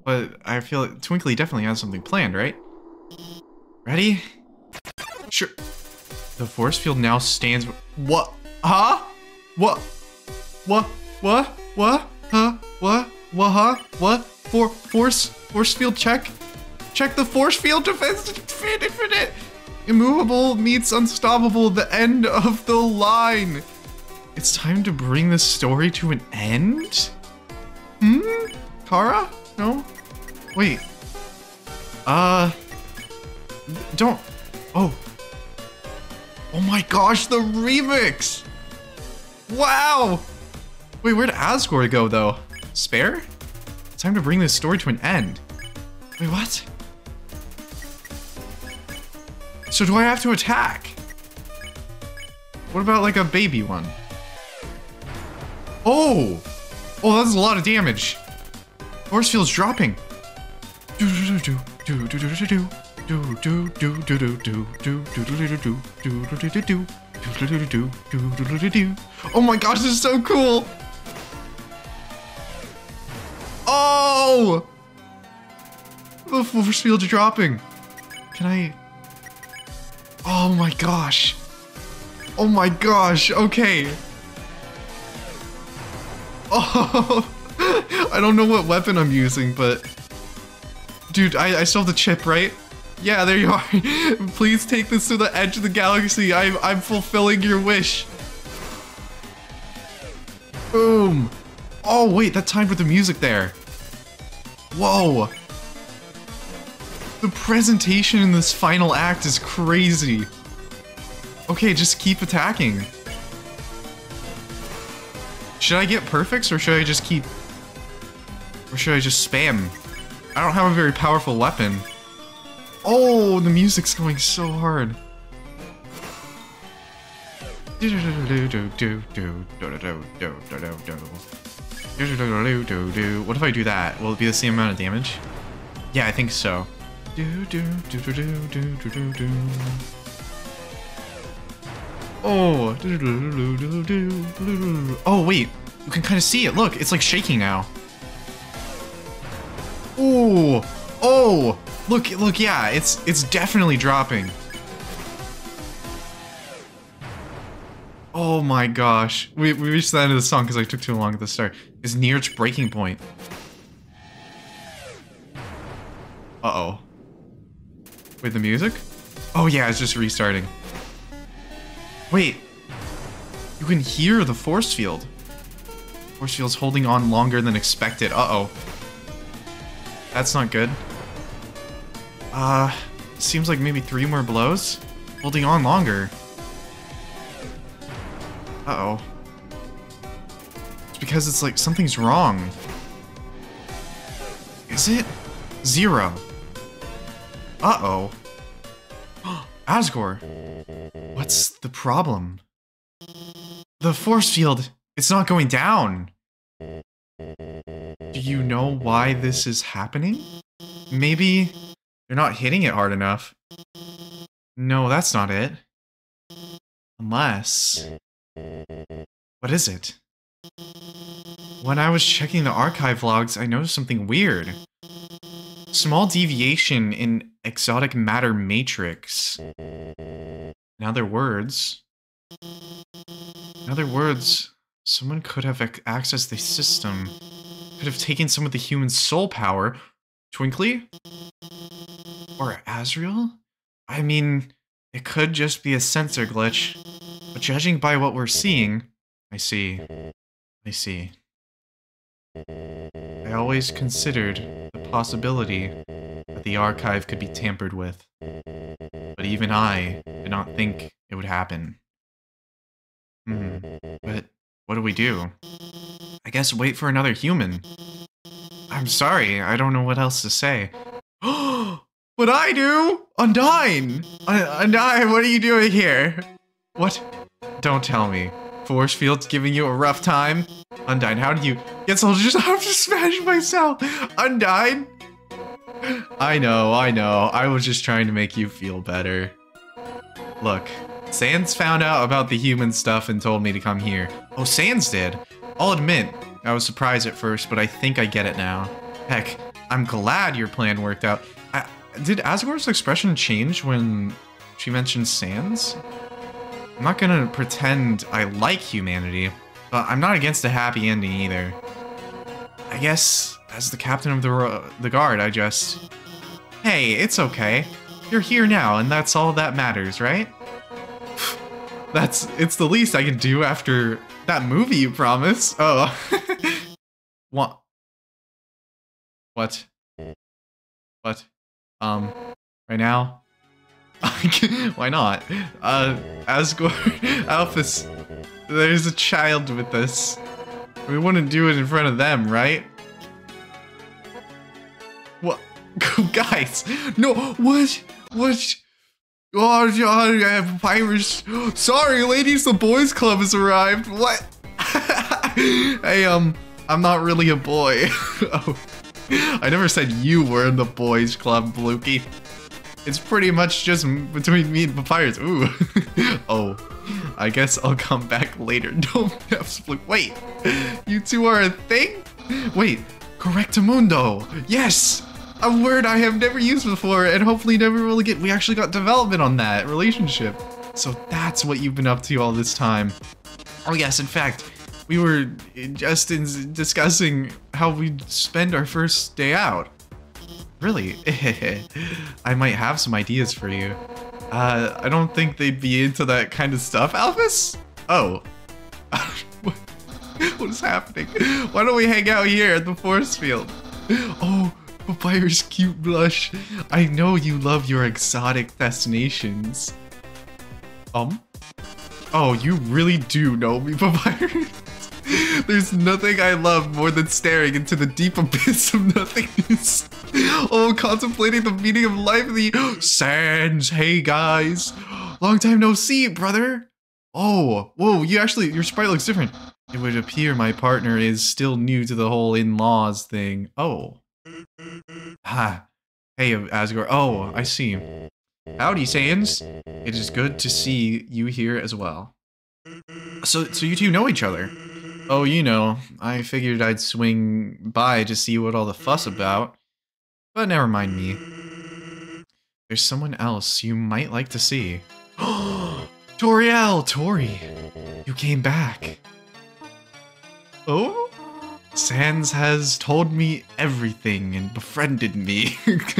But I feel like Twinkly definitely has something planned, right? Ready? Sure. The force field now stands. What? Huh? What? What? What? What? Huh? What? What? Huh? What? Force field check? Check the force field defense infinite. Immovable meets unstoppable. The end of the line. It's time to bring this story to an end? Kara? No? Wait. Don't. Oh. Oh my gosh, the remix! Wow! Wait, where'd Asgore go, though? Spare? It's time to bring this story to an end. Wait, what? So do I have to attack? What about, like, a baby one? Oh! Oh, that's a lot of damage. Force field's dropping. Oh my gosh, this is so cool! Oh! The force field's dropping. Can I? Oh my gosh. Oh my gosh, okay. Oh, I don't know what weapon I'm using, but... Dude, I still have the chip, right? Yeah, there you are. Please take this to the edge of the galaxy. I'm fulfilling your wish. Boom. Oh, wait, that timed with the music there. Whoa. The presentation in this final act is crazy. Okay, just keep attacking. Should I get perfects or should I just keep... Or should I just spam? I don't have a very powerful weapon. Oh, the music's going so hard. What if I do that? Will it be the same amount of damage? Yeah, I think so. Oh. Oh, wait. You can kind of see it. Look, it's like shaking now. Ooh. Oh. Look, yeah, it's definitely dropping. Oh my gosh. We reached the end of the song because I took too long at the start. It's near its breaking point. Uh-oh. Wait, the music? Oh yeah, it's just restarting. Wait. You can hear the force field. Force field's holding on longer than expected. Uh-oh. That's not good. Seems like maybe 3 more blows? Holding on longer. Uh-oh. It's because it's like something's wrong. Is it? 0. Uh-oh. Asgore. What's the problem? The force field, it's not going down. Do you know why this is happening? Maybe you're not hitting it hard enough. No, that's not it. Unless... What is it? When I was checking the archive logs, I noticed something weird. Small deviation in exotic matter matrix. In other words, someone could have accessed the system. Could have taken some of the human soul power. Twinkly? Or Asriel? I mean, it could just be a sensor glitch. But judging by what we're seeing... I see. I always considered the possibility that the archive could be tampered with. But even I did not think it would happen. But what do we do? I guess wait for another human. I'm sorry, I don't know what else to say. What I do? Undyne! Undyne, what are you doing here? What? Don't tell me. Force field's giving you a rough time? Undyne, how did you get so just have to smash myself? Undyne? I know. I was just trying to make you feel better. Look, Sans found out about the human stuff and told me to come here. Oh, Sans did? I'll admit, I was surprised at first, but I think I get it now. Heck, I'm glad your plan worked out. Did Asgore's expression change when she mentioned Sans? I'm not gonna pretend I like humanity, but I'm not against a happy ending either. I guess, as the captain of the guard, I just... Hey, it's okay. You're here now, and that's all that matters, right? It's the least I can do after that movie you promised. Oh. What? What? What? Right now? Why not? Asgore, Alphys, there's a child with us. We wouldn't do it in front of them, right? What? Guys, no, what? What? Oh, I have virus. Sorry, ladies, the boys club has arrived. What? Hey, I'm not really a boy. Oh. I never said you were in the boys club, Blukey. It's pretty much just between me and Papyrus. Ooh. Oh, I guess I'll come back later. Don't have Spluke. Wait, you two are a thing? Wait, Correctamundo. Yes, a word I have never used before and hopefully never will again. We actually got development on that relationship. So that's what you've been up to all this time. Oh yes, in fact, we were just discussing how we'd spend our first day out. Really? I might have some ideas for you. I don't think they'd be into that kind of stuff, Alphys? Oh. What is happening? Why don't we hang out here at the force field? Oh, Papyrus' cute blush. I know you love your exotic destinations. Oh, you really do know me, Papyrus. There's nothing I love more than staring into the deep abyss of nothingness. Oh, contemplating the meaning of life in the Sans. Hey guys, long time no see, brother. Oh, whoa, your sprite looks different. It would appear my partner is still new to the whole in-laws thing. Oh. Ha. Hey, Asgore. Oh, I see. Howdy, Sans. It is good to see you here as well. So you two know each other? Oh, you know, I figured I'd swing by to see what all the fuss about. But never mind me. There's someone else you might like to see. Toriel! Tori! You came back. Oh? Sans has told me everything and befriended me.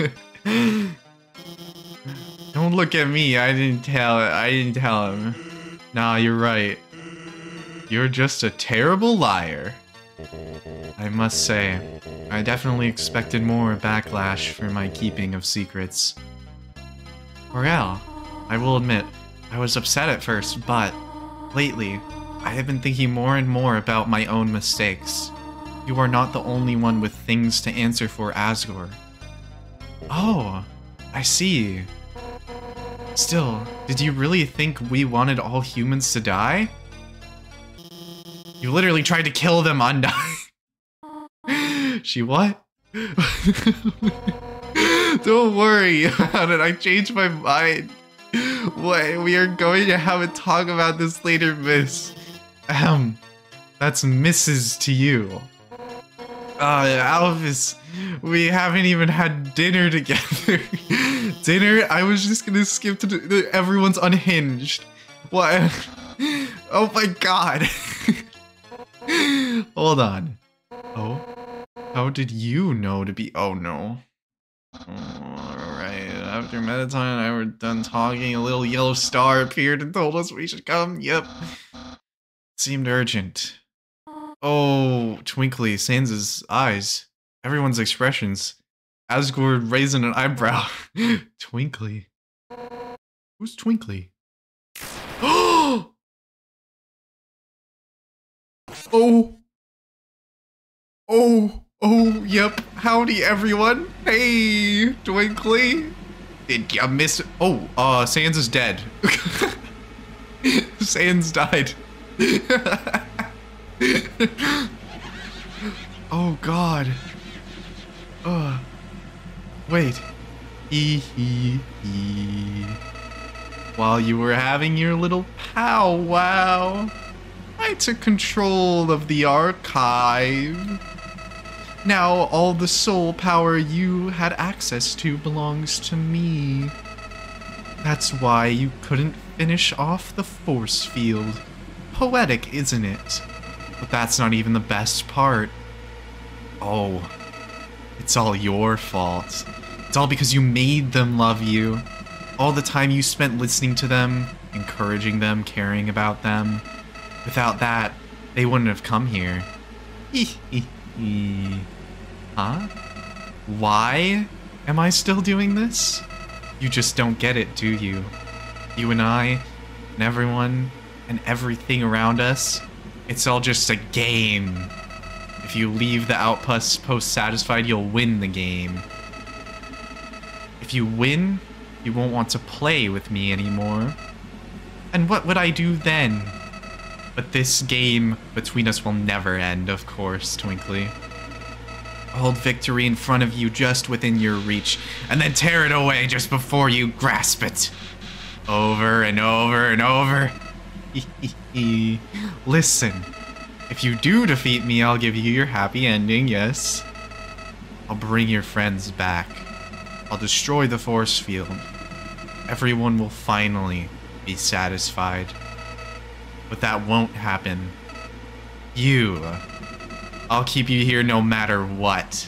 Don't look at me, I didn't tell him. Nah, you're right. You're just a terrible liar. I must say, I definitely expected more backlash for my keeping of secrets. Toriel, I will admit, I was upset at first, but lately, I have been thinking more and more about my own mistakes. You are not the only one with things to answer for, Asgore. Oh, I see. Still, did you really think we wanted all humans to die? You literally tried to kill them, Undyne. She what? Don't worry about it, I changed my mind. Wait, we are going to have a talk about this later, miss. That's Mrs. to you. Alphys, we haven't even had dinner together. Dinner? I was just gonna skip to everyone's unhinged. What? Oh my god. Hold on. Oh? How did you know to be- oh no. Alright, after Mettaton and I were done talking, a little yellow star appeared and told us we should come. Yep. Seemed urgent. Oh, Twinkly, Sans' eyes. Everyone's expressions. Asgore raising an eyebrow. Twinkly. Who's Twinkly? Oh! Oh, yep. Howdy, everyone. Hey, Twinkly. Did you miss? Oh, Sans is dead. Sans died. Oh, God. Wait. While you were having your little powwow, I took control of the archive. Now all the soul power you had access to belongs to me. That's why you couldn't finish off the force field. Poetic, isn't it? But that's not even the best part. Oh, it's all your fault. It's all because you made them love you. All the time you spent listening to them, encouraging them, caring about them. Without that, they wouldn't have come here. Huh? Why am I still doing this? You just don't get it, do you? You and I, and everyone, and everything around us, it's all just a game. If you leave the outpost satisfied, you'll win the game. If you win, you won't want to play with me anymore. And what would I do then? But this game between us will never end, of course, Twinkly. Hold victory in front of you just within your reach, and then tear it away just before you grasp it. Over and over and over. Listen, if you do defeat me, I'll give you your happy ending, yes. I'll bring your friends back. I'll destroy the force field. Everyone will finally be satisfied. But that won't happen. I'll keep you here no matter what.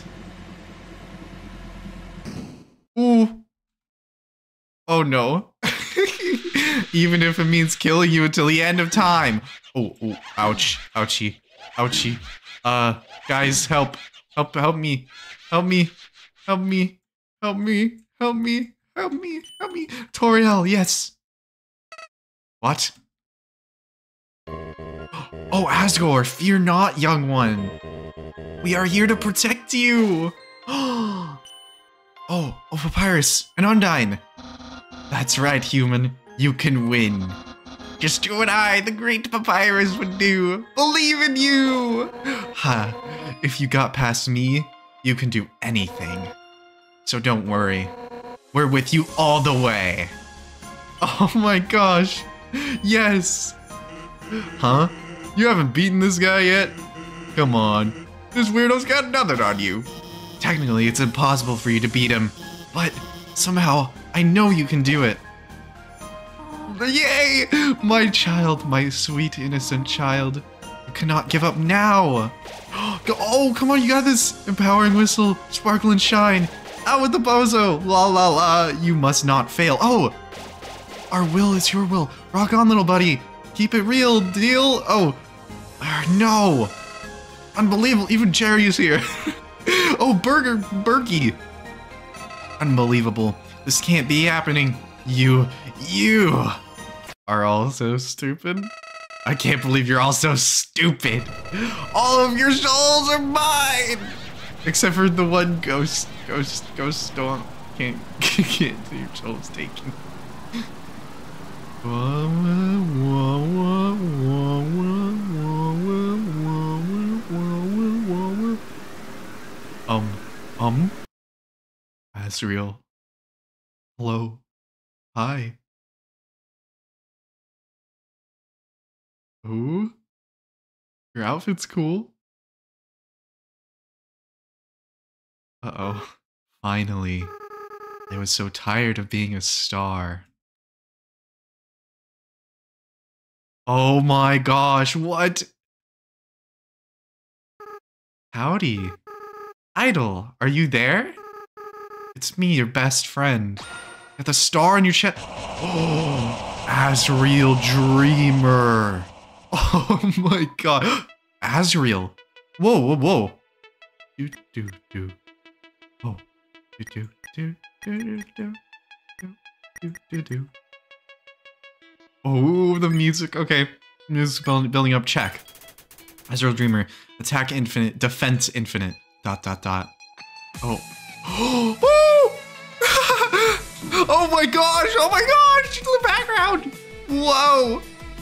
Ooh. Oh no. Even if it means killing you until the end of time. Oh, ouch. Ouchie. Ouchie. Guys, help. Help me. Help me. Help me. Help me. Help me. Help me. Help me. Toriel, yes. What? Oh, Asgore, fear not, young one. We are here to protect you. Oh, Papyrus and Undyne. That's right, human. You can win. Just do what I, the great Papyrus, would do. Believe in you. Ha. If you got past me, you can do anything. So don't worry. We're with you all the way. Oh my gosh. Yes. Huh? You haven't beaten this guy yet? Come on. This weirdo's got nothing on you. Technically, it's impossible for you to beat him, but somehow, I know you can do it. Yay! My child, my sweet, innocent child. You cannot give up now. Oh, come on, you got this. Empowering whistle, sparkle and shine. Out with the bozo. La la la, you must not fail. Oh, our will is your will. Rock on, little buddy. Keep it real, deal? Oh, no. Unbelievable, even Jerry is here. Oh, Berkey. Unbelievable. This can't be happening. You are all so stupid. I can't believe you're all so stupid. All of your souls are mine. Except for the one ghost storm. Can't see your soul's taken. Asriel. Hello. Hi. Ooh. Your outfit's cool. Uh-oh. Finally. I was so tired of being a star. Oh my gosh, what? Howdy. Idol, are you there? It's me, your best friend. Got the star on your chest. Oh, Asriel Dreamer. Oh my god. Asriel. Whoa. Do. Oh. Do. Oh, the music. Okay. Music building up. Check. Asriel Dreamer. Attack infinite. Defense infinite. ... Oh. Oh my gosh! Oh my gosh! The background! Whoa!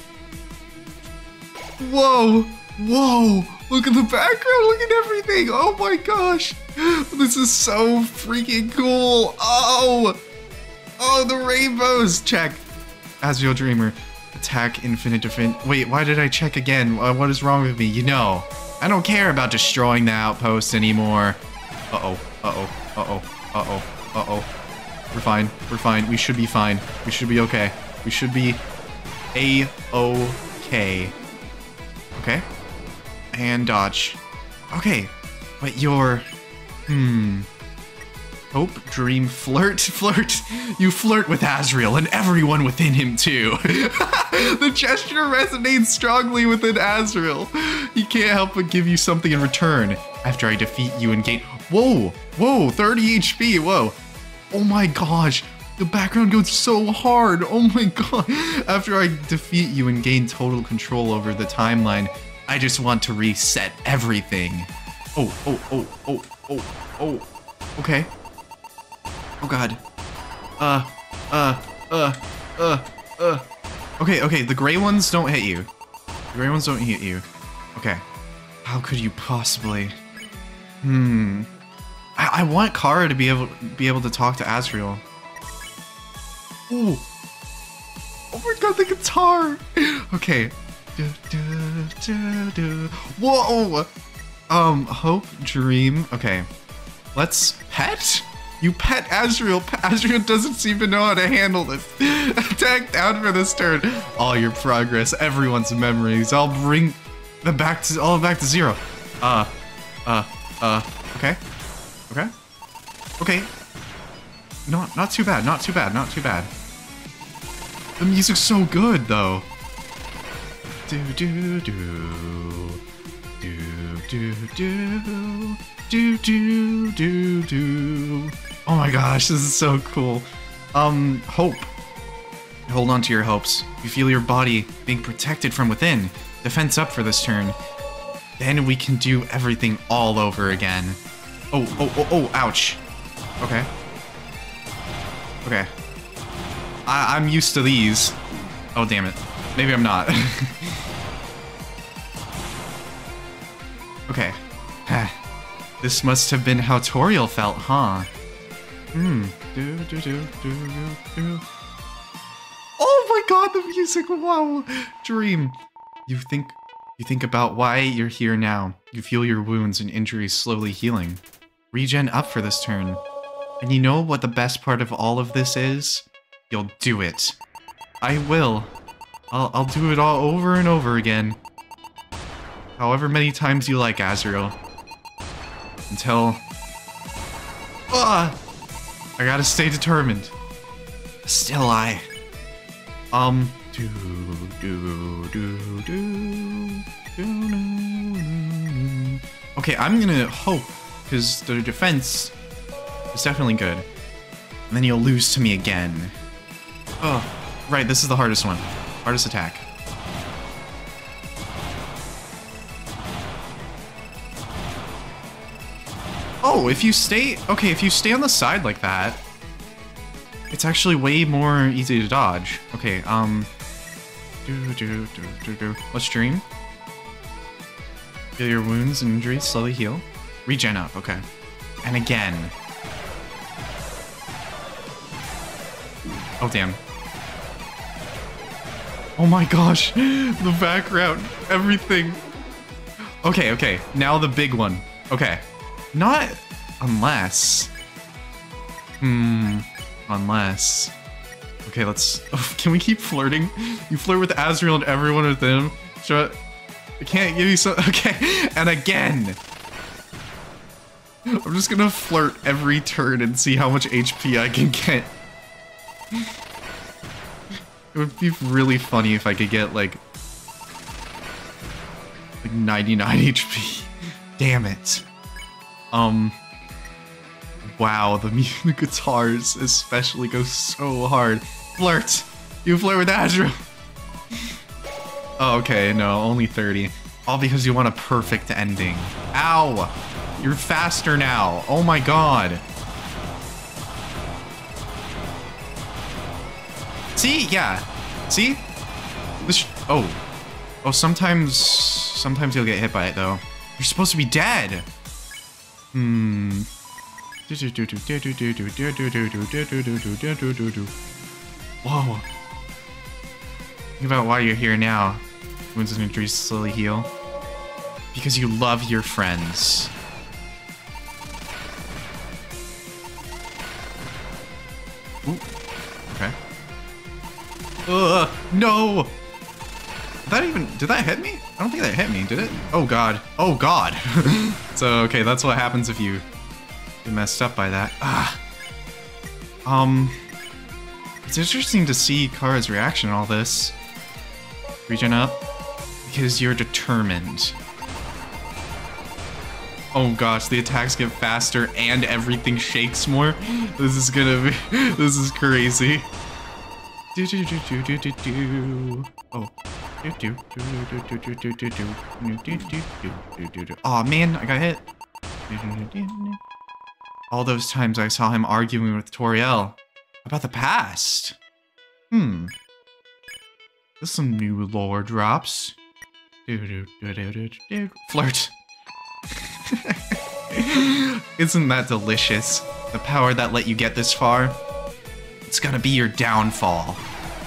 Look at the background! Look at everything! Oh my gosh! This is so freaking cool! Oh, the rainbows! Check. Asriel Dreamer. Attack infinite defense. Wait, why did I check again? What is wrong with me? You know, I don't care about destroying the outpost anymore. Uh-oh, uh-oh, uh-oh, uh-oh, uh-oh. We're fine, we're fine. We should be fine. We should be okay. We should be A-okay. Okay. And dodge. Okay. But you're... Hope, dream, flirt. You flirt with Asriel and everyone within him too. The gesture resonates strongly within Asriel. He can't help but give you something in return. After I defeat you and gain... Whoa, 30 HP, whoa. Oh my gosh, the background goes so hard. Oh my god. After I defeat you and gain total control over the timeline, I just want to reset everything. Oh. Okay. Oh god. Okay, the gray ones don't hit you. The gray ones don't hit you. Okay. How could you possibly... I want Kara to be able to talk to Asriel. Ooh. Oh my god, the guitar! Okay. Whoa! Hope, dream. Okay. Let's pet? You pet Asriel. Asriel doesn't seem to know how to handle this. Attack down for this turn. All your progress, everyone's memories. I'll bring them back to zero. Okay. Okay. Not too bad. Not too bad. The music's so good though. Do. Oh my gosh, this is so cool. Hope. Hold on to your hopes. You feel your body being protected from within. Defense up for this turn. Then we can do everything all over again. Oh, ouch. Okay. I'm used to these. Oh, damn it. Maybe I'm not. Okay. This must have been how Toriel felt, huh? Oh my god, the music, wow! Dream. You think about why you're here now. You feel your wounds and injuries slowly healing. Regen up for this turn. And you know what the best part of all of this is? You'll do it. I will. I'll do it all over and over again. However many times you like, Asriel. Until... I gotta stay determined. Still I... Okay, I'm gonna hope, because the defense is definitely good. And then you'll lose to me again. Oh, right, this is the hardest one. Hardest attack. Oh, if you stay on the side like that, it's actually way more easy to dodge. Okay, let's dream. Feel your wounds and injuries slowly heal. Regen up, okay. And again. Oh, damn. Oh my gosh, the background, everything. Okay, now the big one. Okay, not unless. Unless. Okay, let's. Oh, can we keep flirting? You flirt with Asriel and everyone with him. I can't give you some. Okay, and again. I'm just gonna flirt every turn and see how much HP I can get. It would be really funny if I could get like 99 HP. Damn it. Wow, the guitars especially go so hard. Flirt! You flirt with Asriel! Oh, okay, no, only 30. All because you want a perfect ending. Ow! You're faster now. Oh my god. See? Yeah. See? This oh, sometimes you'll get hit by it though. You're supposed to be dead. Whoa. Think about why you're here now. Wounds and injuries slowly heal. Because you love your friends. Ooh. Okay. No! Did that hit me? I don't think that hit me, did it? Oh god. Oh god. So, okay, that's what happens if you get messed up by that. It's interesting to see Kara's reaction to all this. Regen up. Because you're determined. Oh gosh, the attacks get faster and everything shakes more. This is gonna be... This is crazy. Oh. Aw, man, I got hit. All those times I saw him arguing with Toriel about the past. There's some new lore drops. Flirt. Isn't that delicious? The power that let you get this far? It's gonna be your downfall.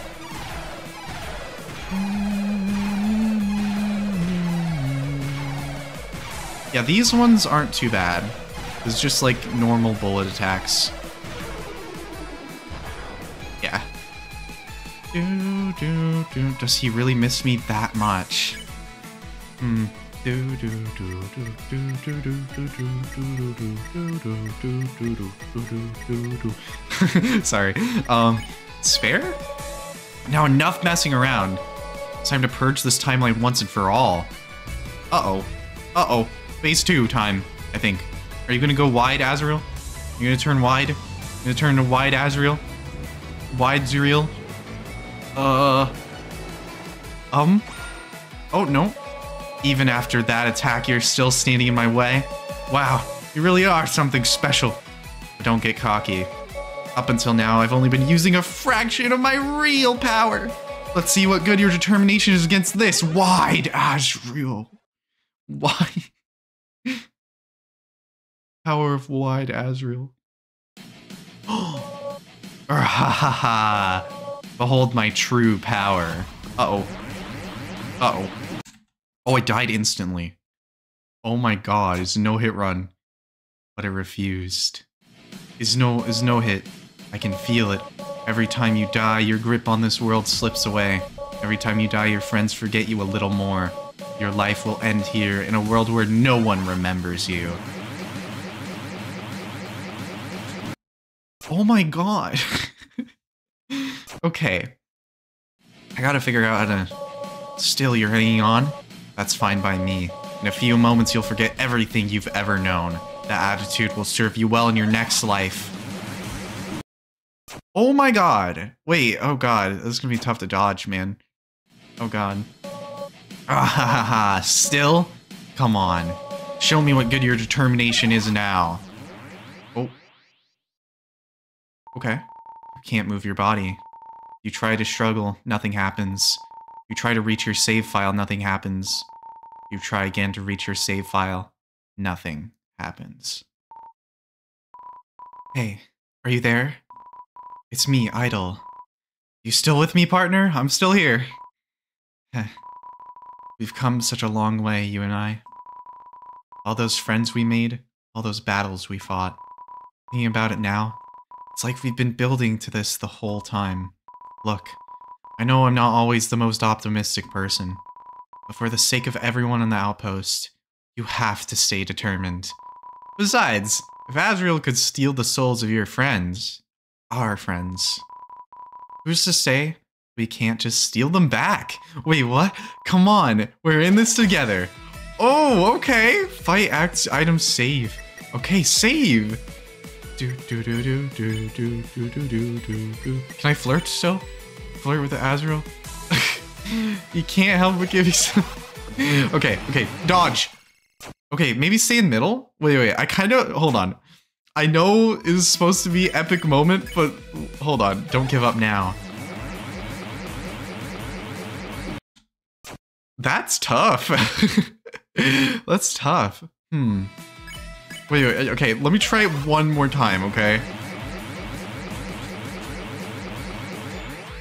Yeah, these ones aren't too bad. It's just like normal bullet attacks. Yeah. Does he really miss me that much? Sorry. Spare? Now enough messing around. It's time to purge this timeline once and for all. Uh-oh. Uh-oh. Phase 2 time, I think. Are you gonna go wide, Azrael? You're gonna turn wide? You're gonna turn to wide, Azrael? Wide, Zuriel? Oh, no. Even after that attack, you're still standing in my way? Wow, you really are something special. But don't get cocky. Up until now, I've only been using a fraction of my real power. Let's see what good your determination is against this wide Azrael. Why? Power of wide Azrael. Behold my true power. Uh-oh. Uh-oh. Oh, I died instantly. Oh my god, it's no hit run. But it refused. Is no hit. I can feel it. Every time you die, your grip on this world slips away. Every time you die, your friends forget you a little more. Your life will end here in a world where no one remembers you. Oh my god. Okay. I gotta figure out how to still you're hanging on. That's fine by me. In a few moments, you'll forget everything you've ever known. That attitude will serve you well in your next life. Oh my god. Wait, oh god. This is gonna be tough to dodge, man. Oh god. Still? Come on. Show me what good your determination is now. Oh. Okay. You can't move your body. You try to struggle, nothing happens. You try to reach your save file, nothing happens. You try again to reach your save file, nothing happens. Hey, are you there? It's me, Idol. You still with me, partner? I'm still here. We've come such a long way, you and I. All those friends we made, all those battles we fought. Thinking about it now, it's like we've been building to this the whole time. Look, I know I'm not always the most optimistic person, but for the sake of everyone on the outpost, you have to stay determined. Besides, if Azrael could steal the souls of your friends, our friends, who's to say we can't just steal them back? Wait, what? Come on, we're in this together. Oh, okay. Fight, act, item, save. Okay, save. Can I flirt still? Flirt with the Azrael? You can't help but give you some... Okay, dodge. Okay, maybe stay in middle? Wait, I kinda... Hold on. I know it is supposed to be epic moment, but hold on. Don't give up now. That's tough. That's tough. Wait, okay, let me try it one more time, okay?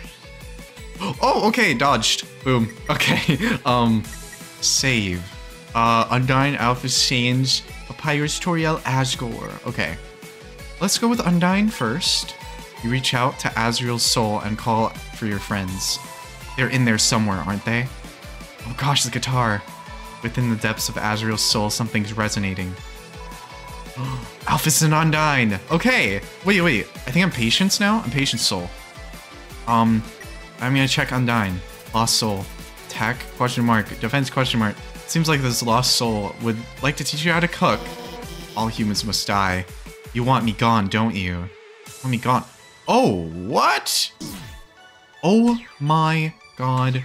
Oh, okay, dodged. Boom. Okay, save. Undyne, Alpha Saiyans, Papyrus, Toriel, Asgore. Okay. Let's go with Undyne first. You reach out to Azriel's soul and call for your friends. They're in there somewhere, aren't they? Oh gosh, the guitar. Within the depths of Azriel's soul, something's resonating. Alphys and Undyne. Okay. Wait. I think I'm Patience now? I'm Patience Soul. I'm gonna check Undyne. Lost Soul. Attack? Question mark. Defense? Question mark. Seems like this lost soul would like to teach you how to cook. All humans must die. You want me gone, don't you? Want me gone? Oh, what? Oh my god.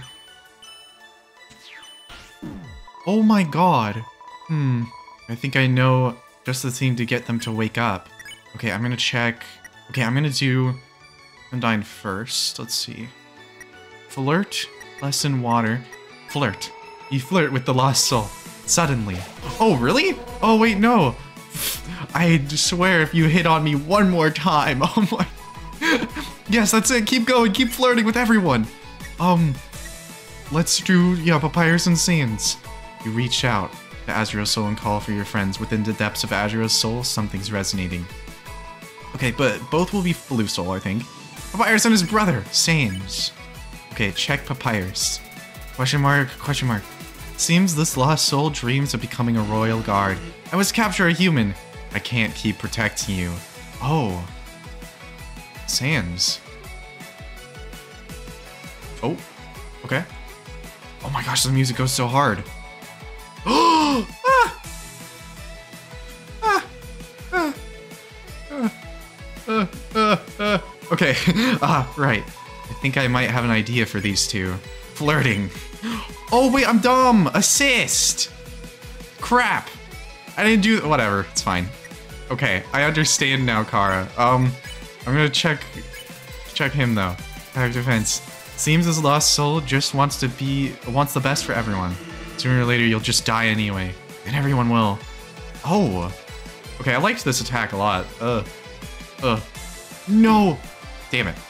Oh my god. I think I know just the thing to get them to wake up. Okay, I'm gonna check. Okay, I'm gonna do Undyne first. Let's see. Flirt, lesson, water. Flirt. You flirt with the lost soul. Suddenly. Oh, really? Oh, wait, no. I swear if you hit on me one more time. Oh my. Yes, that's it. Keep going. Keep flirting with everyone. Let's do, yeah, Papyrus and Saiyans. You reach out to Azriel's soul and call for your friends. Within the depths of Azriel's soul, something's resonating. Okay, but both will be Blue Soul, I think. Papyrus and his brother, Saiyans. Okay, check Papyrus. Question mark, question mark. Seems this lost soul dreams of becoming a royal guard. I must capture a human. I can't keep protecting you. Oh. Sans. Oh. Okay. Oh my gosh, the music goes so hard. Oh! Okay. Right. I think I might have an idea for these two. Flirting. Oh wait, I'm dumb. Assist. Crap. I didn't do whatever. It's fine. Okay, I understand now, Kara. I'm gonna check him though. Attack defense. Seems this lost soul just wants the best for everyone. Sooner or later, you'll just die anyway, and everyone will. Oh. Okay, I liked this attack a lot. No. Damn it.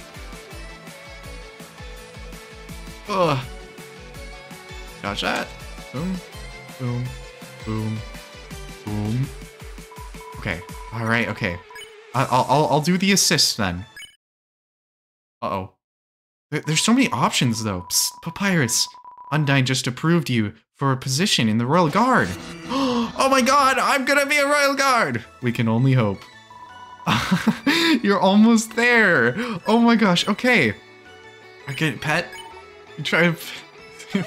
Dodge that. Boom. Boom. Boom. Boom. Okay. All right. Okay. I'll do the assist then. Uh-oh. There's so many options though. Psst, Papyrus. Undyne just approved you for a position in the Royal Guard. Oh my god, I'm gonna be a Royal Guard! We can only hope. You're almost there. Oh my gosh, okay. Okay, pet. You try to...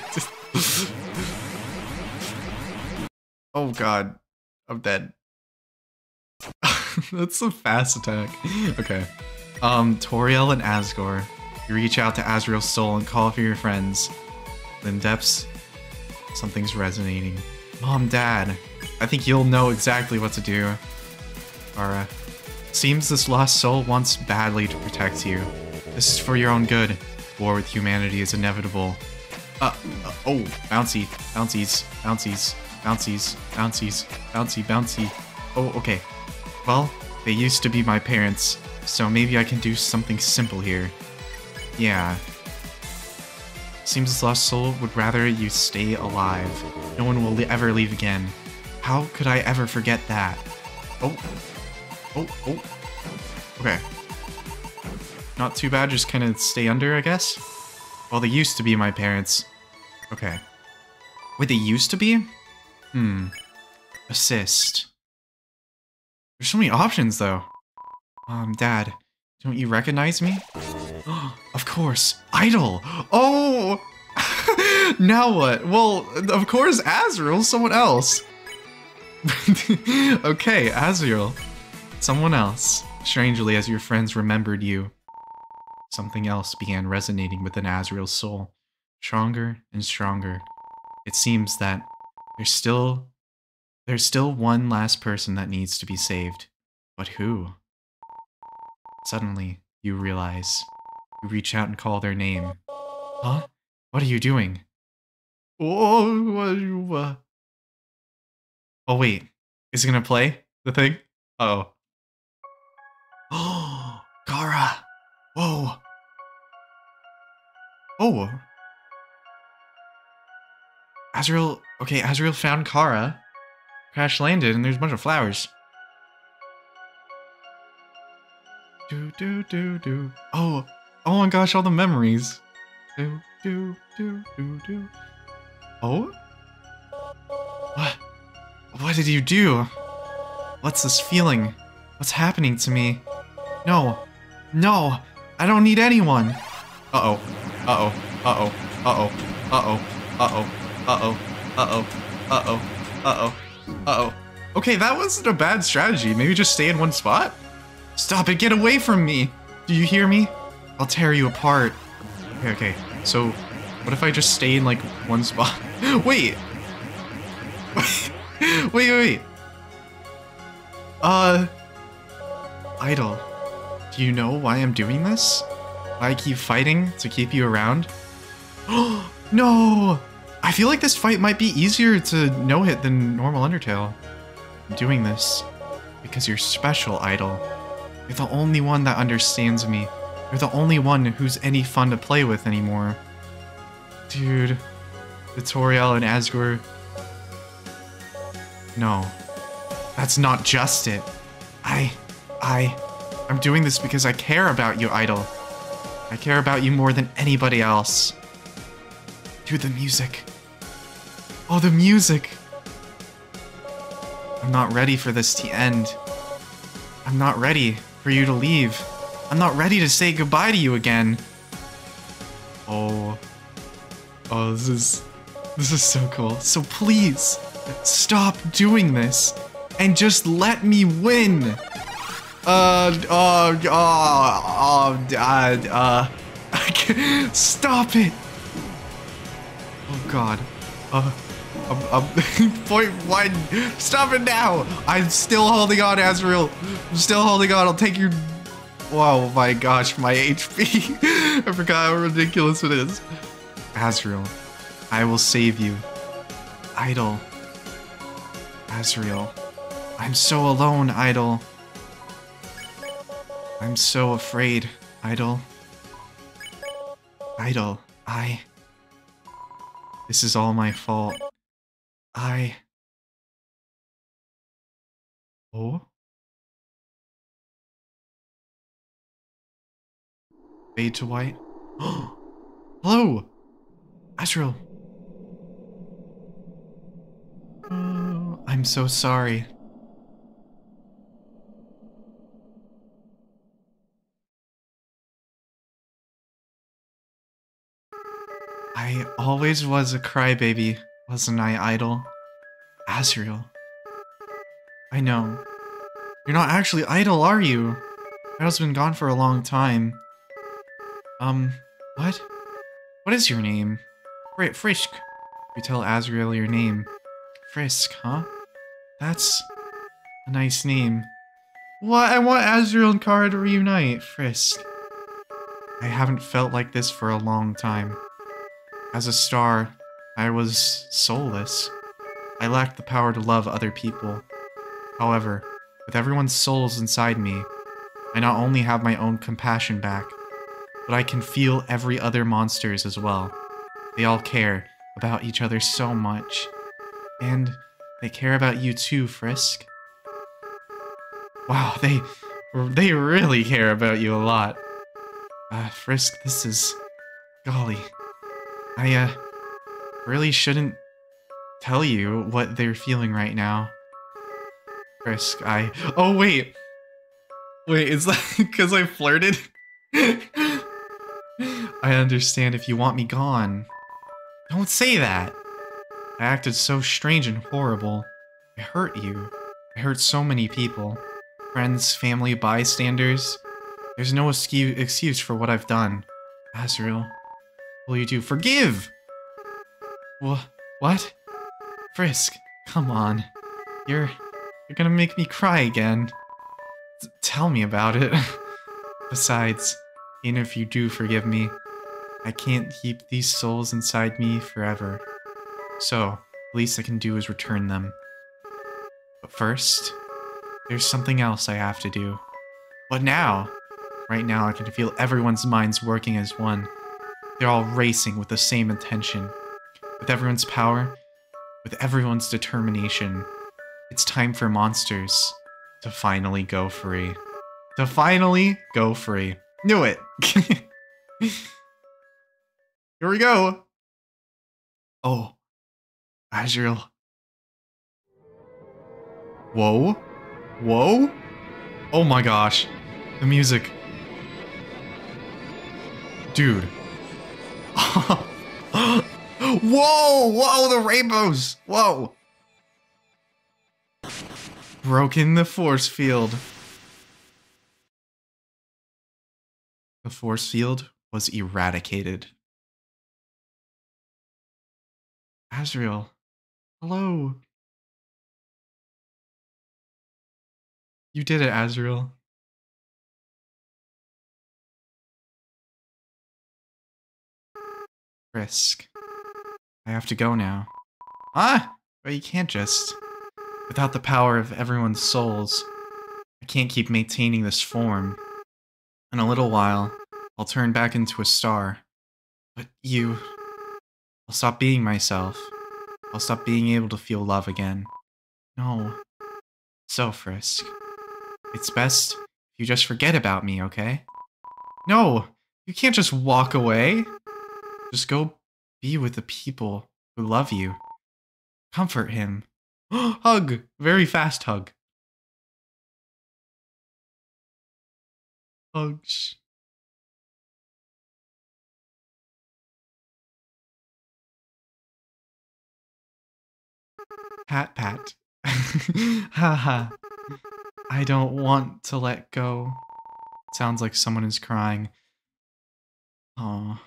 Oh god. I'm dead. That's a fast attack. Okay. Toriel and Asgore. You reach out to Azriel's soul and call for your friends. In depths, something's resonating. Mom, Dad, I think you'll know exactly what to do. Kara. Seems this lost soul wants badly to protect you. This is for your own good. War with humanity is inevitable. Oh, bouncy, bouncies, bouncies, bouncies, bouncies, bouncy, bouncy. Oh, okay. Well, they used to be my parents, so maybe I can do something simple here. Yeah. Seems this lost soul would rather you stay alive. No one will ever leave again. How could I ever forget that? Oh. Oh. Okay. Not too bad, just kind of stay under, I guess? Well, they used to be my parents. Okay. Wait, they used to be? Assist. There's so many options, though. Dad, don't you recognize me? Of course, Idol! Oh! Now what? Well, of course, Azriel, someone else. Okay, Azriel. Someone else. Strangely, as your friends remembered you, something else began resonating within Azriel's soul. Stronger and stronger. It seems that there's still one last person that needs to be saved. But who? Suddenly, you realize. You reach out and call their name. Huh? What are you doing? Oh, wait. Is it gonna play? The thing? Uh-oh. Oh, Kara! Whoa! Oh! Azrael, okay, Azrael found Kara, crash landed, and there's a bunch of flowers. Do do do do. Oh my gosh, all the memories. Do do do do do. Oh? What? What did you do? What's this feeling? What's happening to me? No. No! I don't need anyone! Uh-oh. Uh-oh. Uh-oh. Uh-oh. Uh-oh. Uh-oh. Uh-oh. Uh-oh. Uh-oh. Uh-oh. Uh-oh. Okay, that wasn't a bad strategy. Maybe just stay in one spot? Stop it! Get away from me! Do you hear me? I'll tear you apart. Okay. So, what if I just stay in, like, one spot? Wait! Wait. Idol. Do you know why I'm doing this? Why I keep fighting to keep you around? No! I feel like this fight might be easier to no-hit than normal Undertale. I'm doing this because you're special, Idol. You're the only one that understands me. You're the only one who's any fun to play with anymore. Dude. Vitoriel and Asgore. No. That's not just it. I'm doing this because I care about you, Idol. I care about you more than anybody else. Dude, the music. Oh, the music. I'm not ready for this to end. I'm not ready for you to leave. I'm not ready to say goodbye to you again. Oh, this is so cool. So please, stop doing this and just let me win. Stop it. Oh God. Point one. Stop it now. I'm still holding on, Azrael. I'm still holding on. I'll take your. Whoa, my gosh, my HP. I forgot how ridiculous it is. Azrael, I will save you. Idol. Azrael. I'm so alone, Idol. I'm so afraid, Idol. Idol, This is all my fault. Oh? Fade to white. Hello! Azrael. Oh, I'm so sorry. I always was a crybaby, wasn't I, Idol? Azrael. I know. You're not actually Idol, are you? Idol's been gone for a long time. What? What is your name? Frisk. You tell Azrael your name. Frisk, huh? That's a nice name. What? I want Azrael and Kara to reunite. Frisk. I haven't felt like this for a long time. As a star, I was soulless. I lacked the power to love other people. However, with everyone's souls inside me, I not only have my own compassion back, but I can feel every other monster's as well. They all care about each other so much. And they care about you too, Frisk. Wow, they really care about you a lot. Frisk, this is... golly. I, really shouldn't tell you what they're feeling right now. Frisk, oh, wait! Wait, is that because I flirted? I understand if you want me gone. Don't say that! I acted so strange and horrible. I hurt you. I hurt so many people. Friends, family, bystanders. There's no excuse for what I've done. Azrael, will you do? Forgive! What? Frisk, come on. You're gonna make me cry again. Tell me about it. Besides, even if you do forgive me, I can't keep these souls inside me forever. So, the least I can do is return them. But first, there's something else I have to do. What now? Right now I can feel everyone's minds working as one. They're all racing with the same intention. With everyone's power, with everyone's determination, it's time for monsters to finally go free. To finally go free. Knew it! Here we go! Oh, Azrael. Whoa. Whoa? Oh my gosh. The music. Dude. Whoa! Whoa, the rainbows! Whoa! Broken the force field. The force field was eradicated. Azrael. Hello. You did it, Azrael. Frisk. I have to go now. Ah! But you can't just. Without the power of everyone's souls, I can't keep maintaining this form. In a little while, I'll turn back into a star. But you... I'll stop being myself. I'll stop being able to feel love again. No. So, Frisk. It's best if you just forget about me, okay? No! You can't just walk away! Just go be with the people who love you. Comfort him. Hug! Very fast hug. Hugs. Pat pat. Haha. I don't want to let go. Sounds like someone is crying. Aw.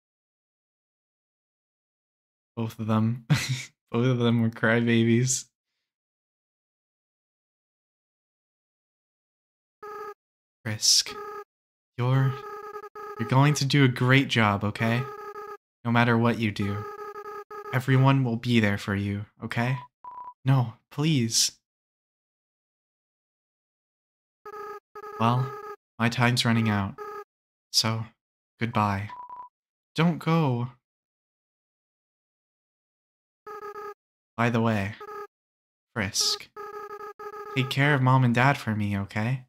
Both of them. Both of them were crybabies. Frisk. You're going to do a great job, okay? No matter what you do. Everyone will be there for you, okay? No, please. Well, my time's running out. So, goodbye. Don't go. By the way, Frisk, take care of Mom and Dad for me, okay?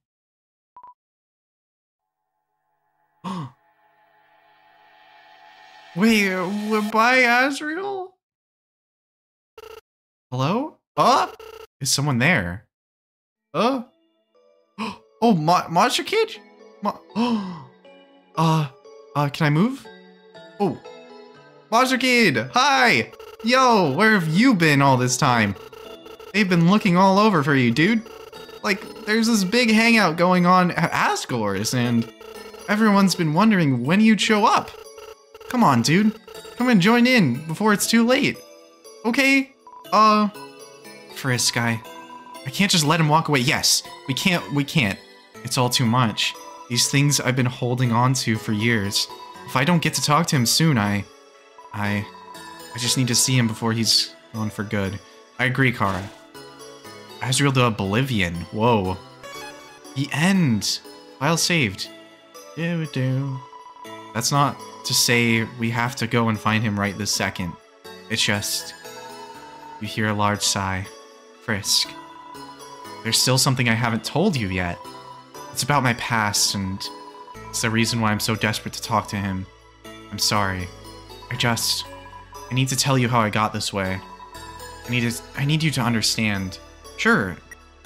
Wait, goodbye, Azrael? Hello? Is someone there? Oh, Monster Kid? Can I move? Oh, Monster Kid, hi! Yo, where have you been all this time? They've been looking all over for you, dude. Like, there's this big hangout going on at Asgore's, and everyone's been wondering when you'd show up. Come on, dude. Come and join in before it's too late. Okay? Frisk, I can't just let him walk away. Yes, we can't. It's all too much. These things I've been holding on to for years. If I don't get to talk to him soon, I just need to see him before he's gone for good. I agree, Kara. Azrael the Oblivion. Whoa. The end. File saved. That's not to say we have to go and find him right this second. It's just... You hear a large sigh. Frisk. There's still something I haven't told you yet. It's about my past, and it's the reason why I'm so desperate to talk to him. I'm sorry. I need to tell you how I got this way. I need you to understand. Sure,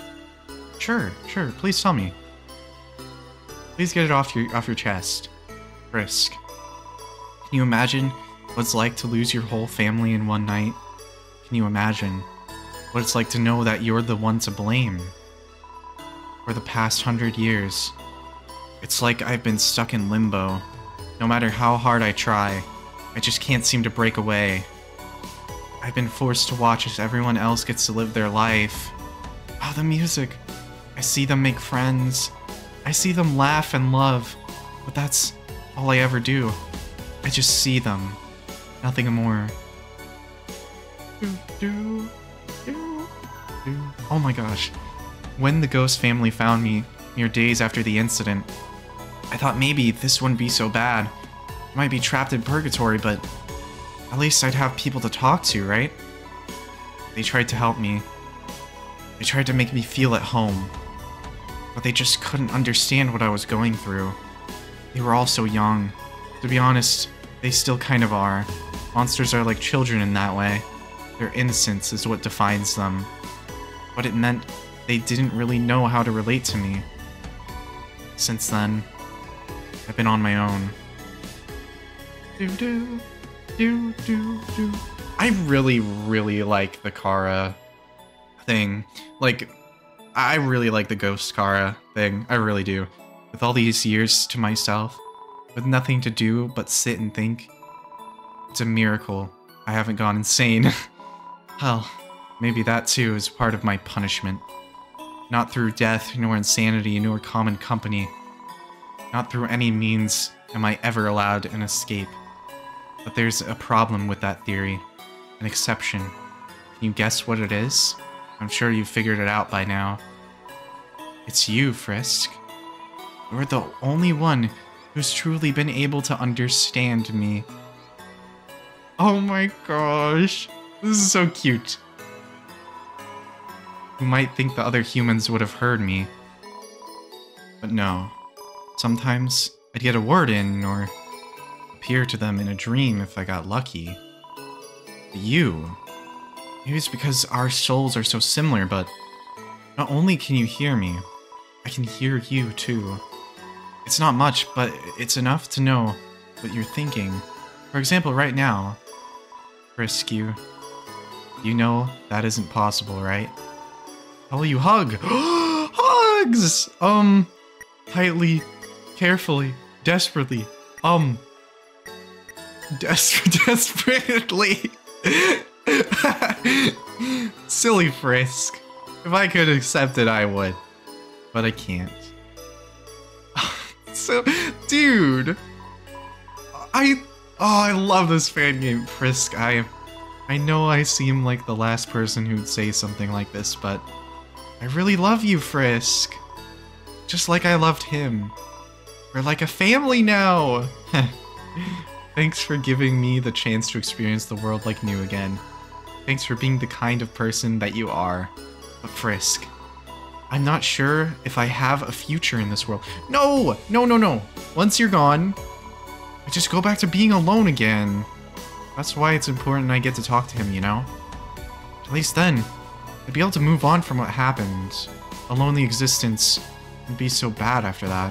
please tell me. Please get it off your chest. Frisk. Can you imagine what it's like to lose your whole family in one night? Can you imagine what it's like to know that you're the one to blame? For the past 100 years, it's like I've been stuck in limbo. No matter how hard I try, I just can't seem to break away. I've been forced to watch as everyone else gets to live their life. Oh, the music. I see them make friends. I see them laugh and love. But that's all I ever do. I just see them. Nothing more. Oh my gosh. When the ghost family found me, mere days after the incident, I thought maybe this wouldn't be so bad. I might be trapped in purgatory, but at least I'd have people to talk to, right? They tried to help me. They tried to make me feel at home. But they just couldn't understand what I was going through. They were all so young. To be honest, they still kind of are. Monsters are like children in that way. Their innocence is what defines them. But it meant they didn't really know how to relate to me. Since then, I've been on my own. I really, really like the Kara thing. Like, I really like the Ghost Kara thing. I really do. With all these years to myself, with nothing to do but sit and think, it's a miracle I haven't gone insane. Hell, maybe that too is part of my punishment. Not through death, nor insanity, nor common company. Not through any means am I ever allowed an escape. But there's a problem with that theory. An exception. Can you guess what it is? I'm sure you've figured it out by now. It's you, Frisk. You're the only one who's truly been able to understand me. Oh my gosh. This is so cute. You might think the other humans would have heard me. But no. Sometimes I'd get a word in, or appear to them in a dream if I got lucky. But you... Maybe it's because our souls are so similar, but not only can you hear me, I can hear you too. It's not much, but it's enough to know what you're thinking. For example, right now, Frisk, you know that isn't possible, right? How will you hug? Hugs! Tightly, carefully, desperately, desperately. Silly Frisk. If I could accept it, I would. But I can't. So, dude. I love this fan game, Frisk. I know I seem like the last person who'd say something like this, but I really love you, Frisk. Just like I loved him. We're like a family now. Thanks for giving me the chance to experience the world like new again. Thanks for being the kind of person that you are. But Frisk, I'm not sure if I have a future in this world. No! No. Once you're gone, I just go back to being alone again. That's why it's important I get to talk to him, you know? At least then, I'd be able to move on from what happened. A lonely existence wouldn't be so bad after that.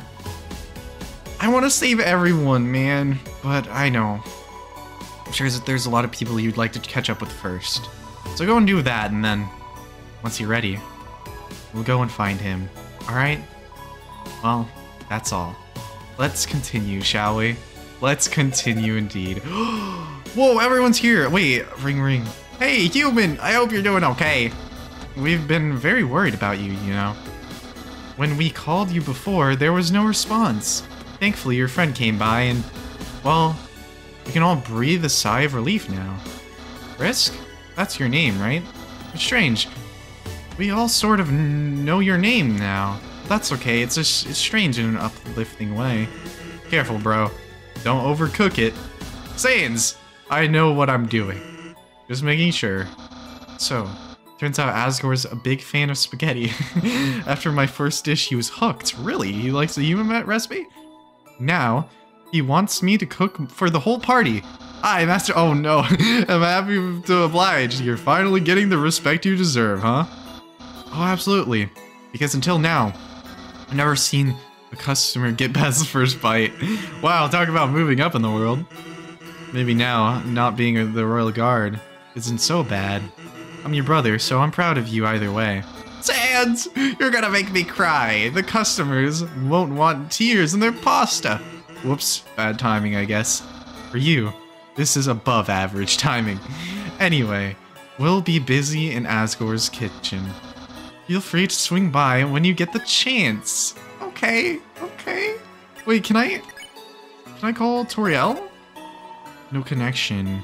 I want to save everyone, man, but I know. I'm sure that there's a lot of people you'd like to catch up with first. So go and do that, and then, once you're ready, we'll go and find him. Alright? Well, that's all. Let's continue, shall we? Let's continue indeed. Whoa, everyone's here! Wait, ring ring. Hey, human! I hope you're doing okay. We've been very worried about you, you know. When we called you before, there was no response. Thankfully, your friend came by and, well, we can all breathe a sigh of relief now. Frisk? That's your name, right? It's strange. We all sort of know your name now. That's okay, it's strange in an uplifting way. Careful, bro. Don't overcook it. Saiyans! I know what I'm doing. Just making sure. So, turns out Asgore's a big fan of spaghetti. After my first dish, he was hooked. Really? He likes the human recipe? Now, he wants me to cook for the whole party. Hi, Master. Oh no, I'm happy to oblige. You're finally getting the respect you deserve, huh? Oh, absolutely. Because until now, I've never seen a customer get past the first bite. Wow, talk about moving up in the world. Maybe now, not being the Royal Guard isn't so bad. I'm your brother, so I'm proud of you either way. Sans! You're gonna make me cry. The customers won't want tears in their pasta. Whoops, bad timing, I guess. For you, this is above average timing. Anyway, we'll be busy in Asgore's kitchen. Feel free to swing by when you get the chance. Okay. Wait, can I call Toriel? No connection.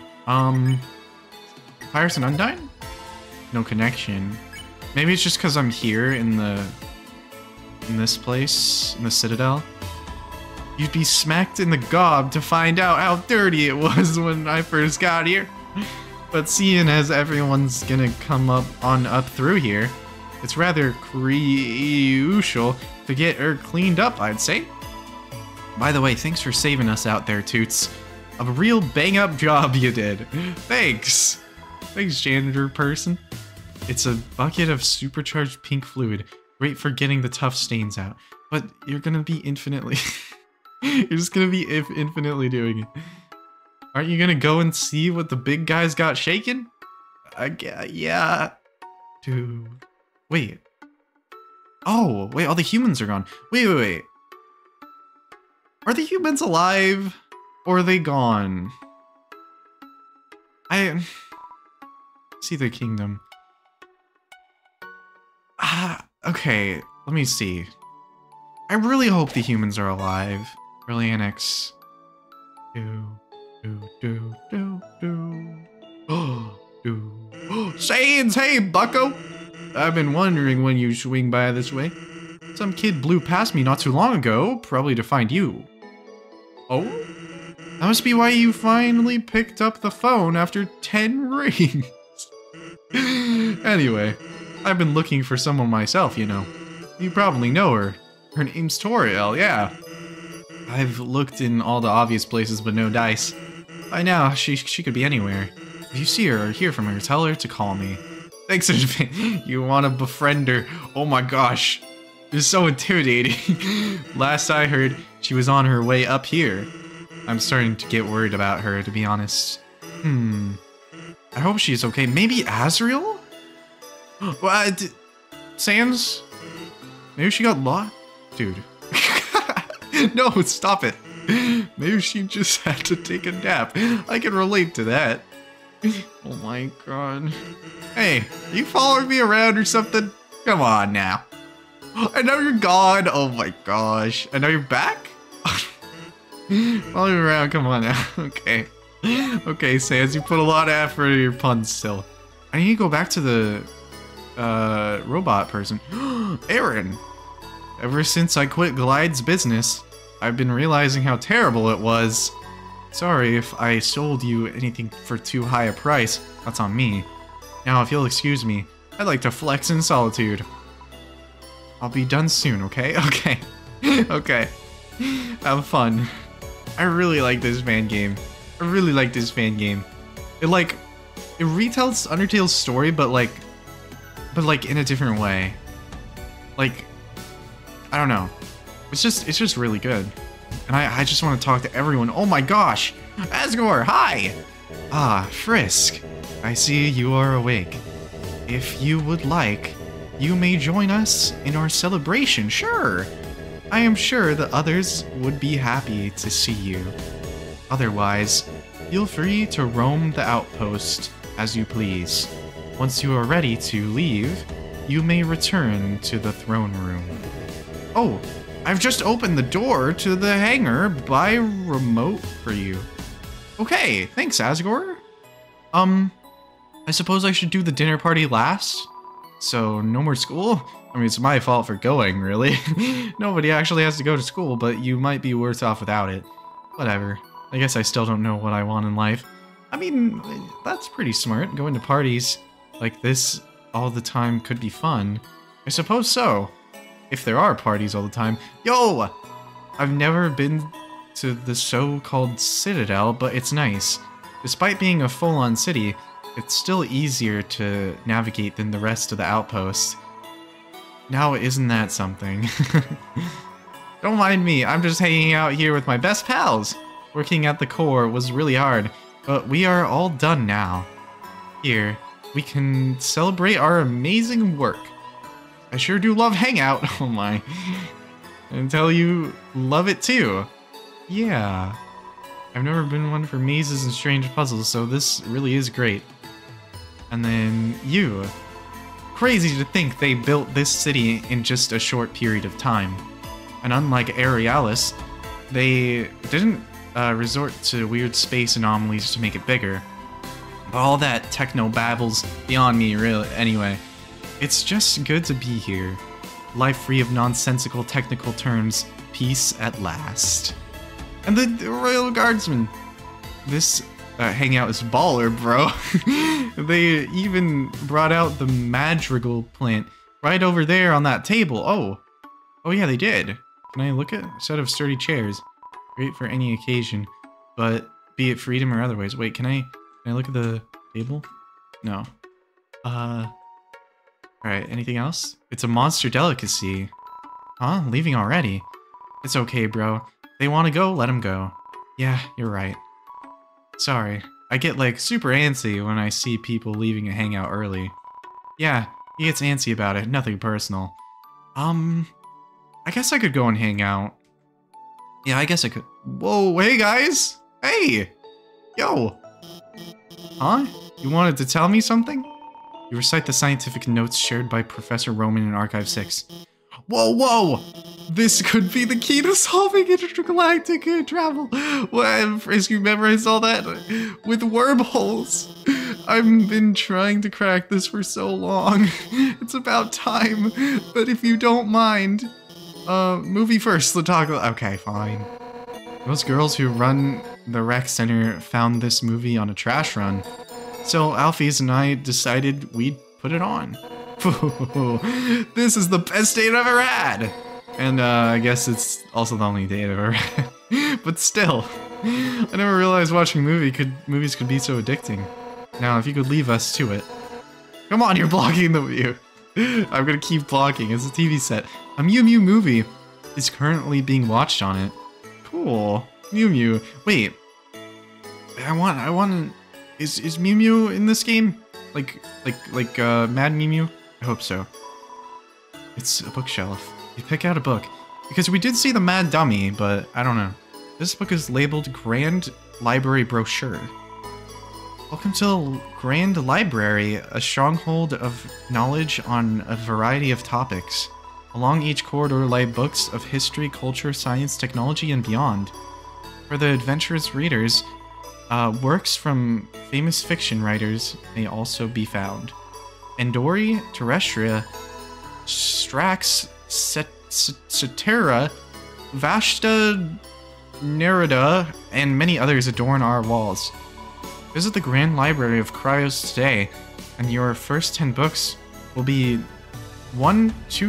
Pirates and Undyne? No connection. Maybe it's just because I'm here in this place, in the Citadel. You'd be smacked in the gob to find out how dirty it was when I first got here. But seeing as everyone's gonna come up through here, it's rather crucial to get her cleaned up, I'd say. By the way, thanks for saving us out there, Toots. A real bang-up job you did. Thanks. Thanks, janitor person. It's a bucket of supercharged pink fluid. Great for getting the tough stains out. But you're gonna be infinitely... you're just gonna be infinitely doing it. Aren't you gonna go and see what the big guys got shaken? Yeah. Dude. Wait. Oh, wait, all the humans are gone. Wait. Are the humans alive? Or are they gone? See the kingdom. Okay, let me see. I really hope the humans are alive. Really, Annex. Saiyans, hey, bucko! I've been wondering when you swing by this way. Some kid blew past me not too long ago, probably to find you. Oh? That must be why you finally picked up the phone after 10 rings. Anyway, I've been looking for someone myself, you know. You probably know her. Her name's Toriel, yeah. I've looked in all the obvious places, but no dice. By now, she could be anywhere. If you see her or hear from her, tell her to call me. Thanks in advance. You want to befriend her? Oh my gosh. It's so intimidating. Last I heard, she was on her way up here. I'm starting to get worried about her, to be honest. I hope she's okay. Maybe Azriel? What? Sans? Maybe she got lost? Dude. No, stop it. Maybe she just had to take a nap. I can relate to that. Oh my god. Hey, are you following me around or something? Come on now. I know you're gone. Oh my gosh. I know you're back? Follow me around, come on now. Okay. Okay, Sans, you put a lot of effort into your puns still. I need to go back to the robot person. Aaron! Ever since I quit Glide's business, I've been realizing how terrible it was. Sorry if I sold you anything for too high a price. That's on me. Now, if you'll excuse me, I'd like to flex in solitude. I'll be done soon, okay? Okay. Okay. Have fun. I really like this fan game. I really like this fan game. It retells Undertale's story, but like in a different way. Like, I don't know. It's just really good. And I just want to talk to everyone. Oh my gosh! Asgore, hi! Ah, Frisk. I see you are awake. If you would like, you may join us in our celebration, sure! I am sure the others would be happy to see you. Otherwise, feel free to roam the outpost as you please. Once you are ready to leave, you may return to the throne room. Oh, I've just opened the door to the hangar by remote for you. Okay, thanks, Asgore. I suppose I should do the dinner party last? So, no more school? I mean, it's my fault for going, really. Nobody actually has to go to school, but you might be worse off without it. Whatever. I guess I still don't know what I want in life. I mean, that's pretty smart. Going to parties like this all the time could be fun. I suppose so. If there are parties all the time. Yo! I've never been to the so-called Citadel, but it's nice. Despite being a full-on city, it's still easier to navigate than the rest of the outposts. Now, isn't that something? Don't mind me, I'm just hanging out here with my best pals. Working at the core was really hard, but we are all done now. Here, we can celebrate our amazing work. I sure do love Hangout, oh my. And tell you love it too. Yeah. I've never been one for mazes and strange puzzles, so this really is great. And then you. Crazy to think they built this city in just a short period of time. And unlike Aerialis, they didn't resort to weird space anomalies to make it bigger. But all that techno babbles beyond me, really, anyway. It's just good to be here. Life free of nonsensical technical terms. Peace at last. And the Royal Guardsman. This hangout is baller, bro. They even brought out the madrigal plant right over there on that table. Oh yeah, they did. Can I look at a set of sturdy chairs? Great for any occasion, but be it freedom or otherwise. Wait, can I look at the table? No. Alright, anything else? It's a monster delicacy. Huh? Leaving already? It's okay, bro. They want to go, let them go. Yeah, you're right. Sorry. I get like super antsy when I see people leaving a hangout early. Yeah, he gets antsy about it, nothing personal. I guess I could go and hang out. Yeah, I guess I could. Whoa, hey guys! Hey! Yo! Huh? You wanted to tell me something? You recite the scientific notes shared by Professor Roman in Archive 6. Whoa! This could be the key to solving intergalactic travel. What? You memorized all that? With wormholes. I've been trying to crack this for so long. It's about time. But if you don't mind... movie first, let's talk. Okay, fine. Those girls who run the rec center found this movie on a trash run. So Alphys and I decided we'd put it on. This is the best date I've ever had! And I guess it's also the only date I've ever had. But still, I never realized watching movies could be so addicting. Now, if you could leave us to it. Come on, you're blocking the view. I'm gonna keep blocking. It's a TV set. A Mew Mew movie is currently being watched on it. Cool. Mew Mew. Wait. I want. Is Mew Mew in this game? Like Mad Mew Mew? I hope so. It's a bookshelf. You pick out a book. Because we did see the Mad Dummy, but I don't know. This book is labeled Grand Library Brochure. Welcome to Grand Library, a stronghold of knowledge on a variety of topics. Along each corridor lie books of history, culture, science, technology, and beyond. For the adventurous readers, works from famous fiction writers may also be found. Endori, Terrestria, Strax, Cetera, Vashta, Nerida, and many others adorn our walls. Visit the Grand Library of Cryos today, and your first 10 books will be 2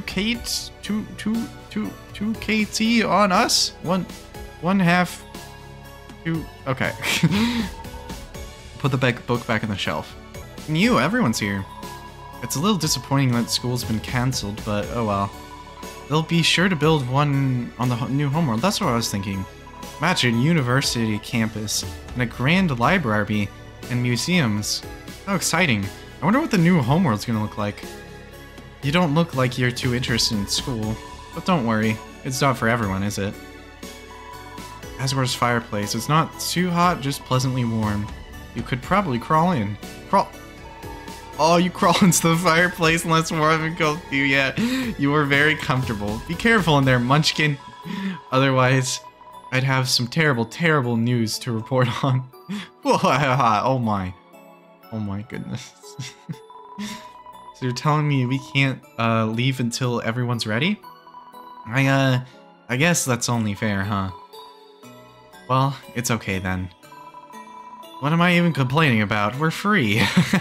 KT on us? One half 2. Okay. Put the book back on the shelf. And everyone's here. It's a little disappointing that school's been cancelled, but oh well. They'll be sure to build one on the new homeworld. That's what I was thinking. Imagine university campus and a grand library and museums. How exciting. I wonder what the new homeworld's gonna look like. You don't look like you're too interested in school, but don't worry. It's not for everyone, is it? Asgore's fireplace. It's not too hot, just pleasantly warm. You could probably crawl in. Oh, you crawl into the fireplace unless Marvin goes through. Yeah, you are very comfortable. Be careful in there, Munchkin. Otherwise, I'd have some terrible, terrible news to report on. Oh my. Oh my goodness. So you're telling me we can't leave until everyone's ready? I guess that's only fair, huh? Well, it's okay then. What am I even complaining about? We're free.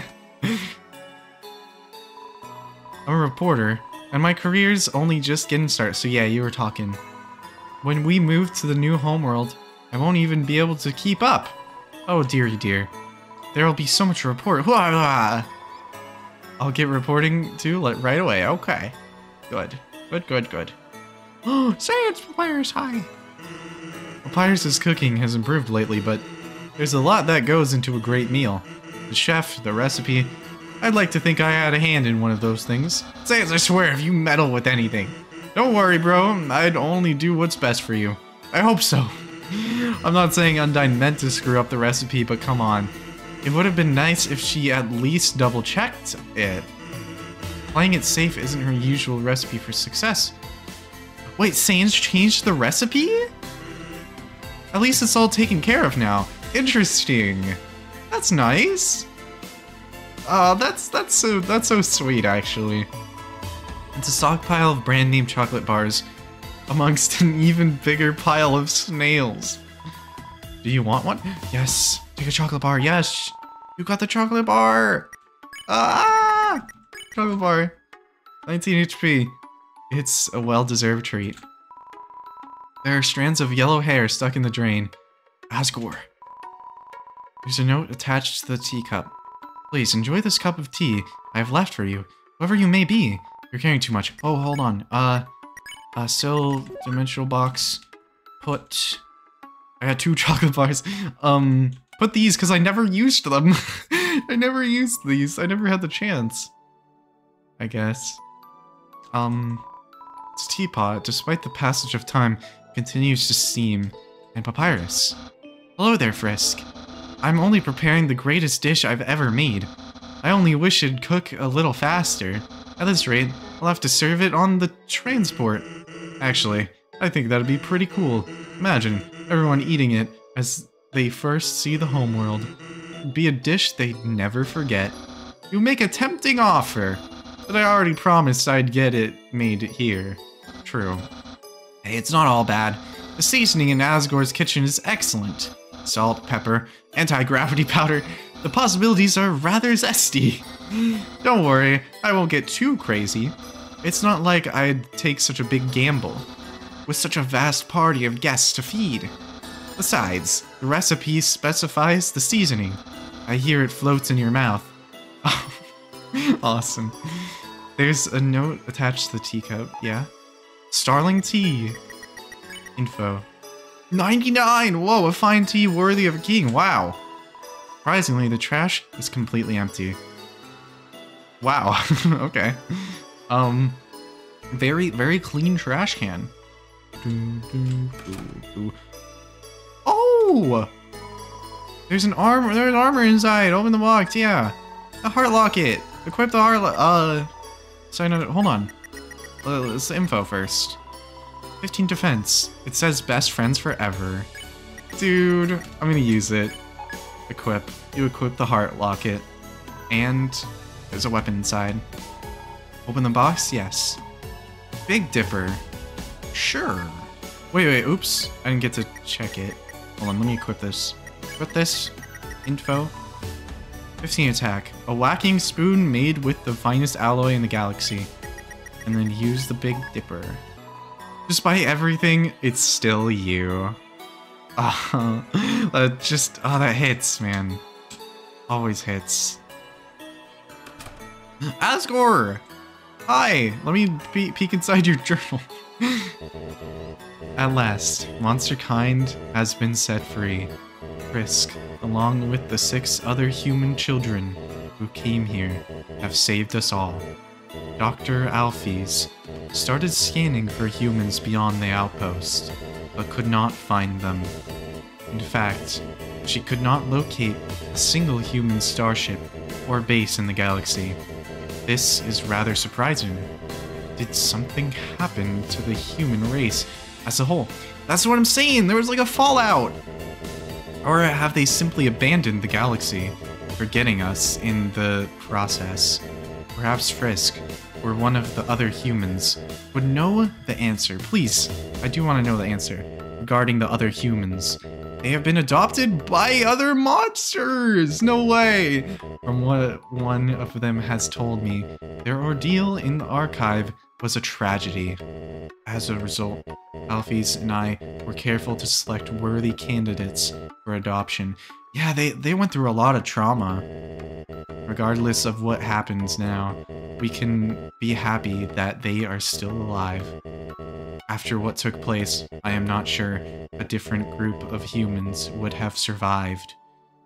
I'm a reporter, and my career's only just getting started, so yeah, you were talking. When we move to the new homeworld, I won't even be able to keep up. Oh dearie dear. There'll be so much to report. I'll get reporting too right away. Okay. Good. Oh, science Papyrus, hi. Papyrus's cooking has improved lately, but there's a lot that goes into a great meal. The chef, the recipe. I'd like to think I had a hand in one of those things. Sans, I swear, if you meddle with anything. Don't worry, bro. I'd only do what's best for you. I hope so. I'm not saying Undyne meant to screw up the recipe, but come on. It would have been nice if she at least double-checked it. Playing it safe isn't her usual recipe for success. Wait, Sans changed the recipe? At least it's all taken care of now. Interesting. That's nice. That's so sweet, actually. It's a stockpile of brand name chocolate bars amongst an even bigger pile of snails. Do you want one? Yes. Take a chocolate bar. Yes! You got the chocolate bar! Ah! Chocolate bar. 19 HP. It's a well-deserved treat. There are strands of yellow hair stuck in the drain. Asgore. There's a note attached to the teacup. Please, enjoy this cup of tea I have left for you. Whoever you may be. You're carrying too much. Oh, hold on. Still dimensional box. Put... I got 2 chocolate bars. Put these, because I never used them. I never used these. I never had the chance. I guess. This teapot, despite the passage of time, continues to steam. And Papyrus. Hello there, Frisk. I'm only preparing the greatest dish I've ever made. I only wish it'd cook a little faster. At this rate, I'll have to serve it on the transport. Actually, I think that'd be pretty cool. Imagine everyone eating it as they first see the homeworld. It'd be a dish they'd never forget. You make a tempting offer, but I already promised I'd get it made here. True. Hey, it's not all bad. The seasoning in Asgore's kitchen is excellent. Salt, pepper, anti-gravity powder. The possibilities are rather zesty. Don't worry, I won't get too crazy. It's not like I'd take such a big gamble, with such a vast party of guests to feed. Besides, the recipe specifies the seasoning. I hear it floats in your mouth. Awesome. There's a note attached to the teacup, yeah? Starling tea. Info. 99! Whoa, a fine tea worthy of a king, wow. Surprisingly, the trash is completely empty. Wow, okay. Very, very clean trash can. Oh! There's armor inside, open the box, yeah. The heart locket, equip the heart sorry, no, hold on. Let's info first. 15 defense. It says best friends forever. Dude, I'm gonna use it. Equip. You equip the heart locket. And there's a weapon inside. Open the box? Yes. Big Dipper. Sure. Wait, oops. I didn't get to check it. Hold on, let me equip this. Equip this. Info. 15 attack. A whacking spoon made with the finest alloy in the galaxy. And then use the Big Dipper. Despite everything, it's still you. That hits, man. Always hits. Asgore! Hi! Let me peek inside your journal. At last, monster kind has been set free. Frisk, along with the 6 other human children who came here, have saved us all. Dr. Alphys started scanning for humans beyond the outpost, but could not find them. In fact, she could not locate a single human starship or base in the galaxy. This is rather surprising. Did something happen to the human race as a whole? That's what I'm saying! There was like a fallout! Or have they simply abandoned the galaxy, forgetting us in the process? Perhaps Frisk, or one of the other humans, would know the answer. Please, I do want to know the answer regarding the other humans. They have been adopted by other monsters! No way! From what one of them has told me, their ordeal in the archive was a tragedy. As a result, Alphys and I were careful to select worthy candidates for adoption. Yeah, they went through a lot of trauma. Regardless of what happens now, we can be happy that they are still alive. After what took place, I am not sure a different group of humans would have survived.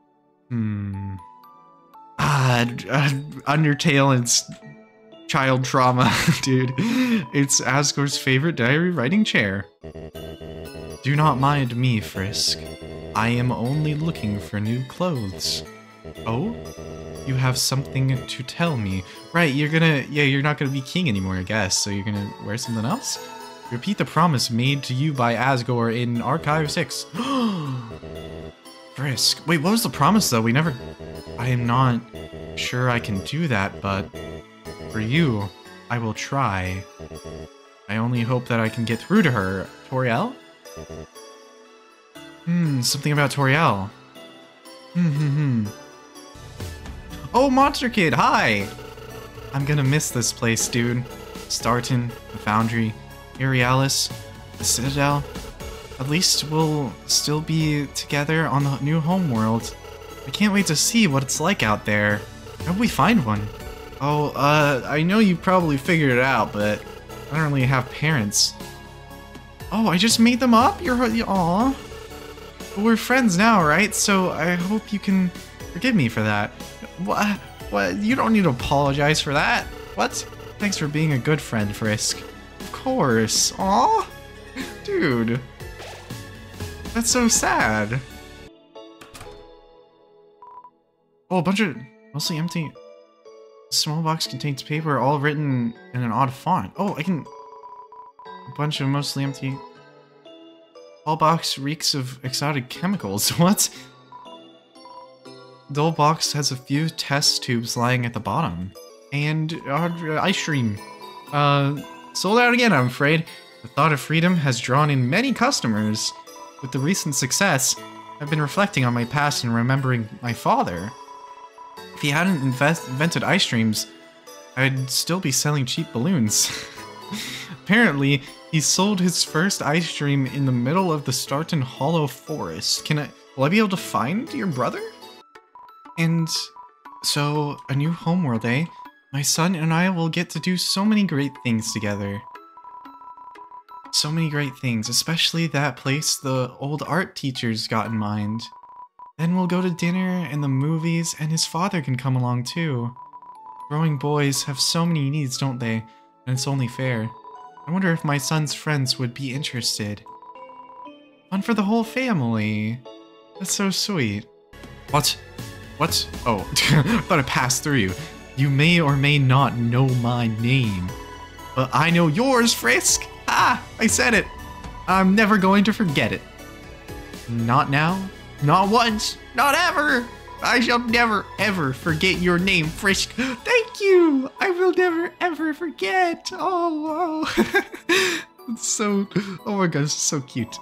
Undertale and child trauma, dude. It's Asgore's favorite diary writing chair. Do not mind me, Frisk. I am only looking for new clothes. Oh? You have something to tell me. Right, you're not gonna be king anymore, I guess, so you're gonna wear something else? Repeat the promise made to you by Asgore in Archive 6. Frisk. Wait, what was the promise, though? I am not sure I can do that, but for you, I will try. I only hope that I can get through to her. Toriel? Something about Toriel. Oh, Monster Kid, hi! I'm gonna miss this place, dude. Starton, the Foundry, Irialis, the Citadel. At least we'll still be together on the new homeworld. I can't wait to see what it's like out there. How'd we find one? Oh, I know you probably figured it out, but I don't really have parents. Oh, I just made them up? Aw. But we're friends now, right? So I hope you can forgive me for that. What? What? You don't need to apologize for that. What? Thanks for being a good friend, Frisk. Of course. Aw. Dude. That's so sad. Oh, a bunch of mostly empty. Small box contains paper, all written in an odd font. Oh, I can. A bunch of mostly empty. All box reeks of exotic chemicals. What? The old box has a few test tubes lying at the bottom. And ice cream. Sold out again, I'm afraid. The thought of freedom has drawn in many customers. With the recent success, I've been reflecting on my past and remembering my father. If he hadn't invented ice streams, I'd still be selling cheap balloons. Apparently, he sold his first ice stream in the middle of the Starton Hollow Forest. Will I be able to find your brother? And so, a new homeworld, eh? My son and I will get to do so many great things together. So many great things, especially that place the old art teachers got in mind. Then we'll go to dinner and the movies, and his father can come along too. Growing boys have so many needs, don't they? And it's only fair. I wonder if my son's friends would be interested. Fun for the whole family. That's so sweet. What? What? Oh, I thought I passed through you. You may or may not know my name. But I know yours, Frisk! Ah! I said it! I'm never going to forget it. Not now? Not once! Not ever! I shall never, ever forget your name, Frisk. Thank you! I will never, ever forget! Oh, wow. It's so... Oh my gosh, it's so cute.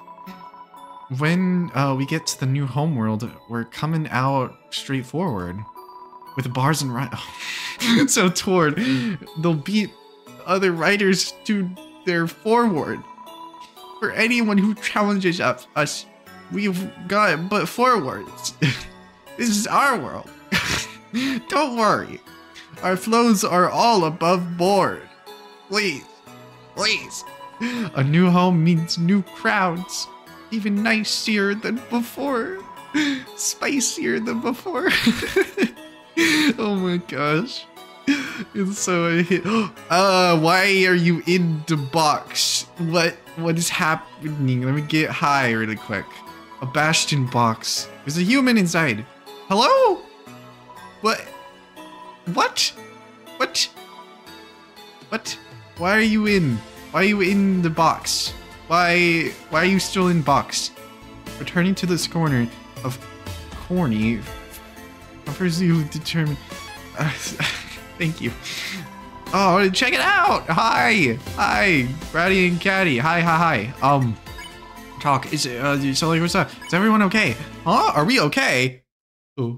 When we get to the new homeworld, we're coming out straightforward. With bars and so toward, they'll beat other riders to their forward. For anyone who challenges us, we've got but forwards. This is our world. Don't worry. Our flows are all above board. Please. Please. A new home means new crowds. Even nicer than before. Spicier than before. Oh my gosh. It's so why are you in the box? What is happening? Let me get high really quick. A Bastion box. There's a human inside. Hello? What? What? What? What? Why are you in? Why are you in the box? Why are you still in box? Returning to this corner of corny offers you determine. Thank you. Oh, check it out! Hi! Hi! Brady and Caddy. Hi. Talk. So like, what's up? Is everyone okay? Huh? Are we okay? Oh.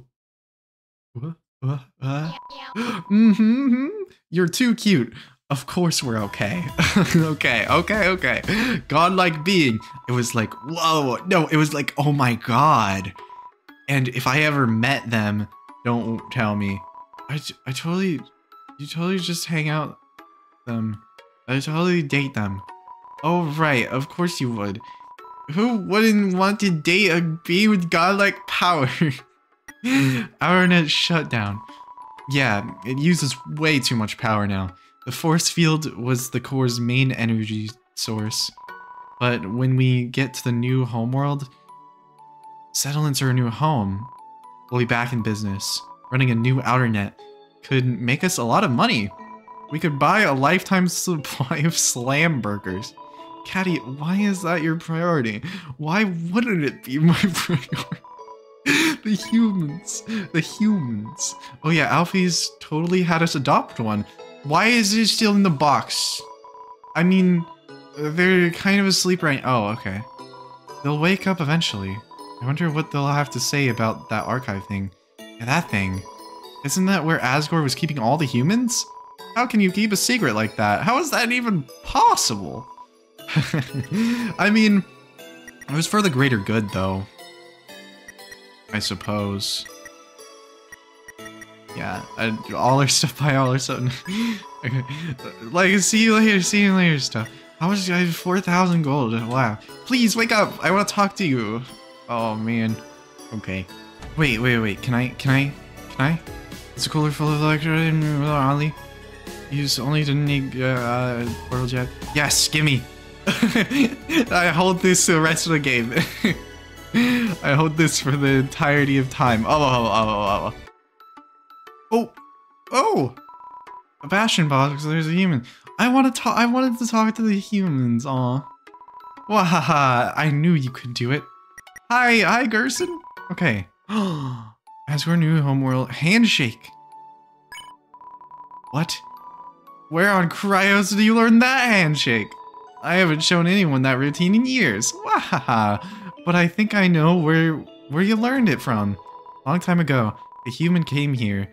You're too cute. Of course we're okay. Okay. Godlike being. It was like, whoa. No, it was like, oh my god. And if I ever met them, don't tell me. You totally just hang out with them. I totally date them. Oh right, of course you would. Who wouldn't want to date a being with godlike power? Our net shut down. Yeah, it uses way too much power now. The force field was the core's main energy source. But when we get to the new homeworld, settle into our new home, we'll be back in business. Running a new outer net could make us a lot of money. We could buy a lifetime supply of slam burgers. Caddy, why is that your priority? Why wouldn't it be my priority? The humans. Oh yeah, Alfie's totally had us adopt one. Why is it still in the box? I mean, they're kind of asleep right now. Oh, okay. They'll wake up eventually. I wonder what they'll have to say about that archive thing. Yeah, that thing. Isn't that where Asgore was keeping all the humans? How can you keep a secret like that? How is that even possible? I mean, it was for the greater good, though. I suppose. Yeah, all our stuff by all our sudden. Like, see you later stuff. How much? I have 4,000 gold. Wow. Please wake up. I want to talk to you. Oh man. Okay. Wait. Can I? It's a cooler full of electrode and Ollie. Use only to need portal jet. Yes, gimme. I hold this the rest of the game. I hold this for the entirety of time. Oh. A bastion box. There's a human. I wanted to talk to the humans. Aw. Wahaha. I knew you could do it. Hi, Gerson. Okay. Asgore new homeworld handshake. What? Where on Cryos did you learn that handshake? I haven't shown anyone that routine in years. Wahaha. But I think I know where you learned it from. Long time ago, a human came here.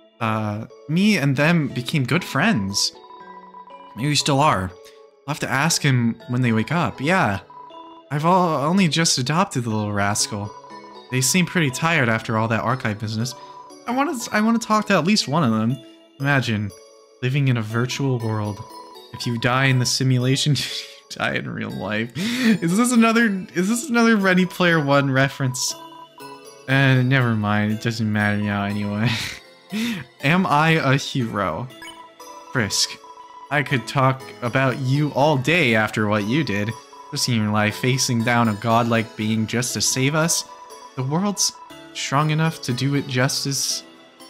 Me and them became good friends. Maybe we still are. I'll have to ask him when they wake up. Yeah. I've only just adopted the little rascal. They seem pretty tired after all that archive business. I want to talk to at least one of them. Imagine living in a virtual world. If you die in the simulation, you die in real life. Is this another Ready Player One reference? Never mind. It doesn't matter now anyway. Am I a hero? Frisk. I could talk about you all day after what you did. Risking your life facing down a godlike being just to save us. The world's strong enough to do it justice.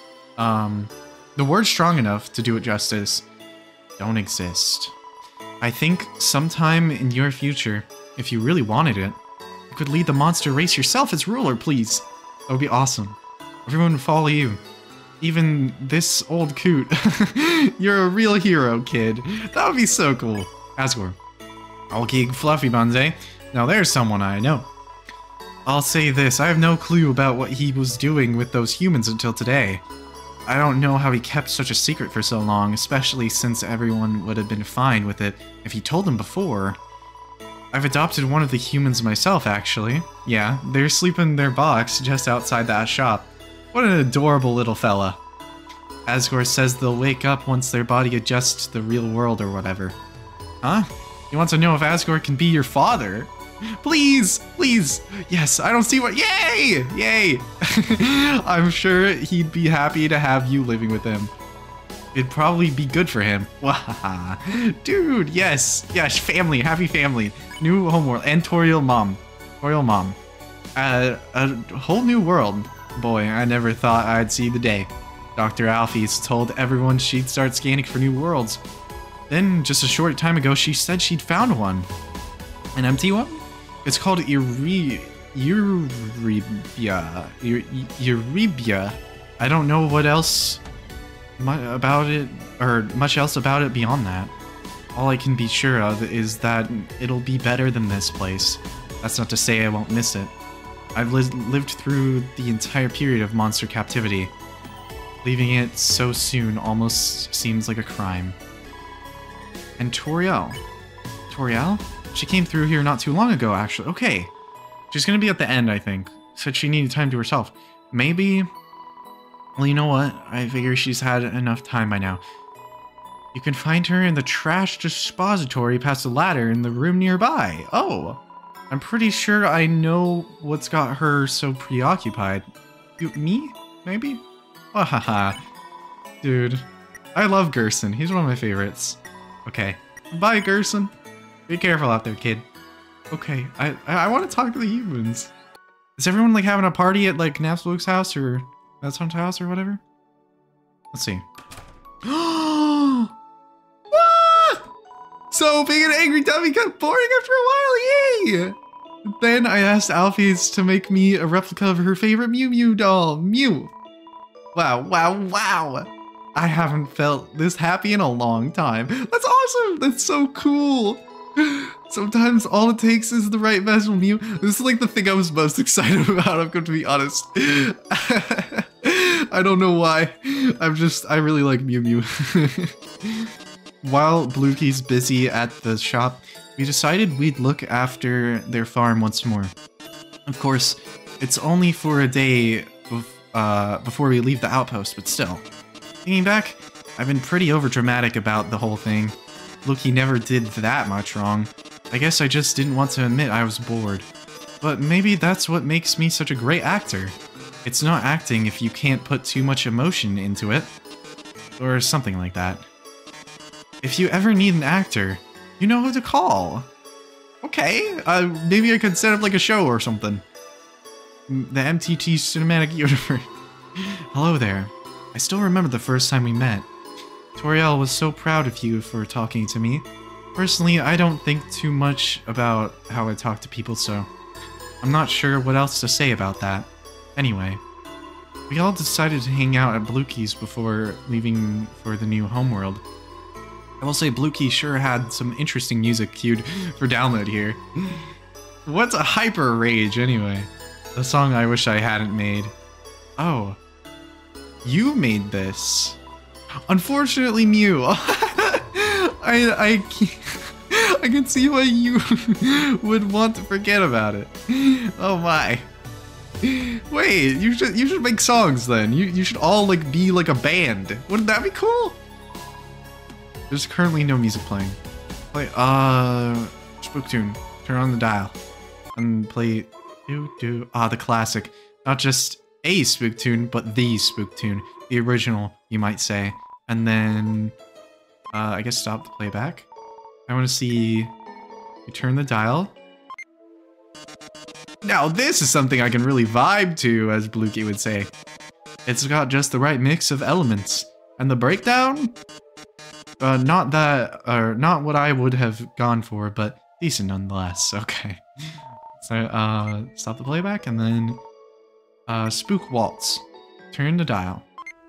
The words strong enough to do it justice don't exist. I think sometime in your future, if you really wanted it, you could lead the monster race yourself as ruler, please. That would be awesome. Everyone would follow you. Even this old coot. You're a real hero, kid. That would be so cool. Asgore. Okay, Fluffy Banzai. Now there's someone I know. I'll say this, I have no clue about what he was doing with those humans until today. I don't know how he kept such a secret for so long, especially since everyone would have been fine with it if he told them before. I've adopted one of the humans myself, actually. Yeah, they're sleeping in their box just outside that shop. What an adorable little fella. Asgore says they'll wake up once their body adjusts to the real world or whatever. Huh? You want to know if Asgore can be your father? Please! Yes, I don't see what- Yay! I'm sure he'd be happy to have you living with him. It'd probably be good for him. Dude, yes, family, happy family. New homeworld, and Toriel mom. A whole new world. Boy, I never thought I'd see the day. Dr. Alphys told everyone she'd start scanning for new worlds. Then, just a short time ago, she said she'd found one. An empty one? It's called Eurybia. I don't know what else about it, or much else about it beyond that. All I can be sure of is that it'll be better than this place. That's not to say I won't miss it. I've lived through the entire period of monster captivity. Leaving it so soon almost seems like a crime. And Toriel? She came through here not too long ago, actually. Okay. She's gonna be at the end, I think. Said she needed time to herself. Maybe... Well, you know what? I figure she's had enough time by now. You can find her in the trash dispository past the ladder in the room nearby. Oh! I'm pretty sure I know what's got her so preoccupied. Me? Maybe? Wahaha. Dude. I love Gerson. He's one of my favorites. Okay. Bye, Gerson. Be careful out there, kid. Okay, I want to talk to the humans. Is everyone like having a party at like Napslook's house or Metzhund's house or whatever? Let's see. So being an angry dummy got boring after a while, yay! Then I asked Alphys to make me a replica of her favorite Mew Mew doll, Mew. Wow. I haven't felt this happy in a long time. That's awesome! That's so cool! Sometimes all it takes is the right vessel, Mew. This is like the thing I was most excited about, I'm going to be honest. I don't know why. I really like Mew Mew. While Blukey's busy at the shop, we decided we'd look after their farm once more. Of course, it's only for a day before we leave the outpost, but still. Thinking back, I've been pretty overdramatic about the whole thing. Blukey never did that much wrong. I guess I just didn't want to admit I was bored. But maybe that's what makes me such a great actor. It's not acting if you can't put too much emotion into it. Or something like that. If you ever need an actor, you know who to call. Okay, maybe I could set up like a show or something. The MTT Cinematic Universe. Hello there. I still remember the first time we met. Toriel was so proud of you for talking to me. Personally, I don't think too much about how I talk to people, so I'm not sure what else to say about that. Anyway, we all decided to hang out at Blukey's before leaving for the new homeworld. I will say Blukey sure had some interesting music queued for download here. What's a hyper rage anyway? A song I wish I hadn't made. Oh, you made this. Unfortunately, Mew. I can see why you would want to forget about it. Oh my. Wait, you should make songs then. You should all like be like a band. Wouldn't that be cool? There's currently no music playing. Play Spooktune. Turn on the dial and play the classic. Not just a Spooktune, but the Spooktune. The original, you might say. And then I guess stop the playback. I want to see you turn the dial. Now this is something I can really vibe to, as Blukey would say. It's got just the right mix of elements. And the breakdown? Not what I would have gone for, but decent nonetheless. Okay. So, stop the playback and then, Spook Waltz. Turn the dial.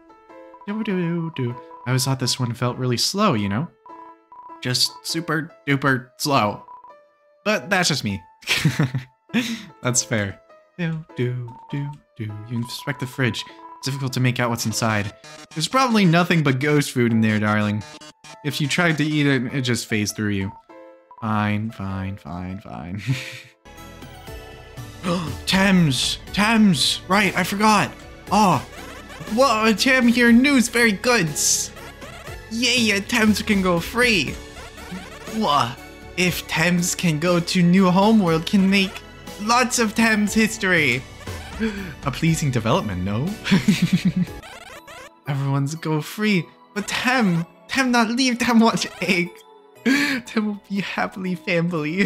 I always thought this one felt really slow, you know? Just super duper slow. But that's just me. That's fair. You inspect the fridge. It's difficult to make out what's inside. There's probably nothing but ghost food in there, darling. If you tried to eat it, it just phased through you. Fine. Thames! Right, I forgot! Oh! Whoa, Tam here, news, very good! Yeah, Thames can go free! Whoa! If Thames can go to New Homeworld, can make lots of Thames history! A pleasing development, no? Everyone's go free, but Tam not leave, Tam watch egg! Tam will be happily family.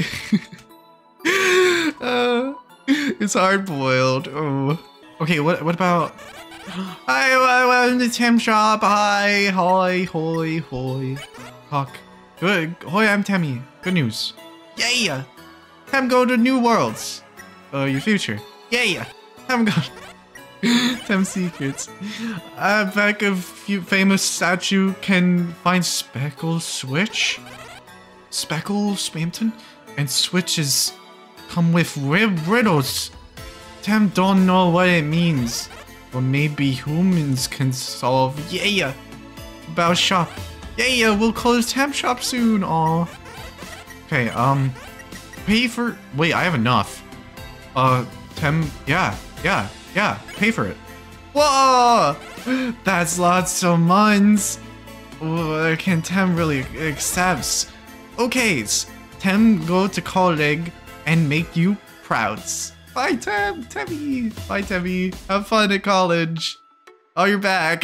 It's hard-boiled. Oh. Okay, what about... I went to Tam shop. Hi, hoy. Talk. Good. Hoy, I'm Tammy. Good news. Yeah. Tam go to New Worlds. Your future. Yeah. Tam go. Tam secrets. Back of famous statue can find Speckle Switch. Speckle Spamton? And switches come with riddles. Tam don't know what it means. Or maybe humans can solve. Yeah. About shop. Yeah, we'll close Tam shop soon. Aw. Okay, pay for... Wait, I have enough. Tam... Yeah. Pay for it. Whoa! That's lots of mons. Can Tam really accepts? Okay, Tam go to college and make you proud. Bye, Tammy. Bye, Tammy. Have fun at college. Oh, you're back.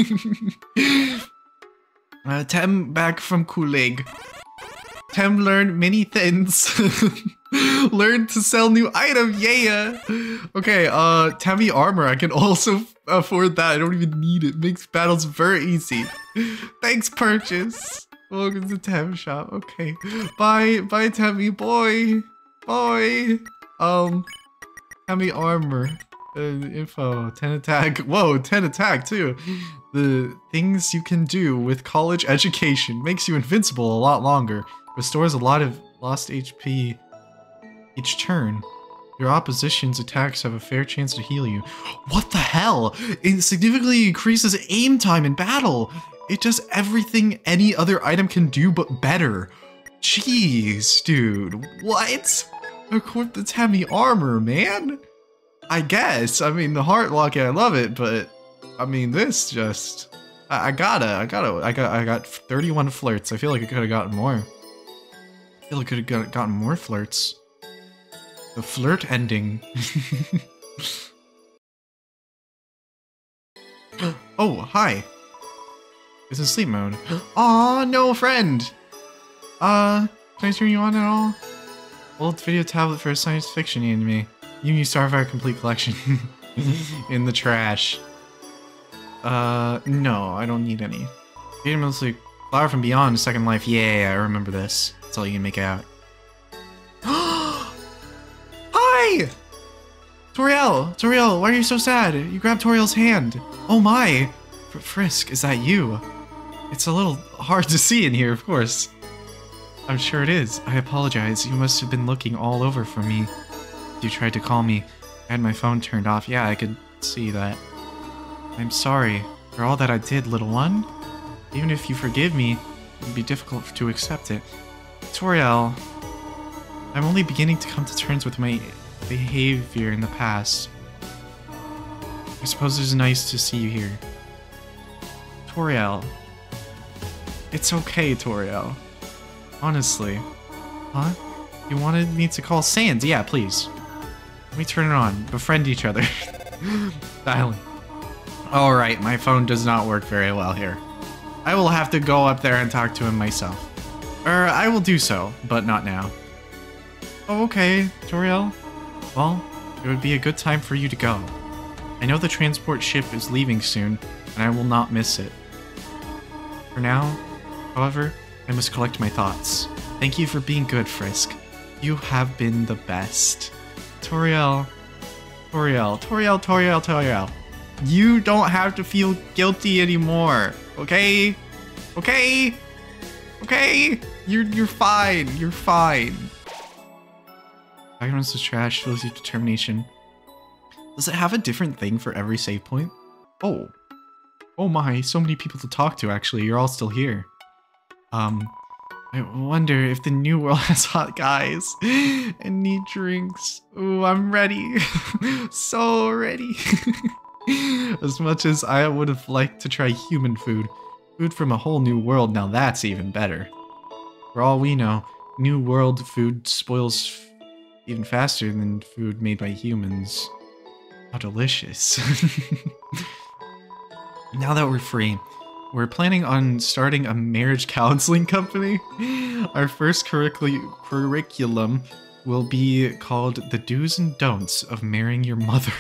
Tam back from Kulig. Tam learned many things. Learned to sell new items, yeah. Okay, Tammy armor, I can also afford that. I don't even need it. Makes battles very easy. Thanks, purchase. Welcome to Tam shop. Okay. Bye, Tammy boy. Tammy armor. Info. 10 attack. Whoa, 10 attack too. The things you can do with college education makes you invincible a lot longer. Restores a lot of lost HP each turn. Your opposition's attacks have a fair chance to heal you. What the hell? It significantly increases aim time in battle. It does everything any other item can do but better. Jeez, dude. What? Equip this heavy armor, man. I guess. I mean, the heart locket, I love it, but I mean, this just... I got 31 flirts. I feel like I could have gotten more. I feel like I could have gotten more flirts. The flirt ending. Oh, hi. It's in sleep mode. Aw, no friend. Can I turn you on at all? Old video tablet for a science fiction anime. Uni Starfire complete collection. In the trash. No, I don't need any. Mostly Flower from Beyond, Second Life. Yeah, I remember this. That's all you can make out. Hi! Toriel, why are you so sad? You grabbed Toriel's hand. Oh my! Frisk, is that you? It's a little hard to see in here, of course. I'm sure it is. I apologize. You must have been looking all over for me. You tried to call me. I had my phone turned off. Yeah, I could see that. I'm sorry for all that I did, little one. Even if you forgive me, it would be difficult to accept it. Toriel, I'm only beginning to come to terms with my behavior in the past. I suppose it's nice to see you here. Toriel. It's okay, Toriel. Honestly. Huh? You wanted me to call Sans? Yeah, please. Let me turn it on. Befriend each other. Dialing. Alright, my phone does not work very well here. I will have to go up there and talk to him myself. I will do so, but not now. Oh, okay, Toriel. Well, it would be a good time for you to go. I know the transport ship is leaving soon, and I will not miss it. For now, however, I must collect my thoughts. Thank you for being good, Frisk. You have been the best. Toriel. You don't have to feel guilty anymore, okay? Okay? You're fine. You're fine. Ignorance is trash, shows you determination. Does it have a different thing for every save point? Oh. Oh my, so many people to talk to actually. You're all still here. I wonder if the new world has hot guys and need drinks. Ooh, I'm ready. So ready. As much as I would have liked to try human food. Food from a whole new world, now that's even better. For all we know, new world food spoils even faster than food made by humans. How delicious. Now that we're free, we're planning on starting a marriage counseling company. Our first curriculum will be called The Do's and Don'ts of Marrying Your Mother.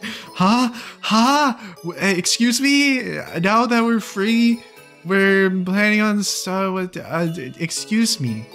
Excuse me? Now that we're free, we're planning on excuse me.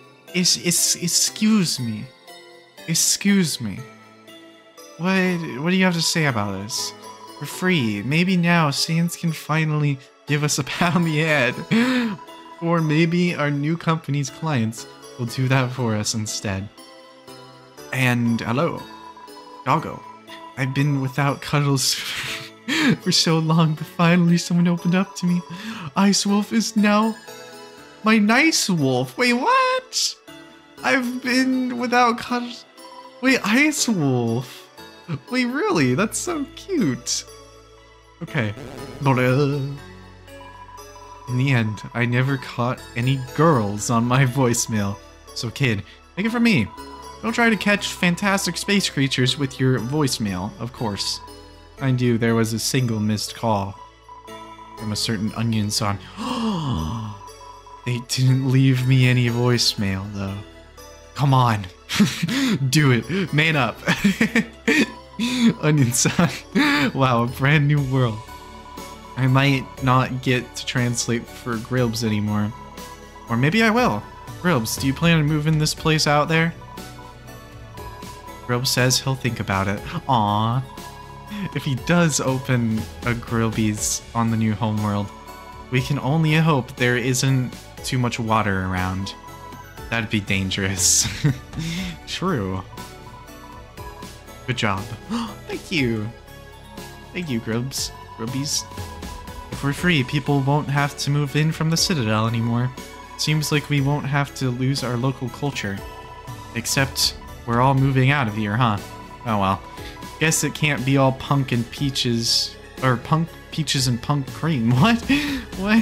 Excuse me. What do you have to say about this? We're free. Maybe now Sans can finally give us a pat on the head. Or maybe our new company's clients will do that for us instead. And hello, doggo. I've been without cuddles for so long, but finally someone opened up to me. Ice Wolf is now my nice wolf. Wait, what? I've been without cuddles. Wait, Ice Wolf. Wait, really? That's so cute. Okay. In the end, I never caught any girls on my voicemail. So kid, take it from me. Don't try to catch fantastic space creatures with your voicemail, of course. Mind you, there was a single missed call from a certain onion song. They didn't leave me any voicemail, though. Come on. Do it. Man up. Onion song. Wow, a brand new world. I might not get to translate for Gribs anymore. Or maybe I will. Gribs, do you plan on moving this place out there? Gribs says he'll think about it. Aww. If he does open a Grillby's on the new homeworld, we can only hope there isn't too much water around. That'd be dangerous. True. Good job. Thank you. Thank you, Grubs. Grubbies. If we're free, people won't have to move in from the Citadel anymore. Seems like we won't have to lose our local culture. Except we're all moving out of here, huh? Oh well. Guess it can't be all punk and peaches... Or punk, peaches and punk cream. What? What?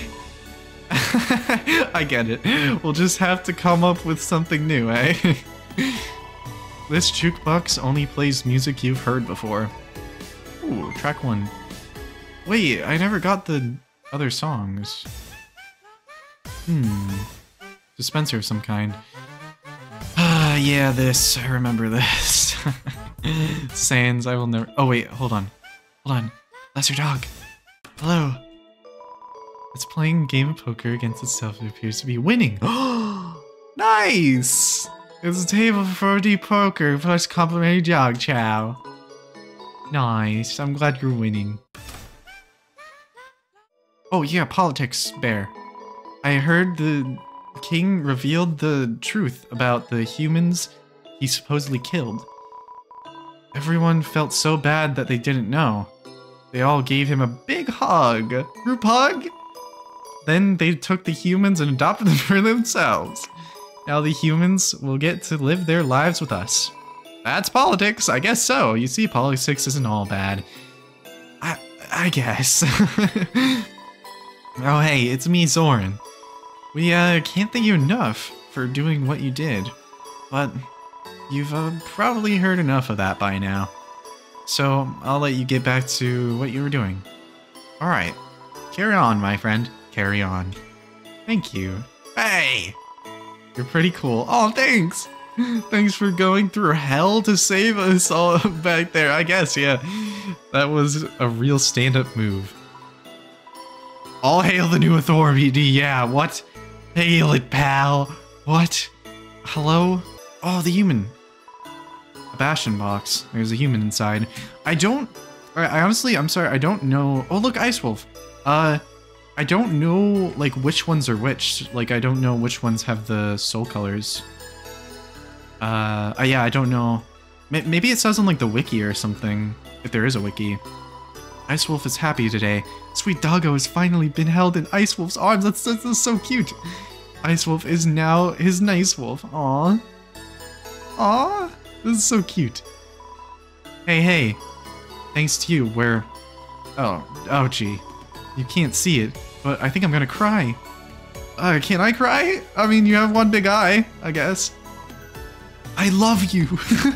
I get it. We'll just have to come up with something new, eh? This jukebox only plays music you've heard before. Ooh, track 1. Wait, I never got the other songs. Dispenser of some kind. Ah, yeah, this. I remember this. Sans, I will never... Oh, wait, hold on. Hold on. That's your dog. Hello. It's playing a game of poker against itself. It appears to be winning. Nice! It's a table for 4D poker plus complimentary dog chow. Nice. I'm glad you're winning. Oh yeah, politics, Bear. I heard the king revealed the truth about the humans he supposedly killed. Everyone felt so bad that they didn't know. They all gave him a big hug. Group hug? Then they took the humans and adopted them for themselves. Now the humans will get to live their lives with us. That's politics, I guess so. You see, politics isn't all bad. I guess. Oh hey, it's me, Zoran. We can't thank you enough for doing what you did. But you've probably heard enough of that by now. So I'll let you get back to what you were doing. Alright. Carry on, my friend. Carry on. Thank you. Hey! You're pretty cool. Oh, thanks! Thanks for going through hell to save us all back there. I guess, yeah. That was a real stand-up move. All hail the new authority, yeah, what? Hail it, pal. What? Hello? Oh, the human. A Bastion box. There's a human inside. I honestly, I'm sorry, I don't know. Oh, look, Ice Wolf. I don't know, like, which ones are which. Like, I don't know which ones have the soul colors. Yeah, I don't know. Maybe it says on, like, the wiki or something, if there is a wiki. Ice Wolf is happy today. Sweet doggo has finally been held in Ice Wolf's arms. That's so cute. Ice Wolf is now his nice wolf. Aww. Aww. This is so cute. Hey. Thanks to you, we're... Oh, gee. You can't see it, but I think I'm gonna cry. Can I cry? I mean, you have one big eye, I guess. I love you.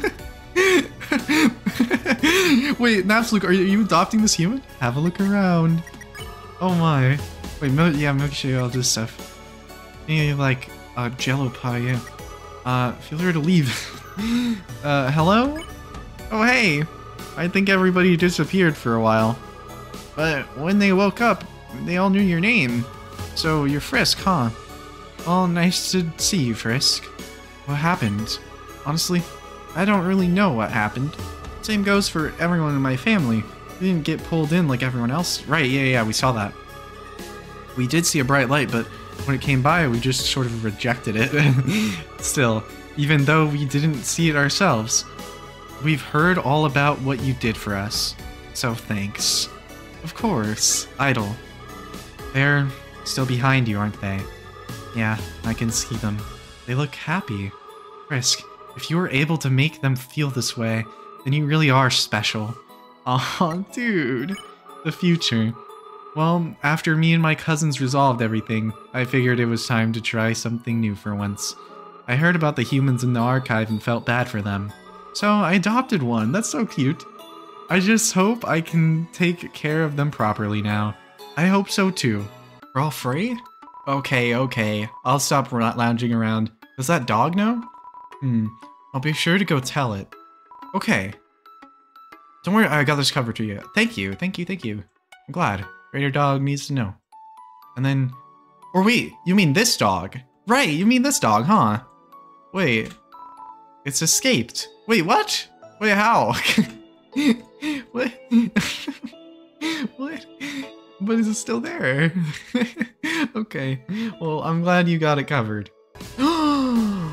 Wait, Napsluke, are you adopting this human? Have a look around. Oh my. Wait, yeah, milkshake, all this stuff. Yeah, like, Jello pie, yeah. Feel free to leave. Hello? Oh, hey. I think everybody disappeared for a while. But when they woke up, they all knew your name. So you're Frisk, huh? Well, nice to see you, Frisk. What happened? Honestly, I don't really know what happened. Same goes for everyone in my family. We didn't get pulled in like everyone else. Right, yeah, we saw that. We did see a bright light, but when it came by, we just sort of rejected it. Still, even though we didn't see it ourselves, we've heard all about what you did for us. So thanks. Of course, Idle. They're still behind you, aren't they? Yeah, I can see them. They look happy. Frisk, if you were able to make them feel this way, then you really are special. Aw, dude. The future. Well, after me and my cousins resolved everything, I figured it was time to try something new for once. I heard about the humans in the archive and felt bad for them. So I adopted one. That's so cute. I just hope I can take care of them properly now. I hope so too. We're all free? Okay. I'll stop lounging around. Does that dog know? I'll be sure to go tell it. Okay. Don't worry, I got this covered for you. Thank you. I'm glad. Raider dog needs to know. And then... Or wait, you mean this dog? Right, you mean this dog, huh? Wait. It's escaped. Wait, what? Wait, how? What? What? But is it still there? Okay. Well, I'm glad you got it covered.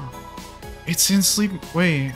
It's in sleep. Wait.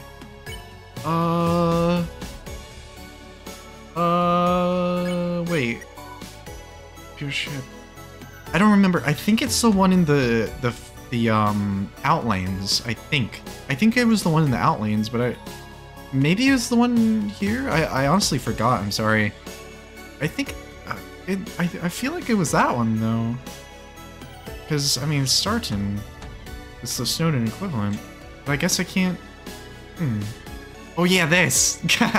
Wait. Pure ship. I don't remember. I think it's the one in the Outlanes. I think it was the one in the Outlanes, but maybe it was the one here. I honestly forgot. I'm sorry. I think I feel like it was that one though, because I mean Starton, it's the Snowdin equivalent. But I guess I can't. Oh yeah, this.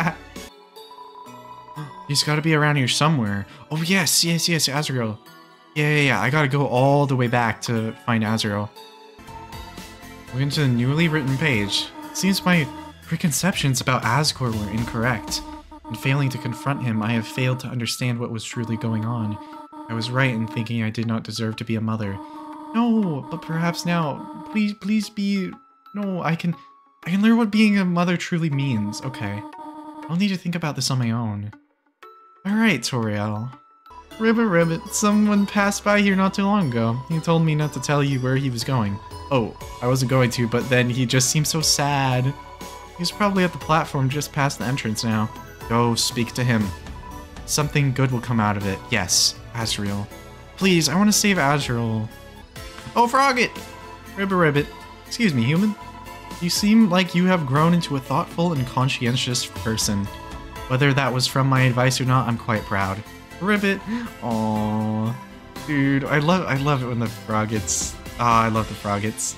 He's got to be around here somewhere. Oh yes, Azrael. Yeah. I gotta go all the way back to find Azrael. We're into the newly written page. Seems my preconceptions about Asgore were incorrect. In failing to confront him, I have failed to understand what was truly going on. I was right in thinking I did not deserve to be a mother. No, but perhaps now. Please be... No, I can learn what being a mother truly means. Okay. I'll need to think about this on my own. Alright, Toriel. Ribbit, someone passed by here not too long ago. He told me not to tell you where he was going. Oh, I wasn't going to, but then he just seemed so sad. He's probably at the platform just past the entrance now. Go speak to him. Something good will come out of it. Yes, Azrael. Please, I want to save Azrael. Oh, Frogget! Ribbit. Excuse me, human. You seem like you have grown into a thoughtful and conscientious person. Whether that was from my advice or not, I'm quite proud. Ribbit. Aww. Dude, I love it when the Froggets... Ah, I love the Froggets.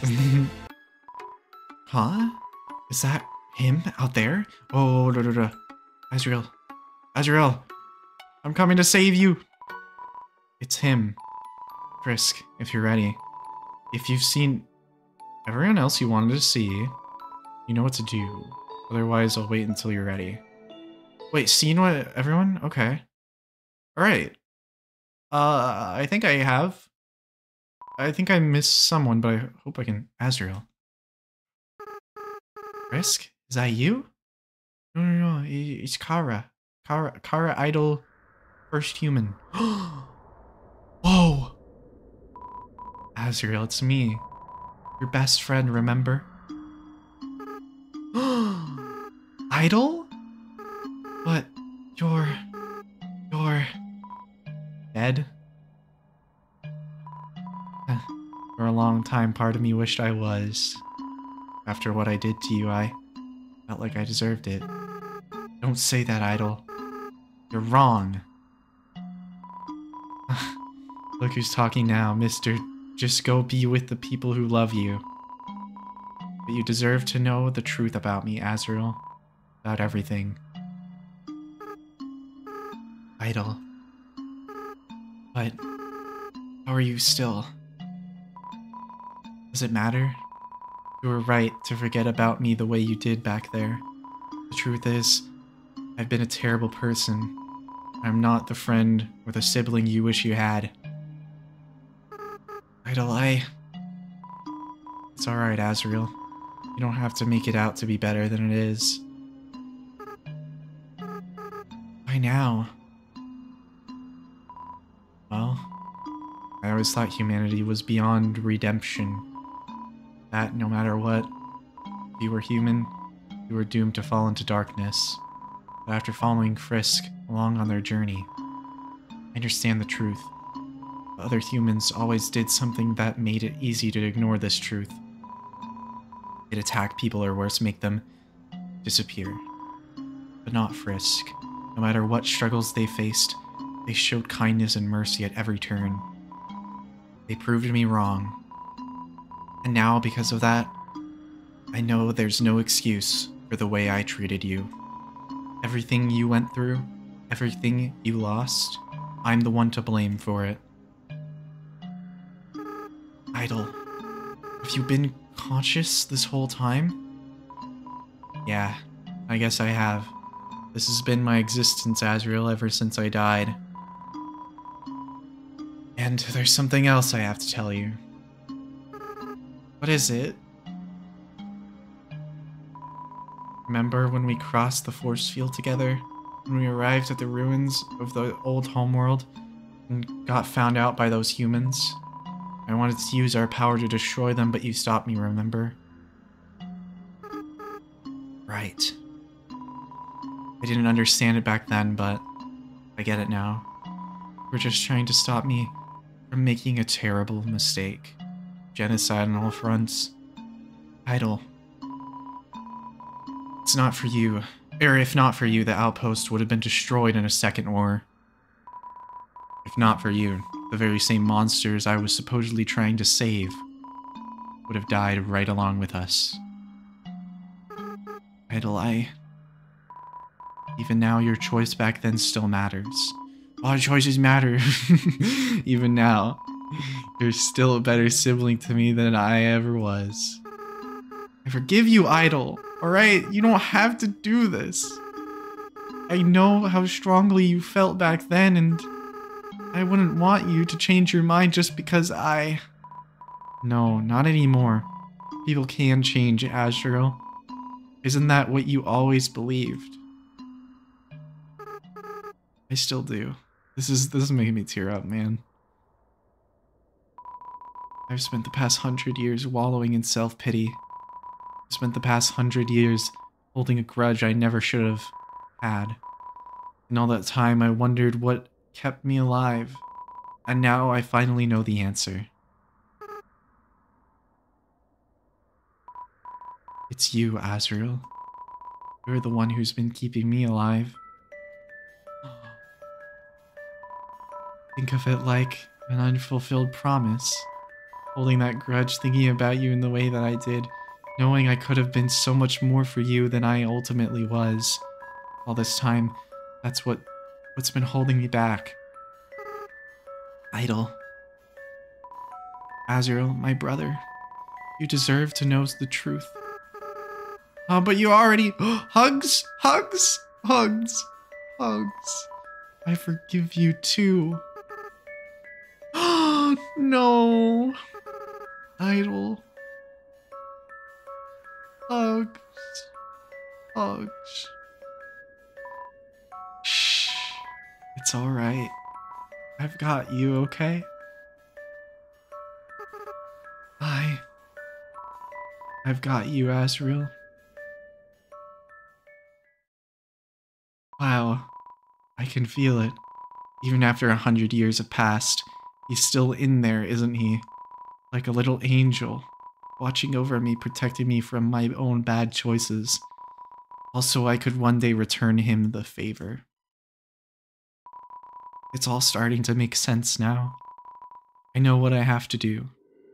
Huh? Is that him out there? Oh, no. Azrael. I'm coming to save you. It's him. Frisk, if you're ready. If you've seen everyone else you wanted to see, you know what to do. Otherwise, I'll wait until you're ready. Wait, seen what everyone? Okay. Alright. I think I have. I think I missed someone, but I hope I can... Azrael. Frisk? Is that you? No. It's Kara. Kara Idol, first human. Whoa! Azrael, it's me. Your best friend, remember? Idol? But you're dead? For a long time, part of me wished I was. After what I did to you, I felt like I deserved it. Don't say that, Idol. You're wrong. Look who's talking now, mister. Just go be with the people who love you. But you deserve to know the truth about me, Azrael. About everything. Idol. But how are you still? Does it matter? You were right to forget about me the way you did back there. The truth is, I've been a terrible person. I'm not the friend or the sibling you wish you had. Idol, It's alright, Azrael. You don't have to make it out to be better than it is. Why now? Well, I always thought humanity was beyond redemption. That no matter what, if you were human, you were doomed to fall into darkness. But after following Frisk along on their journey, I understand the truth. The other humans always did something that made it easy to ignore this truth. They'd attack people or worse, make them disappear. But not Frisk. No matter what struggles they faced, they showed kindness and mercy at every turn. They proved me wrong. And now, because of that, I know there's no excuse for the way I treated you. Everything you went through, everything you lost, I'm the one to blame for it. Idol, have you been conscious this whole time? Yeah, I guess I have. This has been my existence, Azrael, ever since I died. And there's something else I have to tell you. What is it? Remember when we crossed the force field together? When we arrived at the ruins of the old homeworld and got found out by those humans? I wanted to use our power to destroy them, but you stopped me, remember? Right. I didn't understand it back then, but I get it now. You're just trying to stop me from making a terrible mistake. Genocide on all fronts. Idle. It's not for you. Or if not for you, the outpost would have been destroyed in a second war. If not for you, the very same monsters I was supposedly trying to save would have died right along with us. Idle, even now, your choice back then still matters. All choices matter. Even now, you're still a better sibling to me than I ever was. I forgive you, Idle. Alright? You don't have to do this. I know how strongly you felt back then, and I wouldn't want you to change your mind just because I... No, not anymore. People can change, Azrael. Isn't that what you always believed? I still do. This is making me tear up, man. I've spent the past 100 years wallowing in self-pity. I've spent the past 100 years holding a grudge I never should have had. And all that time I wondered what kept me alive. And now I finally know the answer. It's you, Azrael. You're the one who's been keeping me alive. Think of it like an unfulfilled promise. Holding that grudge, thinking about you in the way that I did, knowing I could have been so much more for you than I ultimately was. All this time, that's what's been holding me back. Idle. Azrael, my brother, you deserve to know the truth. Oh, but you already... Hugs! Hugs! Hugs! Hugs. I forgive you too. No. Idle. Hugs. Hugs. Shh. It's alright. I've got you, okay? I've got you, Azrael. Wow. I can feel it. Even after 100 years have passed, he's still in there, isn't he? Like a little angel, watching over me, protecting me from my own bad choices. Also, I could one day return him the favor. It's all starting to make sense now. I know what I have to do.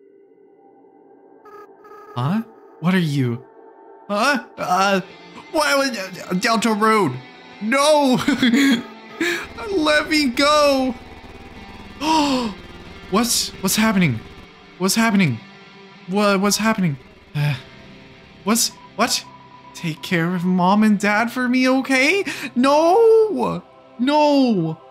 Huh? What are you? Huh? Why was Delta Road? No! Let me go! What's happening? What's happening? What's happening? What? Take care of Mom and Dad for me, okay? No! No!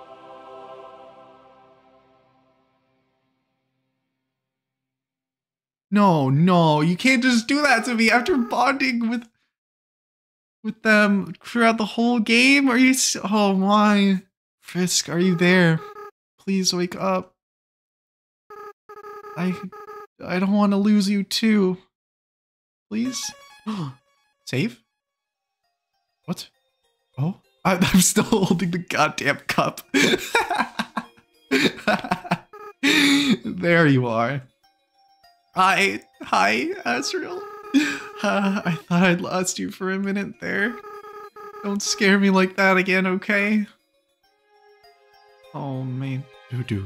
No, you can't just do that to me after bonding with them throughout the whole game. Are you oh my. Frisk, are you there? Please wake up. I don't want to lose you too. Please? Save? What? Oh? I'm still holding the goddamn cup. There you are. Hi, Azrael. I thought I'd lost you for a minute there. Don't scare me like that again, okay? Oh man. Do.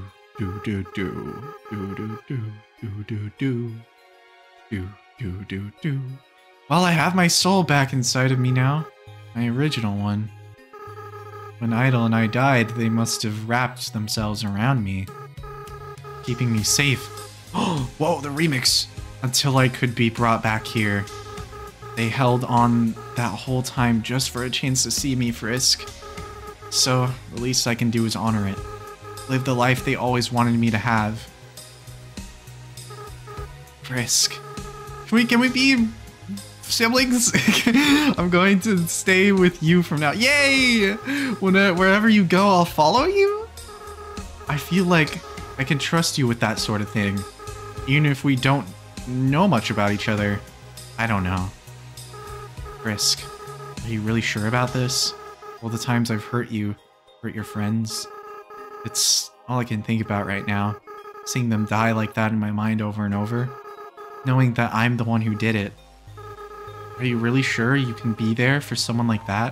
Well, I have my soul back inside of me now. My original one. When Idle and I died, they must have wrapped themselves around me, keeping me safe. Oh, whoa, the remix! Until I could be brought back here. They held on that whole time just for a chance to see me, Frisk. So, the least I can do is honor it. Live the life they always wanted me to have. Frisk. Can we be siblings? I'm going to stay with you from now. Yay! Wherever you go, I'll follow you? I feel like I can trust you with that sort of thing. Even if we don't know much about each other. I don't know. Frisk, are you really sure about this? All the times I've hurt you, hurt your friends. It's all I can think about right now. Seeing them die like that in my mind over and over. Knowing that I'm the one who did it. Are you really sure you can be there for someone like that?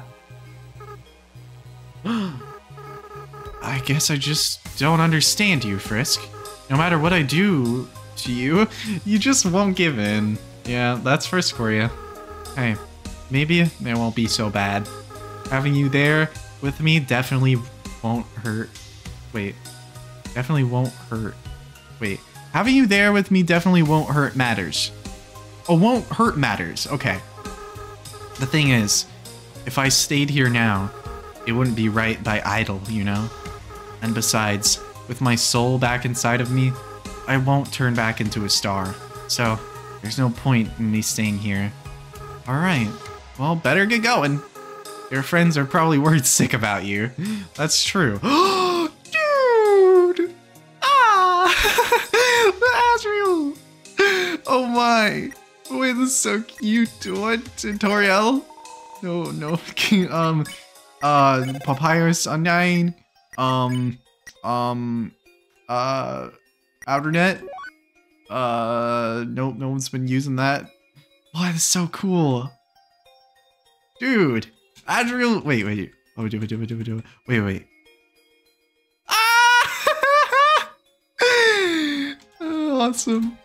I guess I just don't understand you, Frisk. No matter what I do to you, you just won't give in. Yeah, that's Frisk for you. Hey, maybe it won't be so bad. Having you there with me definitely won't hurt. Wait, definitely won't hurt. Wait, having you there with me definitely won't hurt matters. Oh, won't hurt matters. Okay. The thing is, if I stayed here now, it wouldn't be right by Idle, you know? And besides, with my soul back inside of me, I won't turn back into a star. So, there's no point in me staying here. Alright, well, better get going. Your friends are probably worried sick about you. That's true. Dude! Ah! Asriel! Oh my! Wait, this is so cute. What? Toriel? No. Papyrus Undyne? Outernet? Nope, no one's been using that. Wow, that's so cool. Dude! Adriel, wait. Oh, do it. Wait. Ah! Awesome.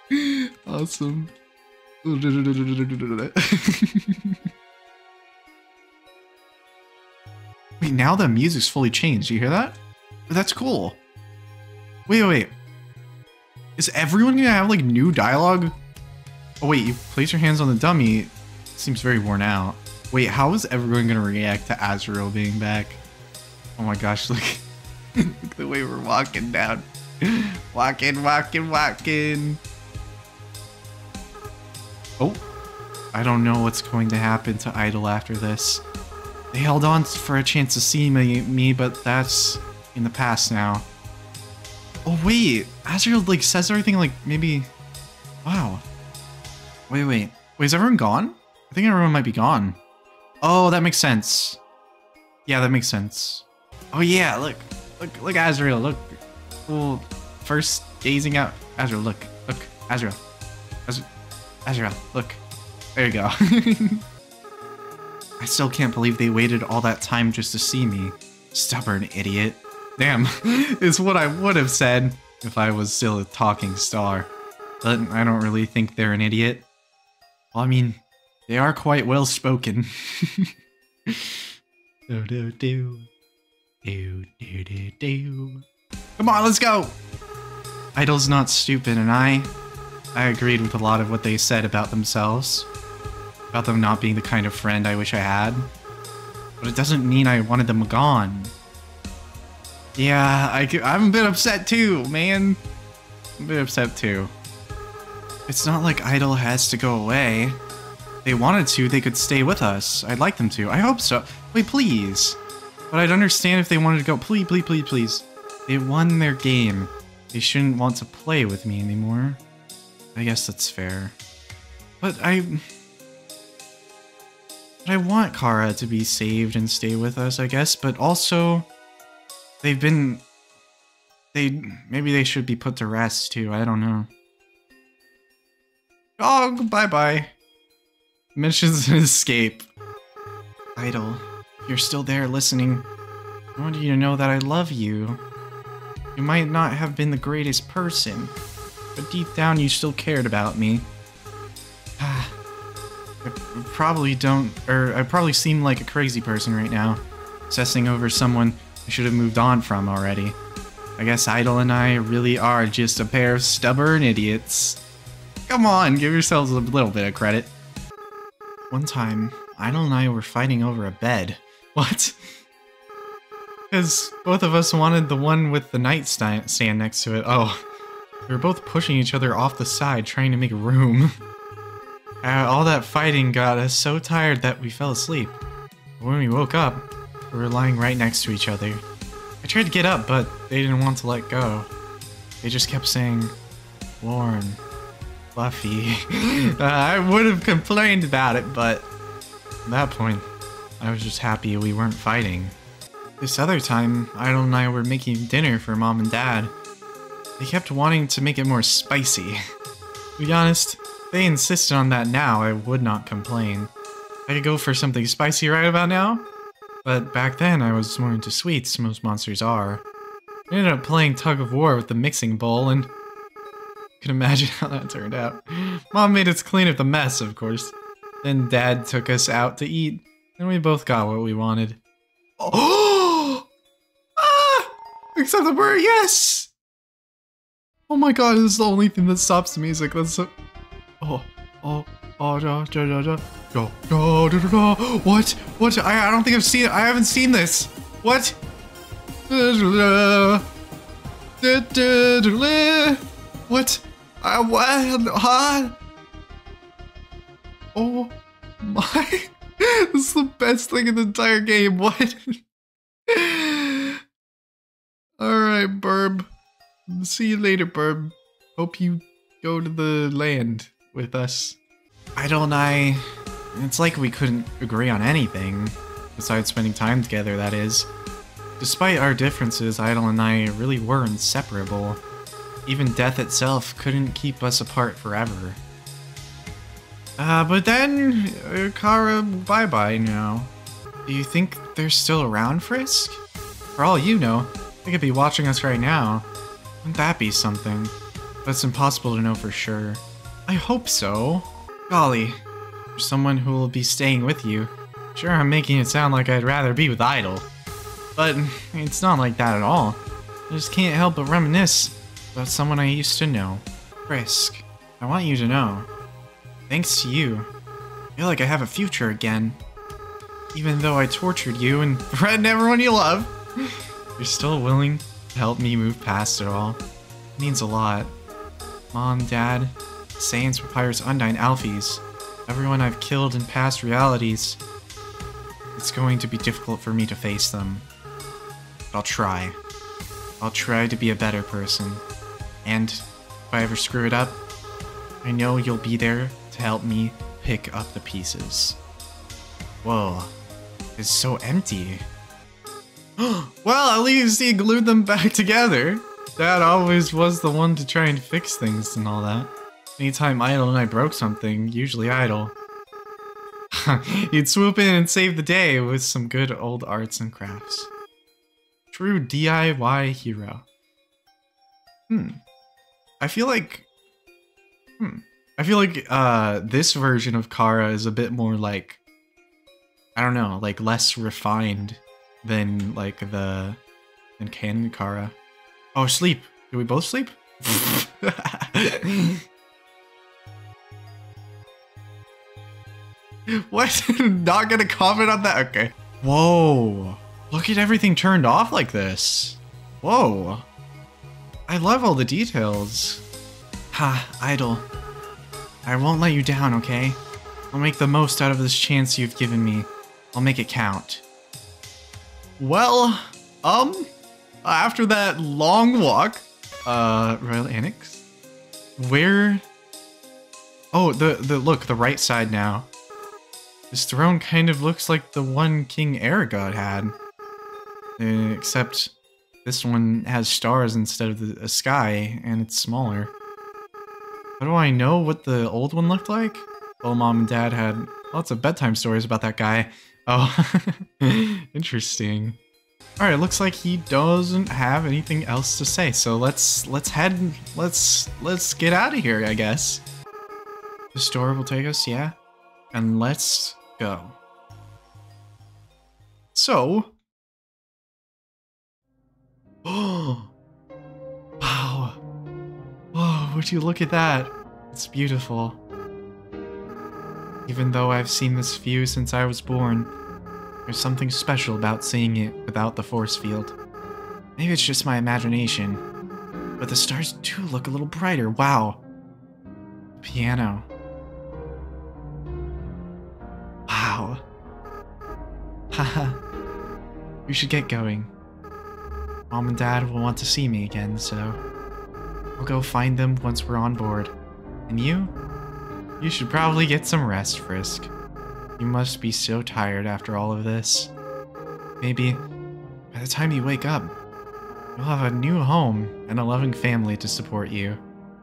Wait, now the music's fully changed. You hear that? That's cool. Wait. Is everyone gonna have like new dialogue? Oh wait, you place your hands on the dummy. It seems very worn out. Wait, how is everyone gonna react to Azrael being back? Oh my gosh, look, look at the way we're walking down. Walking. Oh, I don't know what's going to happen to Idle after this. They held on for a chance to see me, but that's in the past now. Oh wait, Azrael like says everything like maybe. Wow. Wait, is everyone gone? I think everyone might be gone. Oh, that makes sense. Yeah, that makes sense. Oh yeah, look, Azrael, look. Cool. First gazing out, Azrael, look, Azrael, look. There you go. I still can't believe they waited all that time just to see me. Stubborn idiot. Damn, is what I would have said if I was still a talking star. But I don't really think they're an idiot. Well, I mean, they are quite well spoken. Do. Come on, let's go! Idle's not stupid, and I agreed with a lot of what they said about themselves. About them not being the kind of friend I wish I had. But it doesn't mean I wanted them gone. Yeah, I'm a bit upset too, man. I'm a bit upset too. It's not like Idle has to go away. If they wanted to, they could stay with us. I'd like them to. I hope so. Wait, please. But I'd understand if they wanted to go. Please. They won their game. They shouldn't want to play with me anymore. I guess that's fair. But I want Kara to be saved and stay with us, I guess. But also, maybe they should be put to rest too. I don't know. Oh, bye. Missions and escape. Idle, you're still there listening. I want you to know that I love you. You might not have been the greatest person, but deep down you still cared about me. I probably seem like a crazy person right now, obsessing over someone I should have moved on from already. I guess Idle and I really are just a pair of stubborn idiots. Come on, give yourselves a little bit of credit. One time, Idle and I were fighting over a bed. What? Because both of us wanted the one with the nightstand next to it. Oh, we were both pushing each other off the side, trying to make room. All that fighting got us so tired that we fell asleep. When we woke up, we were lying right next to each other. I tried to get up, but they didn't want to let go. They just kept saying, warm, fluffy. I would have complained about it, but At that point, I was just happy we weren't fighting. This other time, Idol and I were making dinner for Mom and Dad. They kept wanting to make it more spicy. To be honest, if they insisted on that now, I would not complain. I could go for something spicy right about now, but back then I was more into sweets, most monsters are. I ended up playing tug of war with the mixing bowl, and you can imagine how that turned out. Mom made us clean up the mess, of course. Then Dad took us out to eat, and we both got what we wanted. Oh! Ah! Except the bird, yes! Oh my god, this is the only thing that stops the music. That's so... Oh, da, da, da, da. Go, go, da, da, da. What? What? I don't think I've seen it. I haven't seen this. What? What? What? Huh? Oh my. This is the best thing in the entire game. What? Alright, Burb. See you later, Burb. Hope you go to the land with us. Idol and I... It's like we couldn't agree on anything. Besides spending time together, that is. Despite our differences, Idol and I really were inseparable. Even death itself couldn't keep us apart forever. But then, Kara, bye-bye now. Do you think they're still around, Frisk? For all you know, they could be watching us right now. Wouldn't that be something? But it's impossible to know for sure. I hope so. Golly, for someone who will be staying with you. Sure, I'm making it sound like I'd rather be with Idol. But it's not like that at all. I just can't help but reminisce about someone I used to know. Frisk, I want you to know. Thanks to you, I feel like I have a future again. Even though I tortured you and threatened everyone you love, you're still willing to help me move past it all. It means a lot. Mom, Dad, Saiyans, Papyrus, Undyne, Alphys, everyone I've killed in past realities. It's going to be difficult for me to face them. But I'll try. I'll try to be a better person. And if I ever screw it up, I know you'll be there to help me pick up the pieces. Whoa, it's so empty. Well, at least he glued them back together. Dad always was the one to try and fix things and all that. Anytime Idol and I broke something, usually Idol, he'd swoop in and save the day with some good old arts and crafts. True DIY hero. I feel like this version of Kara is a bit more like, I don't know, like less refined than like than canon Kara. Oh, sleep. Do we both sleep? What? Not gonna comment on that? Okay. Whoa. Look at everything turned off like this. Whoa. I love all the details. Ha, Idol. I won't let you down, okay? I'll make the most out of this chance you've given me. I'll make it count. Well, after that long walk, Royal Annex, where... Oh, look, the right side now. This throne kind of looks like the one King Aragod had. Except this one has stars instead of a sky, and it's smaller. How do I know what the old one looked like? Well, Mom and Dad had lots of bedtime stories about that guy. Oh, interesting. Alright, looks like he doesn't have anything else to say, so let's get out of here, I guess. The store will take us, yeah? And let's go. So... Oh! Wow! Whoa, would you look at that? It's beautiful. Even though I've seen this view since I was born, there's something special about seeing it without the force field. Maybe it's just my imagination, but the stars do look a little brighter. Wow. The piano. Wow. Haha. We should get going. Mom and Dad will want to see me again, so we'll go find them once we're on board. And you? You should probably get some rest, Frisk. You must be so tired after all of this. Maybe by the time you wake up, you'll have a new home and a loving family to support you.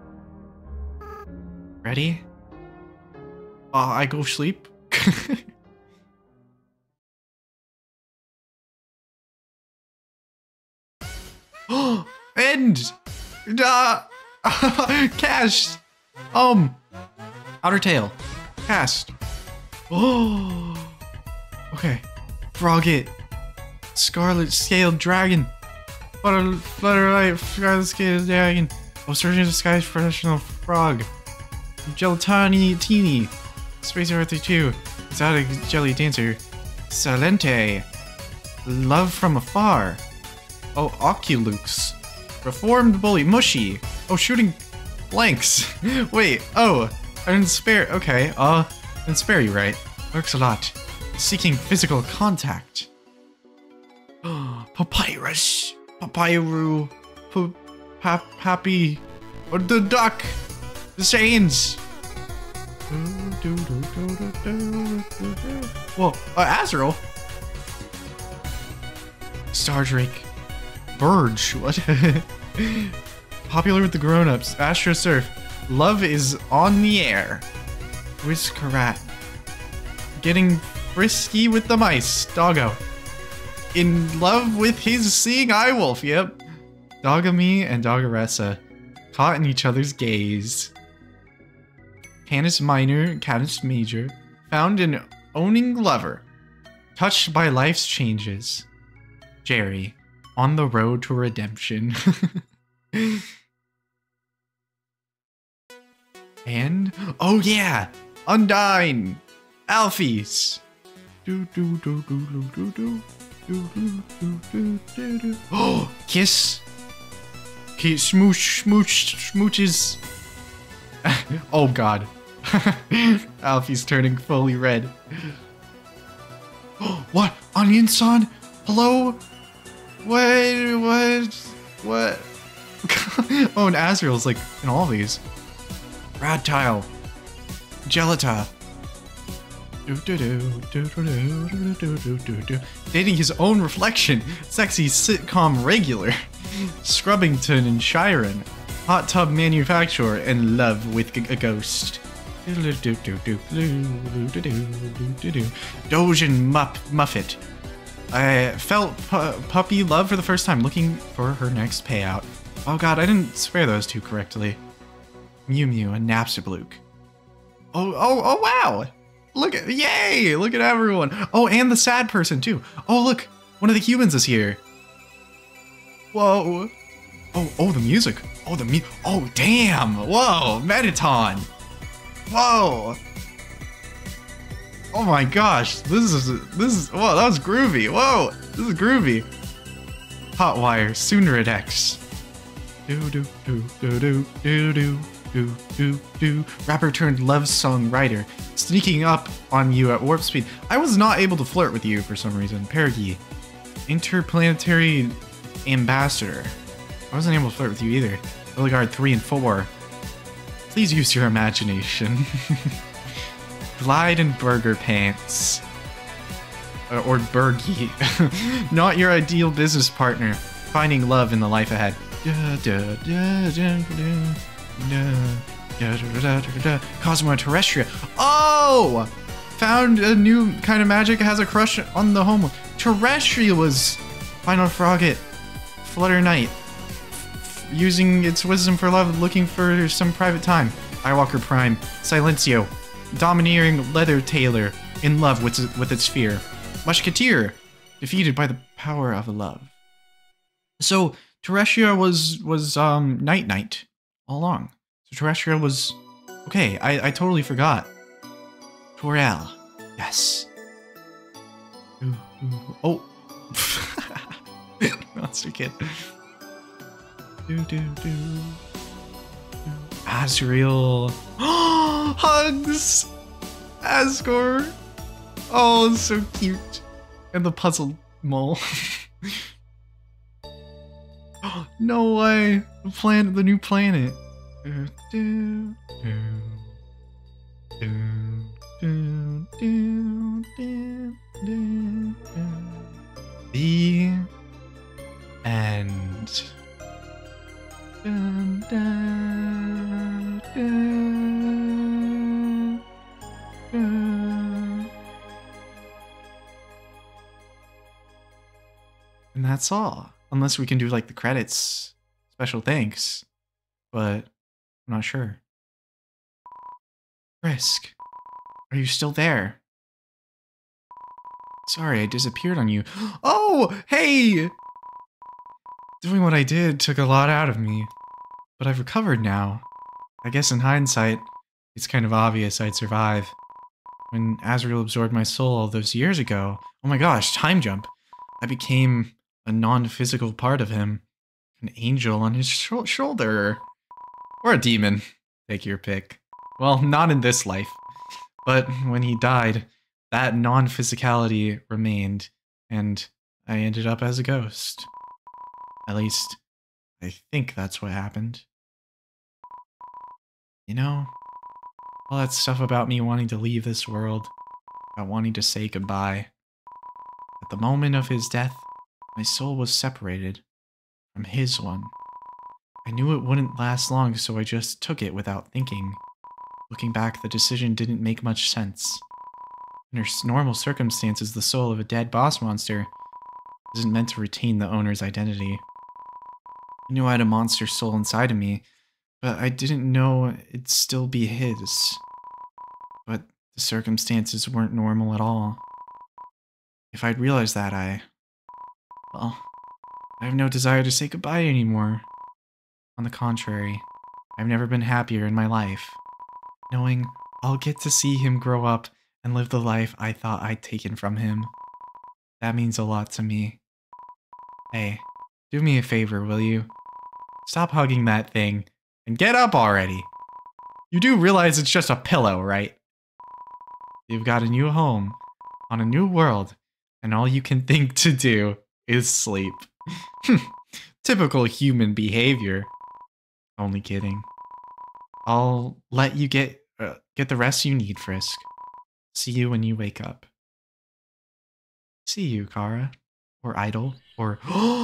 Ready? I go sleep. End! Cast! Outer tail. Cast. Oh! Okay. Frogget. Scarlet Scaled Dragon. Flutterlight Scarlet Scaled Dragon. Oh, Surgeon Disguise Professional Frog. Gelatini Teeny. Space Earthy 2. Exotic Jelly Dancer. Salente. Love from Afar. Oh, Oculux. Reformed Bully. Mushy. Oh, shooting blanks. Wait, oh. I didn't spare. Okay, didn't spare you, right? Works a lot. Seeking physical contact. Papyrus. Papyru. Happy. Or the duck. The Saints. Whoa, Azrael. Star Drake. Burge. What? Popular with the grown-ups. Astro Surf. Love is on the air. Whiskerat. Getting frisky with the mice. Doggo. In love with his seeing eye wolf. Yep. Dogami and Doggeressa. Caught in each other's gaze. Canis Minor, Canis Major. Found in owning lover. Touched by life's changes. Jerry. On the road to redemption. And oh yeah, Undyne, Alphys. Oh, kiss, smooch, smooches. Oh god, Alphys turning fully red. What? Onion Son? Hello? What? Oh, and Azrael's like in all these. Radtile. Gelata. Dating his own reflection. Sexy sitcom regular. Scrubbington and Chiron. Hot tub manufacturer and love with a ghost. Dojan Muffet. I felt puppy love for the first time, looking for her next payout. Oh god, I didn't swear those two correctly. Mew Mew and Napstablook. Oh wow! Look at, yay! Look at everyone. Oh, and the sad person too. Oh look, one of the humans is here. Whoa. Oh, the music. Oh, oh damn! Whoa, Mettaton. Whoa. Oh my gosh, this is whoa, that was groovy. Whoa, this is groovy. Hotwire, Sunradex. Rapper turned love song writer, sneaking up on you at warp speed. I was not able to flirt with you for some reason. Perigi, interplanetary ambassador. I wasn't able to flirt with you either. Eligard 3 and 4. Please use your imagination. Glide and Burger Pants. Or Bergie. Not your ideal business partner. Finding love in the life ahead. Cosmo Terrestria. Oh! Found a new kind of magic. Has a crush on the home. Terrestria was Final Frogget. Flutter Knight. Using its wisdom for love, looking for some private time. Eyewalker Prime. Silencio. Domineering leather tailor. In love with its fear. Musketeer. Defeated by the power of love. So Terrestria was Night Knight all along. So Terrestria was okay. I totally forgot. Torel, yes. Oh, Monster Kid. Azrael. Hugs. Asgore. Oh, it's so cute. And the puzzle mole. No way! The new planet. The end. Dun, dun, dun, dun. And that's all. Unless we can do like the credits. Special thanks. But I'm not sure. Frisk, are you still there? Sorry, I disappeared on you. Oh, hey! Doing what I did took a lot out of me. But I've recovered now. I guess in hindsight, it's kind of obvious I'd survive. When Azrael absorbed my soul all those years ago, oh my gosh, time jump. I became a non-physical part of him. An angel on his shoulder. Or a demon. Take your pick. Well, not in this life. But when he died, that non-physicality remained, and I ended up as a ghost. At least, I think that's what happened. You know, all that stuff about me wanting to leave this world, about wanting to say goodbye. At the moment of his death, my soul was separated from his one. I knew it wouldn't last long, so I just took it without thinking. Looking back, the decision didn't make much sense. Under normal circumstances, the soul of a dead boss monster isn't meant to retain the owner's identity. I knew I had a monster soul inside of me, but I didn't know it'd still be his. But the circumstances weren't normal at all. If I'd realized that, well, I have no desire to say goodbye anymore. On the contrary, I've never been happier in my life, knowing I'll get to see him grow up and live the life I thought I'd taken from him. That means a lot to me. Hey, do me a favor, will you? Stop hugging that thing and get up already. You do realize it's just a pillow, right? You've got a new home on a new world, and all you can think to do is sleep. Typical human behavior. Only kidding. I'll let you get the rest you need, Frisk. See you when you wake up. See you, Kara. Or Idol. Or...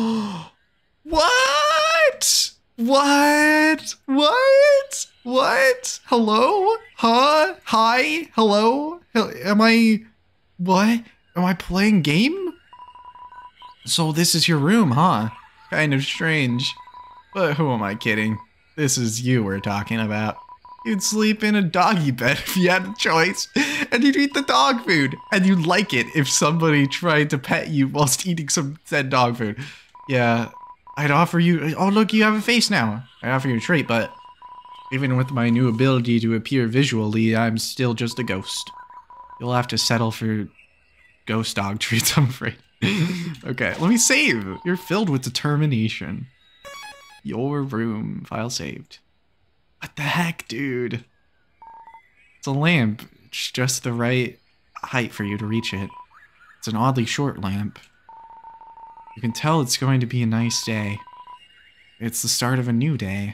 What? What? What? What? Hello? Huh? Hi? Hello? Am I... What? Am I playing game? So this is your room, huh? Kind of strange. But who am I kidding? This is you we're talking about. You'd sleep in a doggy bed if you had a choice, and you'd eat the dog food, and you'd like it if somebody tried to pet you whilst eating some said dog food. Yeah, I'd offer you... Oh, look, you have a face now. I'd offer you a treat, but even with my new ability to appear visually, I'm still just a ghost. You'll have to settle for ghost dog treats, I'm afraid. Okay, let me save. You're filled with determination. Your room. File saved. What the heck, dude? It's a lamp. It's just the right height for you to reach it. It's an oddly short lamp. You can tell it's going to be a nice day. It's the start of a new day.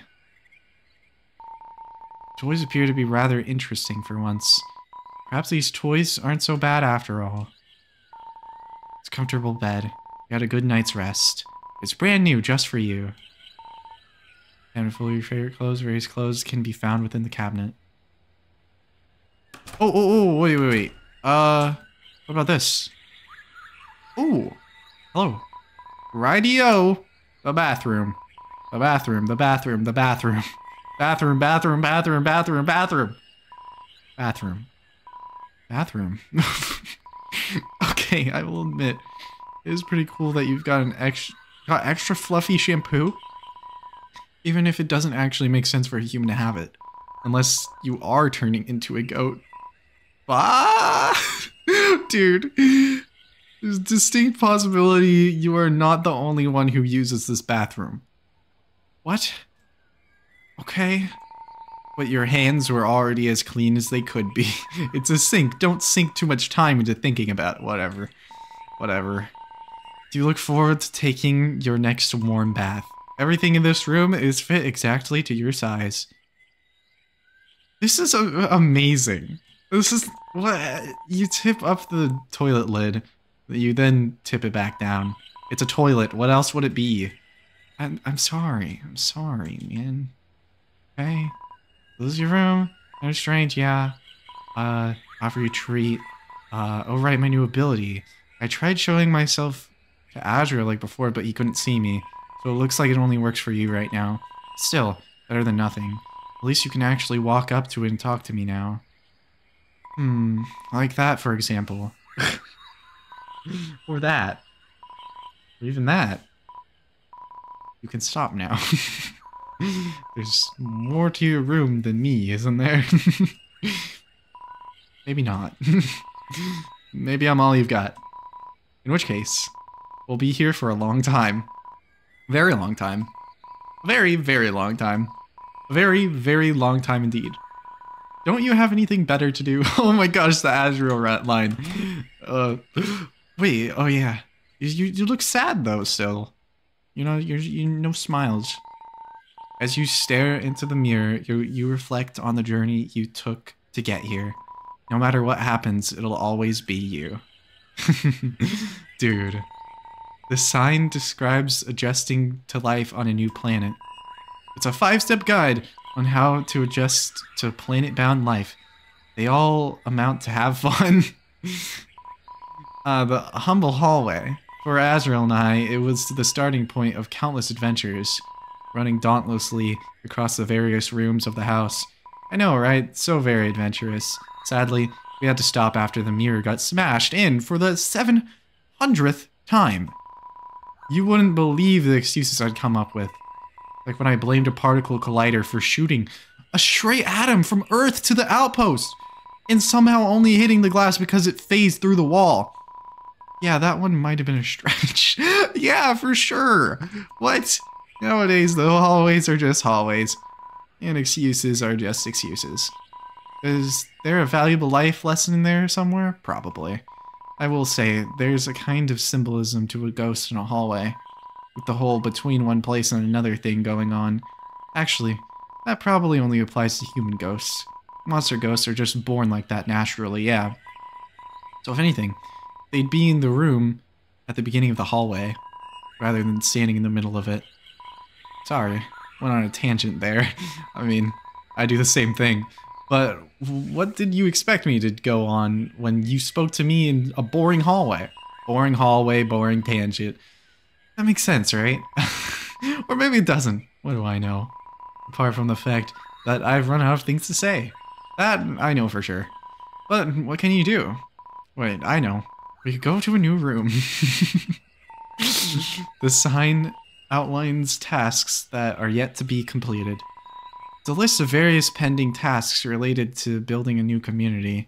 Toys appear to be rather interesting for once. Perhaps these toys aren't so bad after all. It's a comfortable bed. You had a good night's rest. It's brand new just for you. And full of your favorite clothes, various clothes can be found within the cabinet. Oh, wait. What about this? Ooh, hello. Radio. The bathroom. The bathroom. Bathroom. Okay, I will admit, it is pretty cool that you've got extra fluffy shampoo. Even if it doesn't actually make sense for a human to have it. Unless you are turning into a goat. Ah! Dude. There's a distinct possibility you are not the only one who uses this bathroom. What? Okay. But your hands were already as clean as they could be. It's a sink. Don't sink too much time into thinking about it. Whatever. Do you look forward to taking your next warm bath? Everything in this room is fit exactly to your size. This is amazing. This is what you tip up the toilet lid. You then tip it back down. It's a toilet. What else would it be? I'm sorry. I'm sorry, man. Okay. This is your room. No strange, yeah. Offer you a treat. Oh right, my new ability. I tried showing myself to Azrael like before, but he couldn't see me. So it looks like it only works for you right now. Still, better than nothing. At least you can actually walk up to it and talk to me now. Like that, for example. Or that. Or even that. You can stop now. There's more to your room than me, isn't there? Maybe not. Maybe I'm all you've got. In which case, we'll be here for a long time. Very long time. Very, very long time. A very, very long time indeed. Don't you have anything better to do? Oh my gosh, the Azrael rat line. Wait, oh yeah. You look sad though still. You know, you no smiles. As you stare into the mirror, you reflect on the journey you took to get here. No matter what happens, it'll always be you. Dude. The sign describes adjusting to life on a new planet. It's a 5-step guide on how to adjust to planet-bound life. They all amount to have fun. The humble hallway. For Azrael and I, it was the starting point of countless adventures, running dauntlessly across the various rooms of the house. I know, right? So very adventurous. Sadly, we had to stop after the mirror got smashed in for the 700th time. You wouldn't believe the excuses I'd come up with. Like when I blamed a particle collider for shooting a stray atom from Earth to the outpost, and somehow only hitting the glass because it phased through the wall. Yeah, that one might have been a stretch. Yeah, for sure. What? Nowadays, the hallways are just hallways, and excuses are just excuses. Is there a valuable life lesson in there somewhere? Probably. I will say, there's a kind of symbolism to a ghost in a hallway, with the whole between one place and another thing going on. Actually, that probably only applies to human ghosts. Monster ghosts are just born like that naturally, yeah. So if anything, they'd be in the room at the beginning of the hallway, rather than standing in the middle of it. Sorry, went on a tangent there. I mean, I do the same thing. But what did you expect me to go on when you spoke to me in a boring hallway? Boring hallway, boring tangent. That makes sense, right? Or maybe it doesn't. What do I know? Apart from the fact that I've run out of things to say. That I know for sure. But what can you do? Wait, I know. We could go to a new room. The sign outlines tasks that are yet to be completed. It's a list of various pending tasks related to building a new community.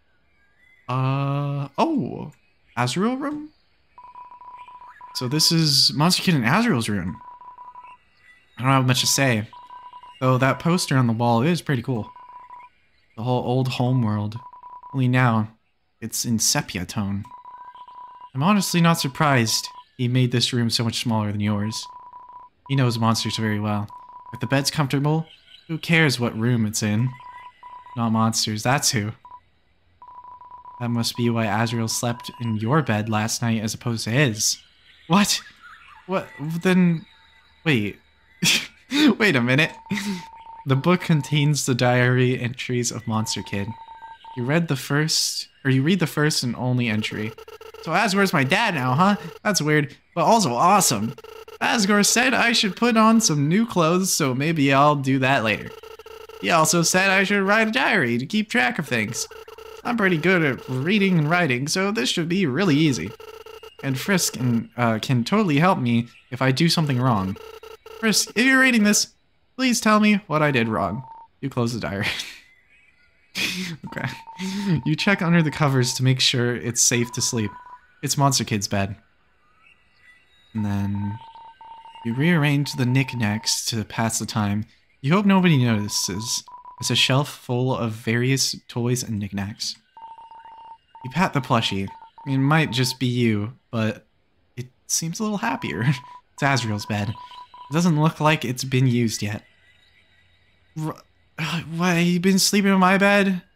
Oh, Azrael room? So this is Monster Kid and Azrael's room. I don't have much to say, though that poster on the wall is pretty cool. The whole old home world, only now it's in sepia tone. I'm honestly not surprised he made this room so much smaller than yours. He knows monsters very well. If the bed's comfortable, who cares what room it's in? Not monsters, that's who. That must be why Azrael slept in your bed last night as opposed to his. What? What? Then... Wait. Wait a minute. The book contains the diary entries of Monster Kid. You read the first and only entry. So Asgore's my dad now, huh? That's weird, but also awesome. Asgore said I should put on some new clothes, so maybe I'll do that later. He also said I should write a diary to keep track of things. I'm pretty good at reading and writing, so this should be really easy. And Frisk can totally help me if I do something wrong. Frisk, if you're reading this, please tell me what I did wrong. You close the diary. Okay. You check under the covers to make sure it's safe to sleep. It's Monster Kid's bed. And then you rearrange the knickknacks to pass the time. You hope nobody notices. It's a shelf full of various toys and knickknacks. You pat the plushie. It might just be you, but it seems a little happier. It's Azrael's bed. It doesn't look like it's been used yet. What, you been sleeping in my bed?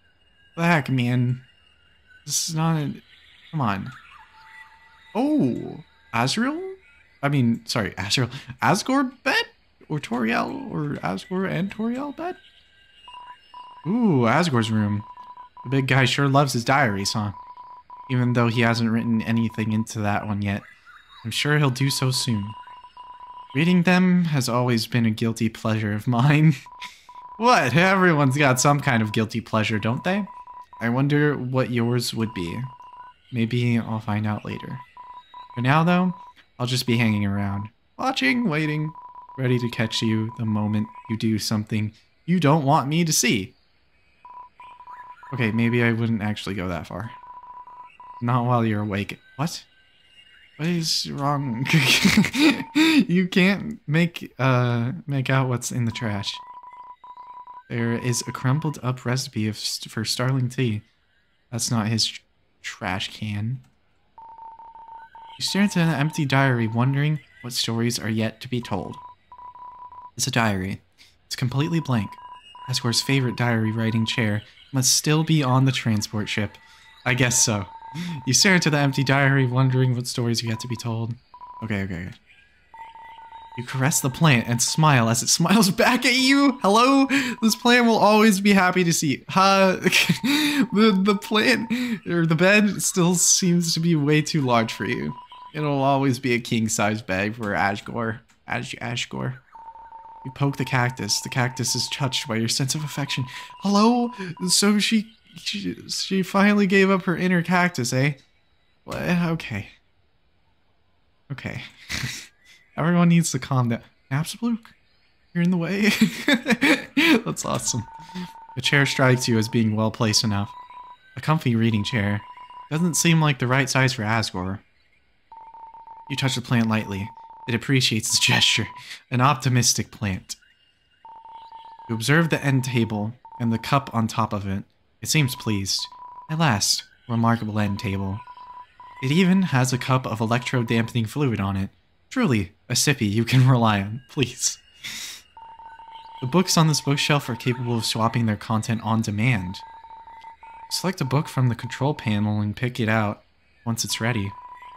The heck, man? This is not a... Come on. Oh, Azrael? I mean, sorry, Azrael. Asgore bed? Or Toriel? Or Asgore and Toriel bed? Ooh, Asgore's room. The big guy sure loves his diaries, huh? Even though he hasn't written anything into that one yet. I'm sure he'll do so soon. Reading them has always been a guilty pleasure of mine. What? Everyone's got some kind of guilty pleasure, don't they? I wonder what yours would be. Maybe I'll find out later. For now, though, I'll just be hanging around. Watching, waiting, ready to catch you the moment you do something you don't want me to see. Okay, maybe I wouldn't actually go that far. Not while you're awake. What? What is wrong? You can't make out what's in the trash. There is a crumpled up recipe for Starling tea. That's not his trash can. You stare into an empty diary, wondering what stories are yet to be told. It's a diary. It's completely blank. Asgore's favorite diary writing chair must still be on the transport ship. I guess so. You stare into the empty diary, wondering what stories are yet to be told. Okay. You caress the plant and smile as it smiles back at you. Hello? This plant will always be happy to see. The plant, or the bed, still seems to be way too large for you. It'll always be a king-size bed for Asgore. Asgore. You poke the cactus. The cactus is touched by your sense of affection. Hello? So she finally gave up her inner cactus, eh? Well, okay. Everyone needs to calm down. Napstablook? You're in the way? That's awesome. The chair strikes you as being well placed enough. A comfy reading chair. Doesn't seem like the right size for Asgore. You touch the plant lightly. It appreciates the gesture. An optimistic plant. You observe the end table and the cup on top of it. It seems pleased. At last, remarkable end table. It even has a cup of electro-dampening fluid on it. Truly, a sippy you can rely on, please. The books on this bookshelf are capable of swapping their content on demand. Select a book from the control panel and pick it out once it's ready.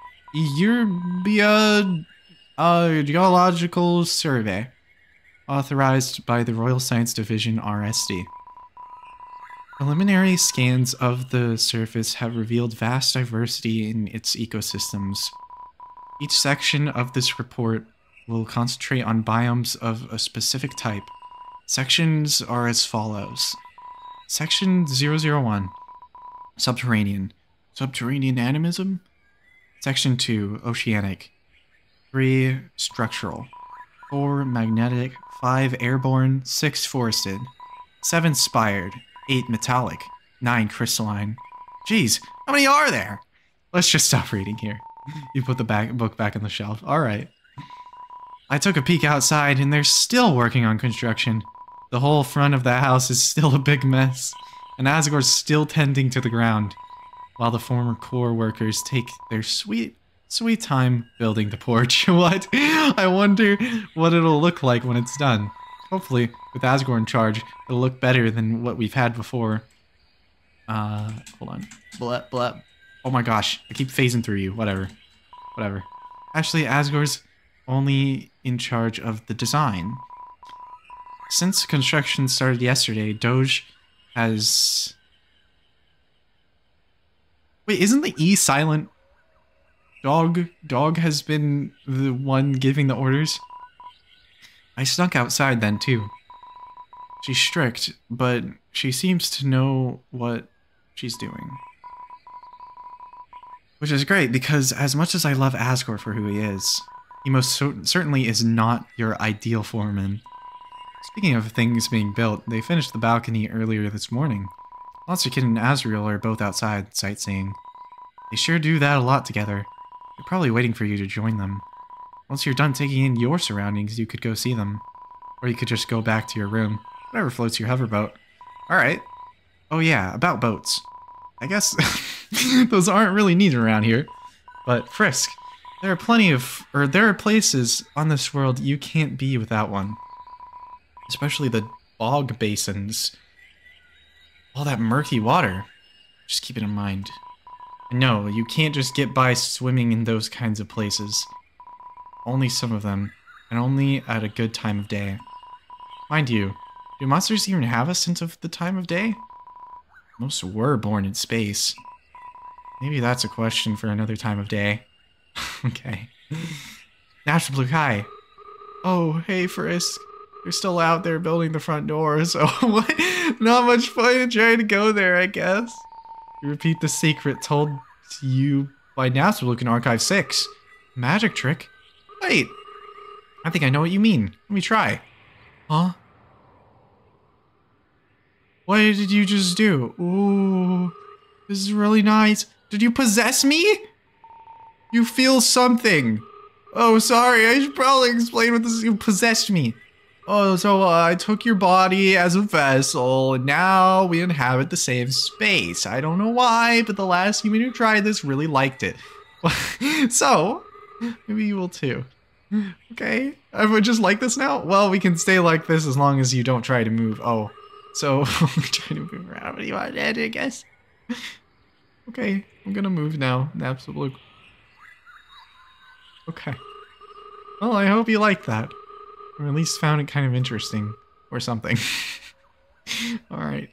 Eurbia Geological Survey, authorized by the Royal Science Division RSD. Preliminary scans of the surface have revealed vast diversity in its ecosystems. Each section of this report will concentrate on biomes of a specific type. Sections are as follows. Section 001, Subterranean. Subterranean animism? Section 2, Oceanic. 3, Structural. 4, Magnetic. 5, Airborne. 6, Forested. 7, Spired. 8, Metallic. 9, Crystalline. Jeez, how many are there? Let's just stop reading here. You put the book back on the shelf. Alright. I took a peek outside and they're still working on construction. The whole front of the house is still a big mess. And Asgore's still tending to the ground. While the former core workers take their sweet time building the porch. What? I wonder what it'll look like when it's done. Hopefully, with Asgore in charge, it'll look better than what we've had before. Hold on. Blah, blah. Oh my gosh, I keep phasing through you. Whatever. Actually, Asgore's only in charge of the design. Since construction started yesterday, Doge has... Wait, isn't the E silent? Dog has been the one giving the orders? I snuck outside then, too. She's strict, but she seems to know what she's doing. Which is great, because as much as I love Asgore for who he is, he most certainly is not your ideal foreman. Speaking of things being built, they finished the balcony earlier this morning. Monster Kid and Azrael are both outside, sightseeing. They sure do that a lot together. They're probably waiting for you to join them. Once you're done taking in your surroundings, you could go see them. Or you could just go back to your room. Whatever floats your hoverboat. Alright. Oh yeah, about boats. I guess those aren't really needed around here. But Frisk, there are places on this world you can't be without one. Especially the bog basins. All that murky water. Just keep it in mind. And no, you can't just get by swimming in those kinds of places. Only some of them, and only at a good time of day. Mind you, do monsters even have a sense of the time of day? Most were born in space. Maybe that's a question for another time of day. Okay. Natural Blue Kai. Oh, hey Frisk. You're still out there building the front door, so what? Not much fun in trying to go there, I guess. You repeat the secret told to you by Natural Blue in Archive 6. Magic trick? Wait. I think I know what you mean. Let me try. Huh? What did you just do? Ooh, this is really nice. Did you possess me? You feel something. Oh, sorry. I should probably explain what this is. You possessed me. Oh, so I took your body as a vessel, and now we inhabit the same space. I don't know why, but the last human who tried this really liked it. So, maybe you will too. Okay, I would just like this now? Well, we can stay like this as long as you don't try to move. Oh, so try to move around. What do you want to do, I guess? Okay, I'm gonna move now. Absolutely. Okay. Well, I hope you liked that. Or at least found it kind of interesting. Or something. Alright.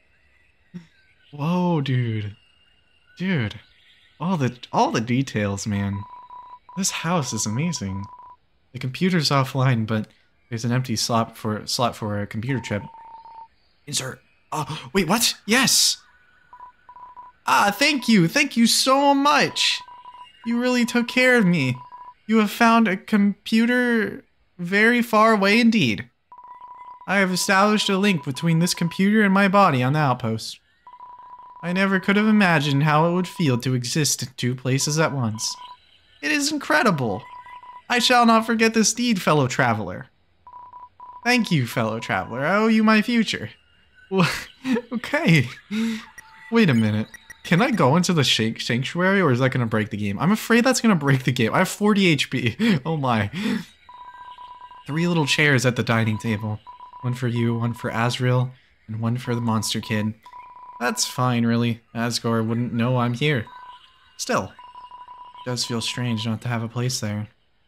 Whoa, dude. Dude. All the details, man. This house is amazing. The computer's offline, but there's an empty slot for a computer chip. Insert. Oh, wait, what? Yes! Ah, thank you. Thank you so much. You really took care of me. You have found a computer very far away indeed. I have established a link between this computer and my body on the outpost. I never could have imagined how it would feel to exist in two places at once. It is incredible. I shall not forget this deed, fellow traveler. Thank you, fellow traveler. I owe you my future. Okay. Wait a minute. Can I go into the sanctuary, or is that going to break the game? I'm afraid that's going to break the game. I have 40 HP. Oh my. 3 little chairs at the dining table. One for you, one for Asriel, and one for the monster kid. That's fine, really. Asgore wouldn't know I'm here. Still, it does feel strange not to have a place there.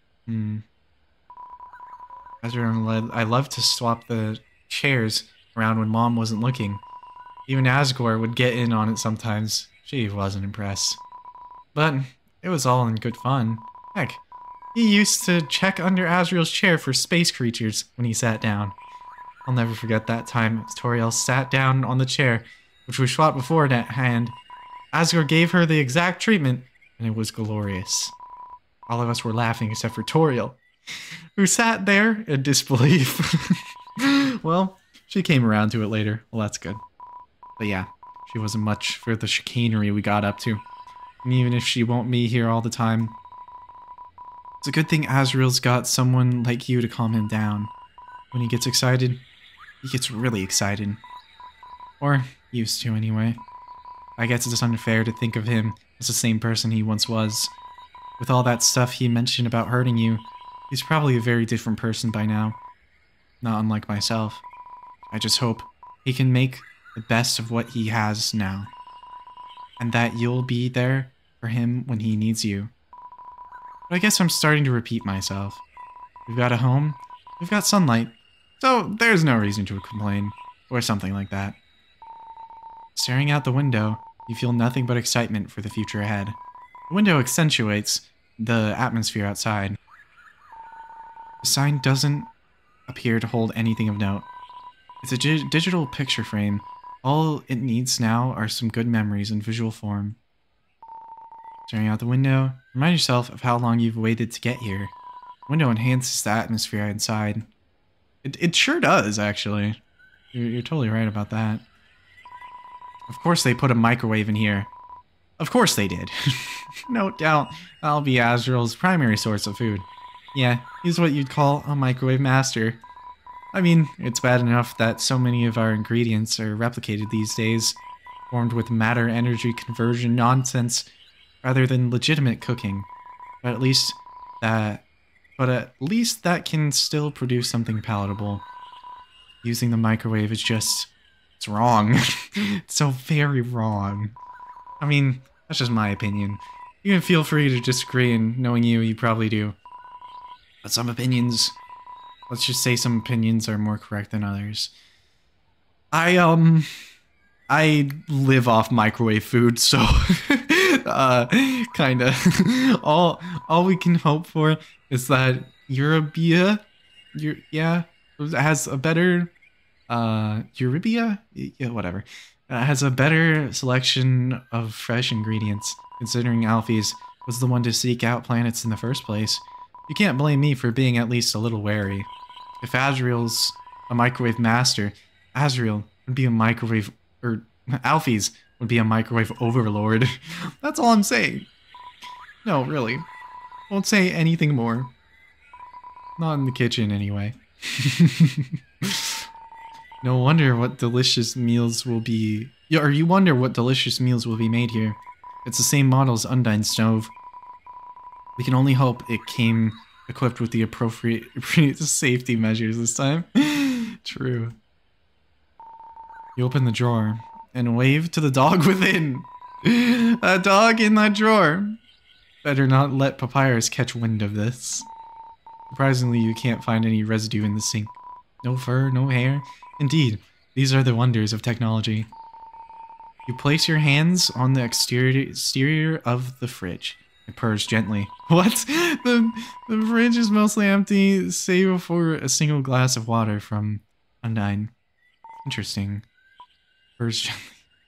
Asriel, I love to swap the chairs around when Mom wasn't looking. Even Asgore would get in on it sometimes. She wasn't impressed. But it was all in good fun. Heck, he used to check under Asriel's chair for space creatures when he sat down. I'll never forget that time Toriel sat down on the chair, which we swapped beforehand. Asgore gave her the exact treatment, and it was glorious. All of us were laughing except for Toriel, who sat there in disbelief. Well, she came around to it later. Well, that's good. But yeah, she wasn't much for the chicanery we got up to. And even if she won't be here all the time, it's a good thing Asriel's got someone like you to calm him down. When he gets excited, he gets really excited. Or used to, anyway. I guess it's unfair to think of him as the same person he once was. With all that stuff he mentioned about hurting you, he's probably a very different person by now. Not unlike myself. I just hope he can make the best of what he has now. And that you'll be there for him when he needs you. But I guess I'm starting to repeat myself. We've got a home, we've got sunlight, so there's no reason to complain, or something like that. Staring out the window, you feel nothing but excitement for the future ahead. The window accentuates the atmosphere outside. The sign doesn't appear to hold anything of note. It's a digital picture frame. All it needs now are some good memories in visual form. Staring out the window, remind yourself of how long you've waited to get here. The window enhances the atmosphere inside. It sure does, actually. You're totally right about that. Of course they put a microwave in here. Of course they did. No doubt that'll be Asriel's primary source of food. Yeah, he's what you'd call a microwave master. I mean, it's bad enough that so many of our ingredients are replicated these days, formed with matter-energy conversion nonsense rather than legitimate cooking. But at least that can still produce something palatable. Using the microwave is just... it's wrong. So very wrong. I mean, that's just my opinion. You can feel free to disagree, and knowing you, you probably do. But some opinions, let's just say some opinions are more correct than others. I live off microwave food, so kinda. all we can hope for is that Euribia has a better Euribia? Yeah, whatever. Has a better selection of fresh ingredients, considering Alphys was the one to seek out planets in the first place. You can't blame me for being at least a little wary. If Azrael's a microwave master, Azrael would be a microwave, or Alphys would be a microwave overlord. That's all I'm saying. No, really. Won't say anything more. Not in the kitchen, anyway. No wonder what delicious meals will be... Or you wonder what delicious meals will be made here. It's the same model as Undyne stove. We can only hope it came equipped with the appropriate safety measures this time. True. You open the drawer and wave to the dog within. That dog in that drawer. Better not let Papyrus catch wind of this. Surprisingly, you can't find any residue in the sink. No fur, no hair. Indeed, these are the wonders of technology. You place your hands on the exterior of the fridge. It purrs gently. What? The fridge is mostly empty, save for a single glass of water from Undyne. Interesting. Purrs gently.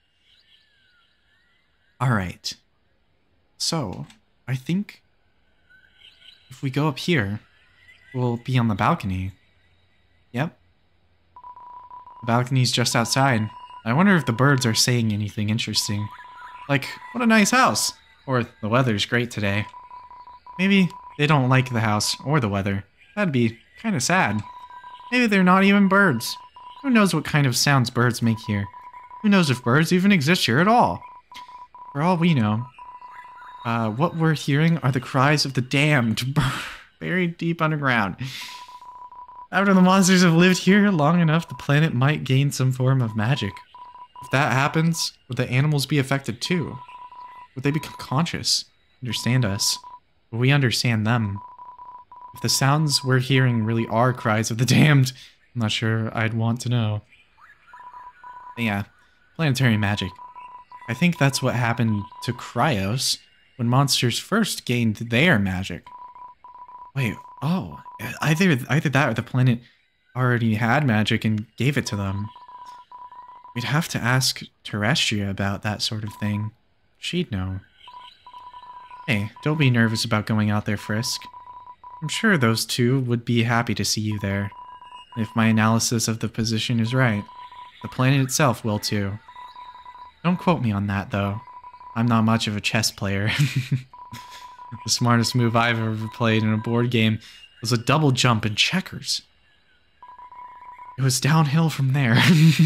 Alright. So, I think if we go up here, we'll be on the balcony. Yep. The balcony's just outside. I wonder if the birds are saying anything interesting. Like, what a nice house! Or, the weather's great today. Maybe they don't like the house or the weather. That'd be kinda sad. Maybe they're not even birds. Who knows what kind of sounds birds make here? Who knows if birds even exist here at all? For all we know, what we're hearing are the cries of the damned, buried deep underground. After the monsters have lived here long enough, the planet might gain some form of magic. If that happens, would the animals be affected too? Would they become conscious? Understand us? Will we understand them? If the sounds we're hearing really are cries of the damned, I'm not sure I'd want to know. But yeah, planetary magic. I think that's what happened to Cryos when monsters first gained their magic. Wait, oh, either that or the planet already had magic and gave it to them. We'd have to ask Terrestria about that sort of thing. She'd know. Hey, don't be nervous about going out there, Frisk. I'm sure those two would be happy to see you there. If my analysis of the position is right, the planet itself will too. Don't quote me on that, though. I'm not much of a chess player. The smartest move I've ever played in a board game was a double jump in checkers. It was downhill from there.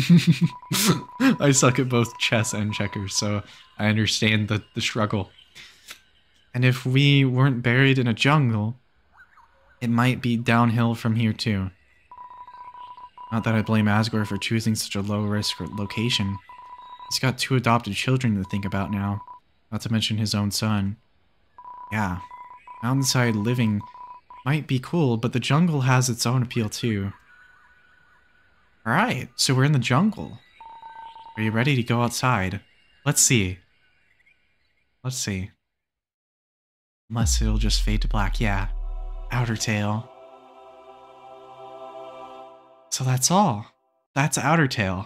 I suck at both chess and checkers, so I understand the struggle. And if we weren't buried in a jungle, it might be downhill from here too. Not that I blame Asgore for choosing such a low-risk location. He's got 2 adopted children to think about now, not to mention his own son. Yeah, mountainside living might be cool, but the jungle has its own appeal too. Alright, so we're in the jungle. Are you ready to go outside? Let's see. Let's see. Unless it'll just fade to black. Yeah. Outer Tail. So that's all. That's Outer Tail.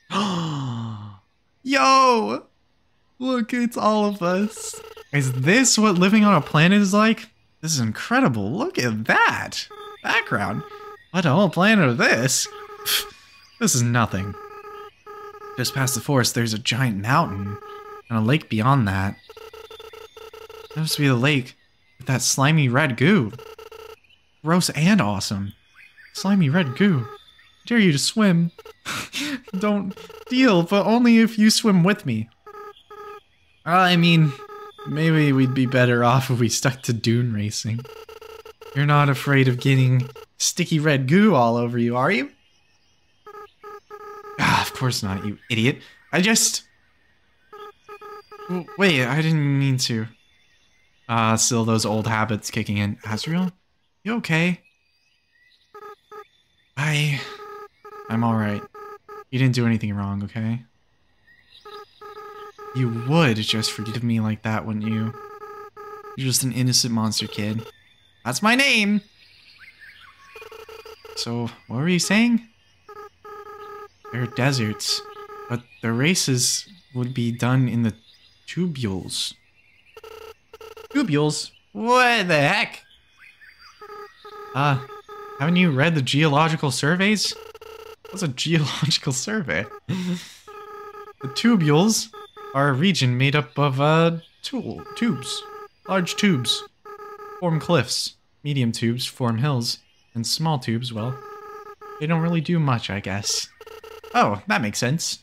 Yo! Look, it's all of us. Is this what living on a planet is like? This is incredible. Look at that. Background. What a whole planet of this. This is nothing. Just past the forest, there's a giant mountain. And a lake beyond that. That must be the lake with that slimy red goo. Gross and awesome. Slimy red goo. Dare you to swim. Don't deal, but only if you swim with me. I mean, maybe we'd be better off if we stuck to dune racing. You're not afraid of getting sticky red goo all over you, are you? Ah, of course not, you idiot. I just... Wait, I didn't mean to. Still those old habits kicking in. Azriel? You okay? I'm alright. You didn't do anything wrong, okay? You would just forgive me like that, wouldn't you? You're just an innocent monster kid. That's my name! So, what were you saying? There are deserts, but the races would be done in the tubules. Tubules? What the heck? Haven't you read the geological surveys? What's a geological survey? The tubules are a region made up of, tubes. Large tubes form cliffs. Medium tubes form hills. And small tubes, well, they don't really do much, I guess. Oh, that makes sense.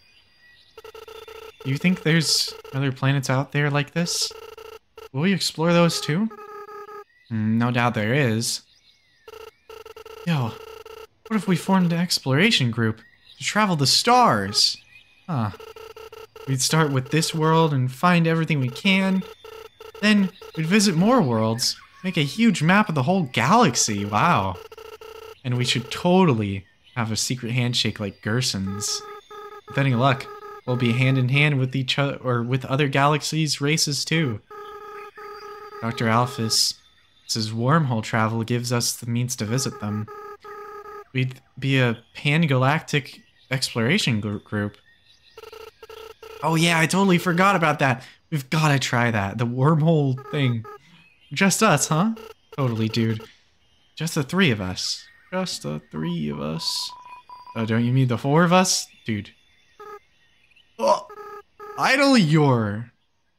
You think there's other planets out there like this? Will we explore those too? No doubt there is. Yo, what if we formed an exploration group to travel the stars? Huh. We'd start with this world and find everything we can. Then we'd visit more worlds, make a huge map of the whole galaxy. Wow. And we should totally have a secret handshake like Gerson's. With any luck, we'll be hand in hand with each other or with other galaxies' races too. Dr. Alphys says wormhole travel gives us the means to visit them. We'd be a pan-galactic exploration group. Oh yeah, I totally forgot about that. We've gotta try that. The wormhole thing. Just us, huh? Totally, dude. Just the three of us. Just the three of us. Oh, don't you mean the four of us? Dude. Oh, idle your.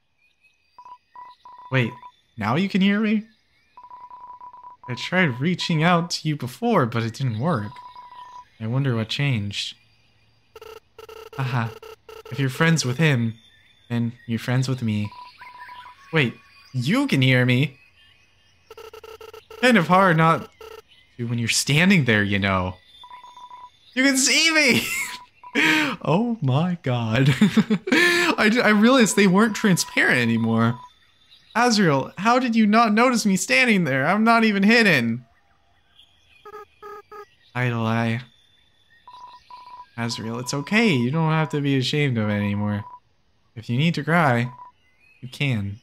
Wait, now you can hear me? I tried reaching out to you before, but it didn't work. I wonder what changed. Haha. If you're friends with him, then you're friends with me. Wait, you can hear me? Kind of hard not to when you're standing there, you know. You can see me! Oh my god. I realized they weren't transparent anymore. Azriel, how did you not notice me standing there? I'm not even hidden. Idle Eye. Azriel, it's okay. You don't have to be ashamed of it anymore. If you need to cry, you can.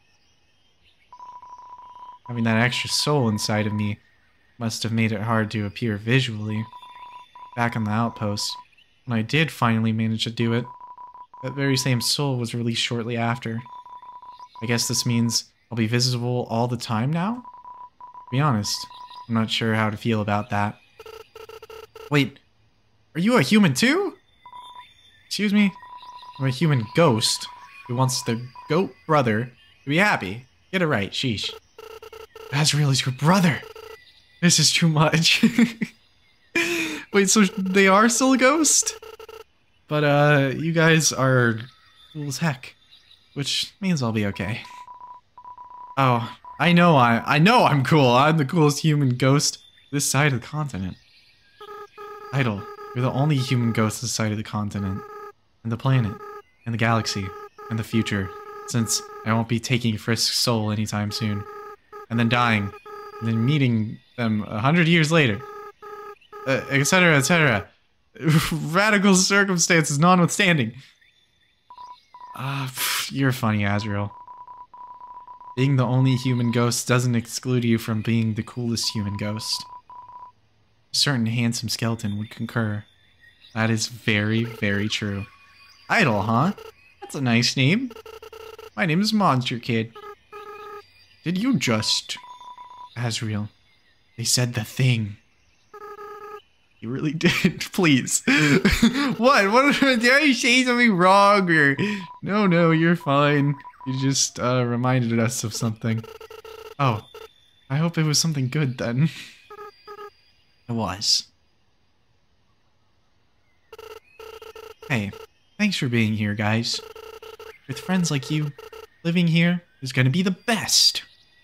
Having that extra soul inside of me must have made it hard to appear visually. Back on the outpost, when I did finally manage to do it, that very same soul was released shortly after. I guess this means I'll be visible all the time now? To be honest, I'm not sure how to feel about that. Wait, are you a human too? Excuse me? I'm a human ghost who wants the goat brother to be happy. Get it right, sheesh. Azriel is your brother! This is too much. Wait, so they are still a ghost? But, you guys are cool as heck. Which means I'll be okay. Oh, I know I'm cool. I'm the coolest human ghost this side of the continent. Idle, you're the only human ghost this side of the continent. And the planet. And the galaxy. And the future. Since I won't be taking Frisk's soul anytime soon. And then dying. And then meeting them 100 years later. Etc, etc. Radical circumstances notwithstanding. You're funny, Azriel. Being the only human ghost doesn't exclude you from being the coolest human ghost. A certain handsome skeleton would concur. That is very, very true. Idle, huh? That's a nice name. My name is Monster Kid. Did you just... Azriel, they said the thing. You really did. Please. What? Did I say something wrong? Or... No, you're fine. You just reminded us of something. Oh, I hope it was something good then. It was. Hey, thanks for being here, guys. With friends like you, living here is gonna be the best.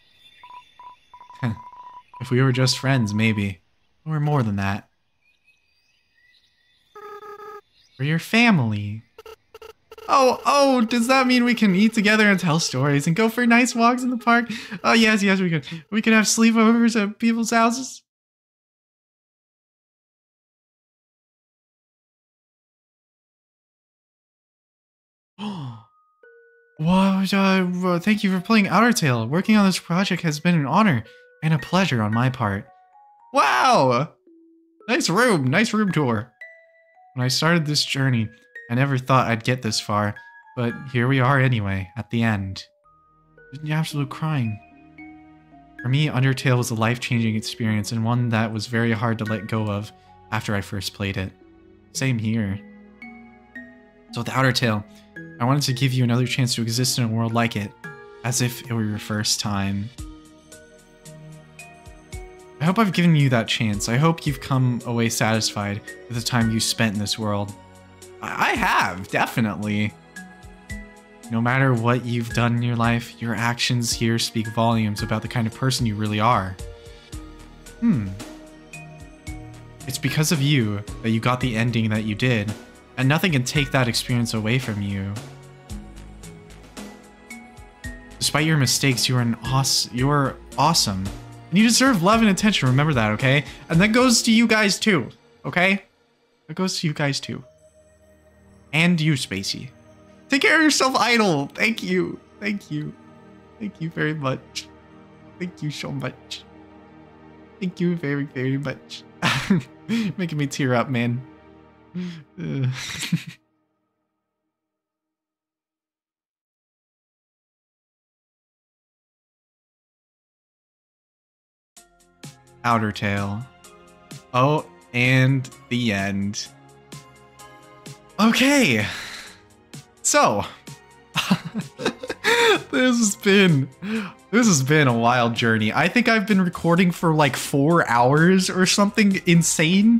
If we were just friends, maybe. But we're more than that. We're your family. Oh, does that mean we can eat together and tell stories and go for nice walks in the park? Oh, yes, we could. We could have sleepovers at people's houses. Well, thank you for playing Outer Tale. Working on this project has been an honor and a pleasure on my part. Wow! Nice room tour. When I started this journey, I never thought I'd get this far, but here we are anyway, at the end. An absolute crying. For me, Undertale was a life-changing experience and one that was very hard to let go of after I first played it. Same here. So with Outer Tale, I wanted to give you another chance to exist in a world like it, as if it were your first time. I hope I've given you that chance. I hope you've come away satisfied with the time you spent in this world. I have, definitely. No matter what you've done in your life, your actions here speak volumes about the kind of person you really are. It's because of you that you got the ending that you did, and nothing can take that experience away from you. Despite your mistakes, you're awesome. And you deserve love and attention, remember that, okay? And that goes to you guys too, okay? That goes to you guys too. And you, Spacey. Take care of yourself, Idol! Thank you. Thank you. Thank you very much. Thank you so much. Thank you very, very much. Making me tear up, man. Outer Tale. Oh, and the end. Okay. So, this has been a wild journey. I think I've been recording for like 4 hours or something insane.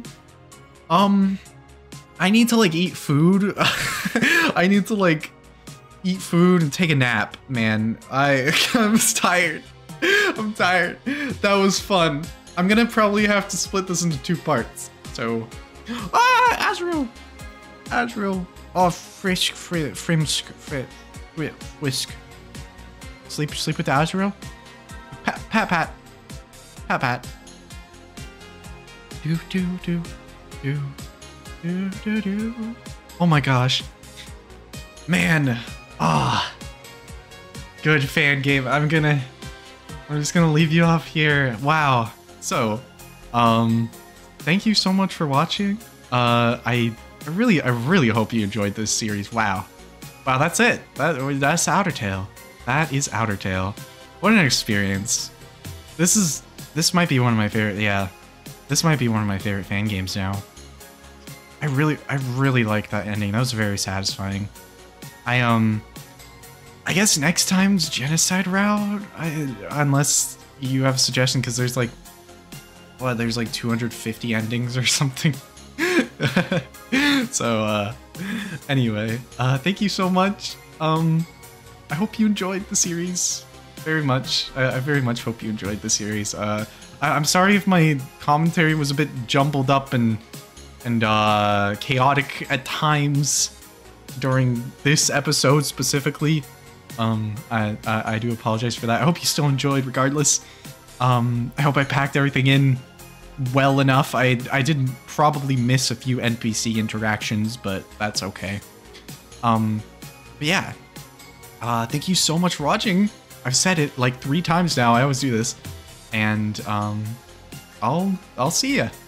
I need to like eat food. I need to like eat food and take a nap, man. I'm tired. I'm tired. That was fun. I'm gonna probably have to split this into 2 parts. So, Azrael. Oh, Frisk, Whisk. Sleep with Azrael. Pat. Do. Oh my gosh. Man. Good fan game. I'm just gonna leave you off here. Wow. So, thank you so much for watching. I really hope you enjoyed this series. Wow, that's it. That's Outer Tale. That is Outer Tale. What an experience. This might be one of my favorite. Yeah, this might be one of my favorite fan games now. I really like that ending. That was very satisfying. I guess next time's Genocide route. Unless you have a suggestion, because there's like, there's like 250 endings or something. So, anyway, thank you so much. I hope you enjoyed the series very much. I very much hope you enjoyed the series. I'm sorry if my commentary was a bit jumbled up and chaotic at times during this episode specifically. I do apologize for that. I hope you still enjoyed regardless. I hope I packed everything in well enough. I did probably miss a few NPC interactions, but that's okay. But yeah. Thank you so much for watching. I've said it like 3 times now. I always do this. And I'll see ya.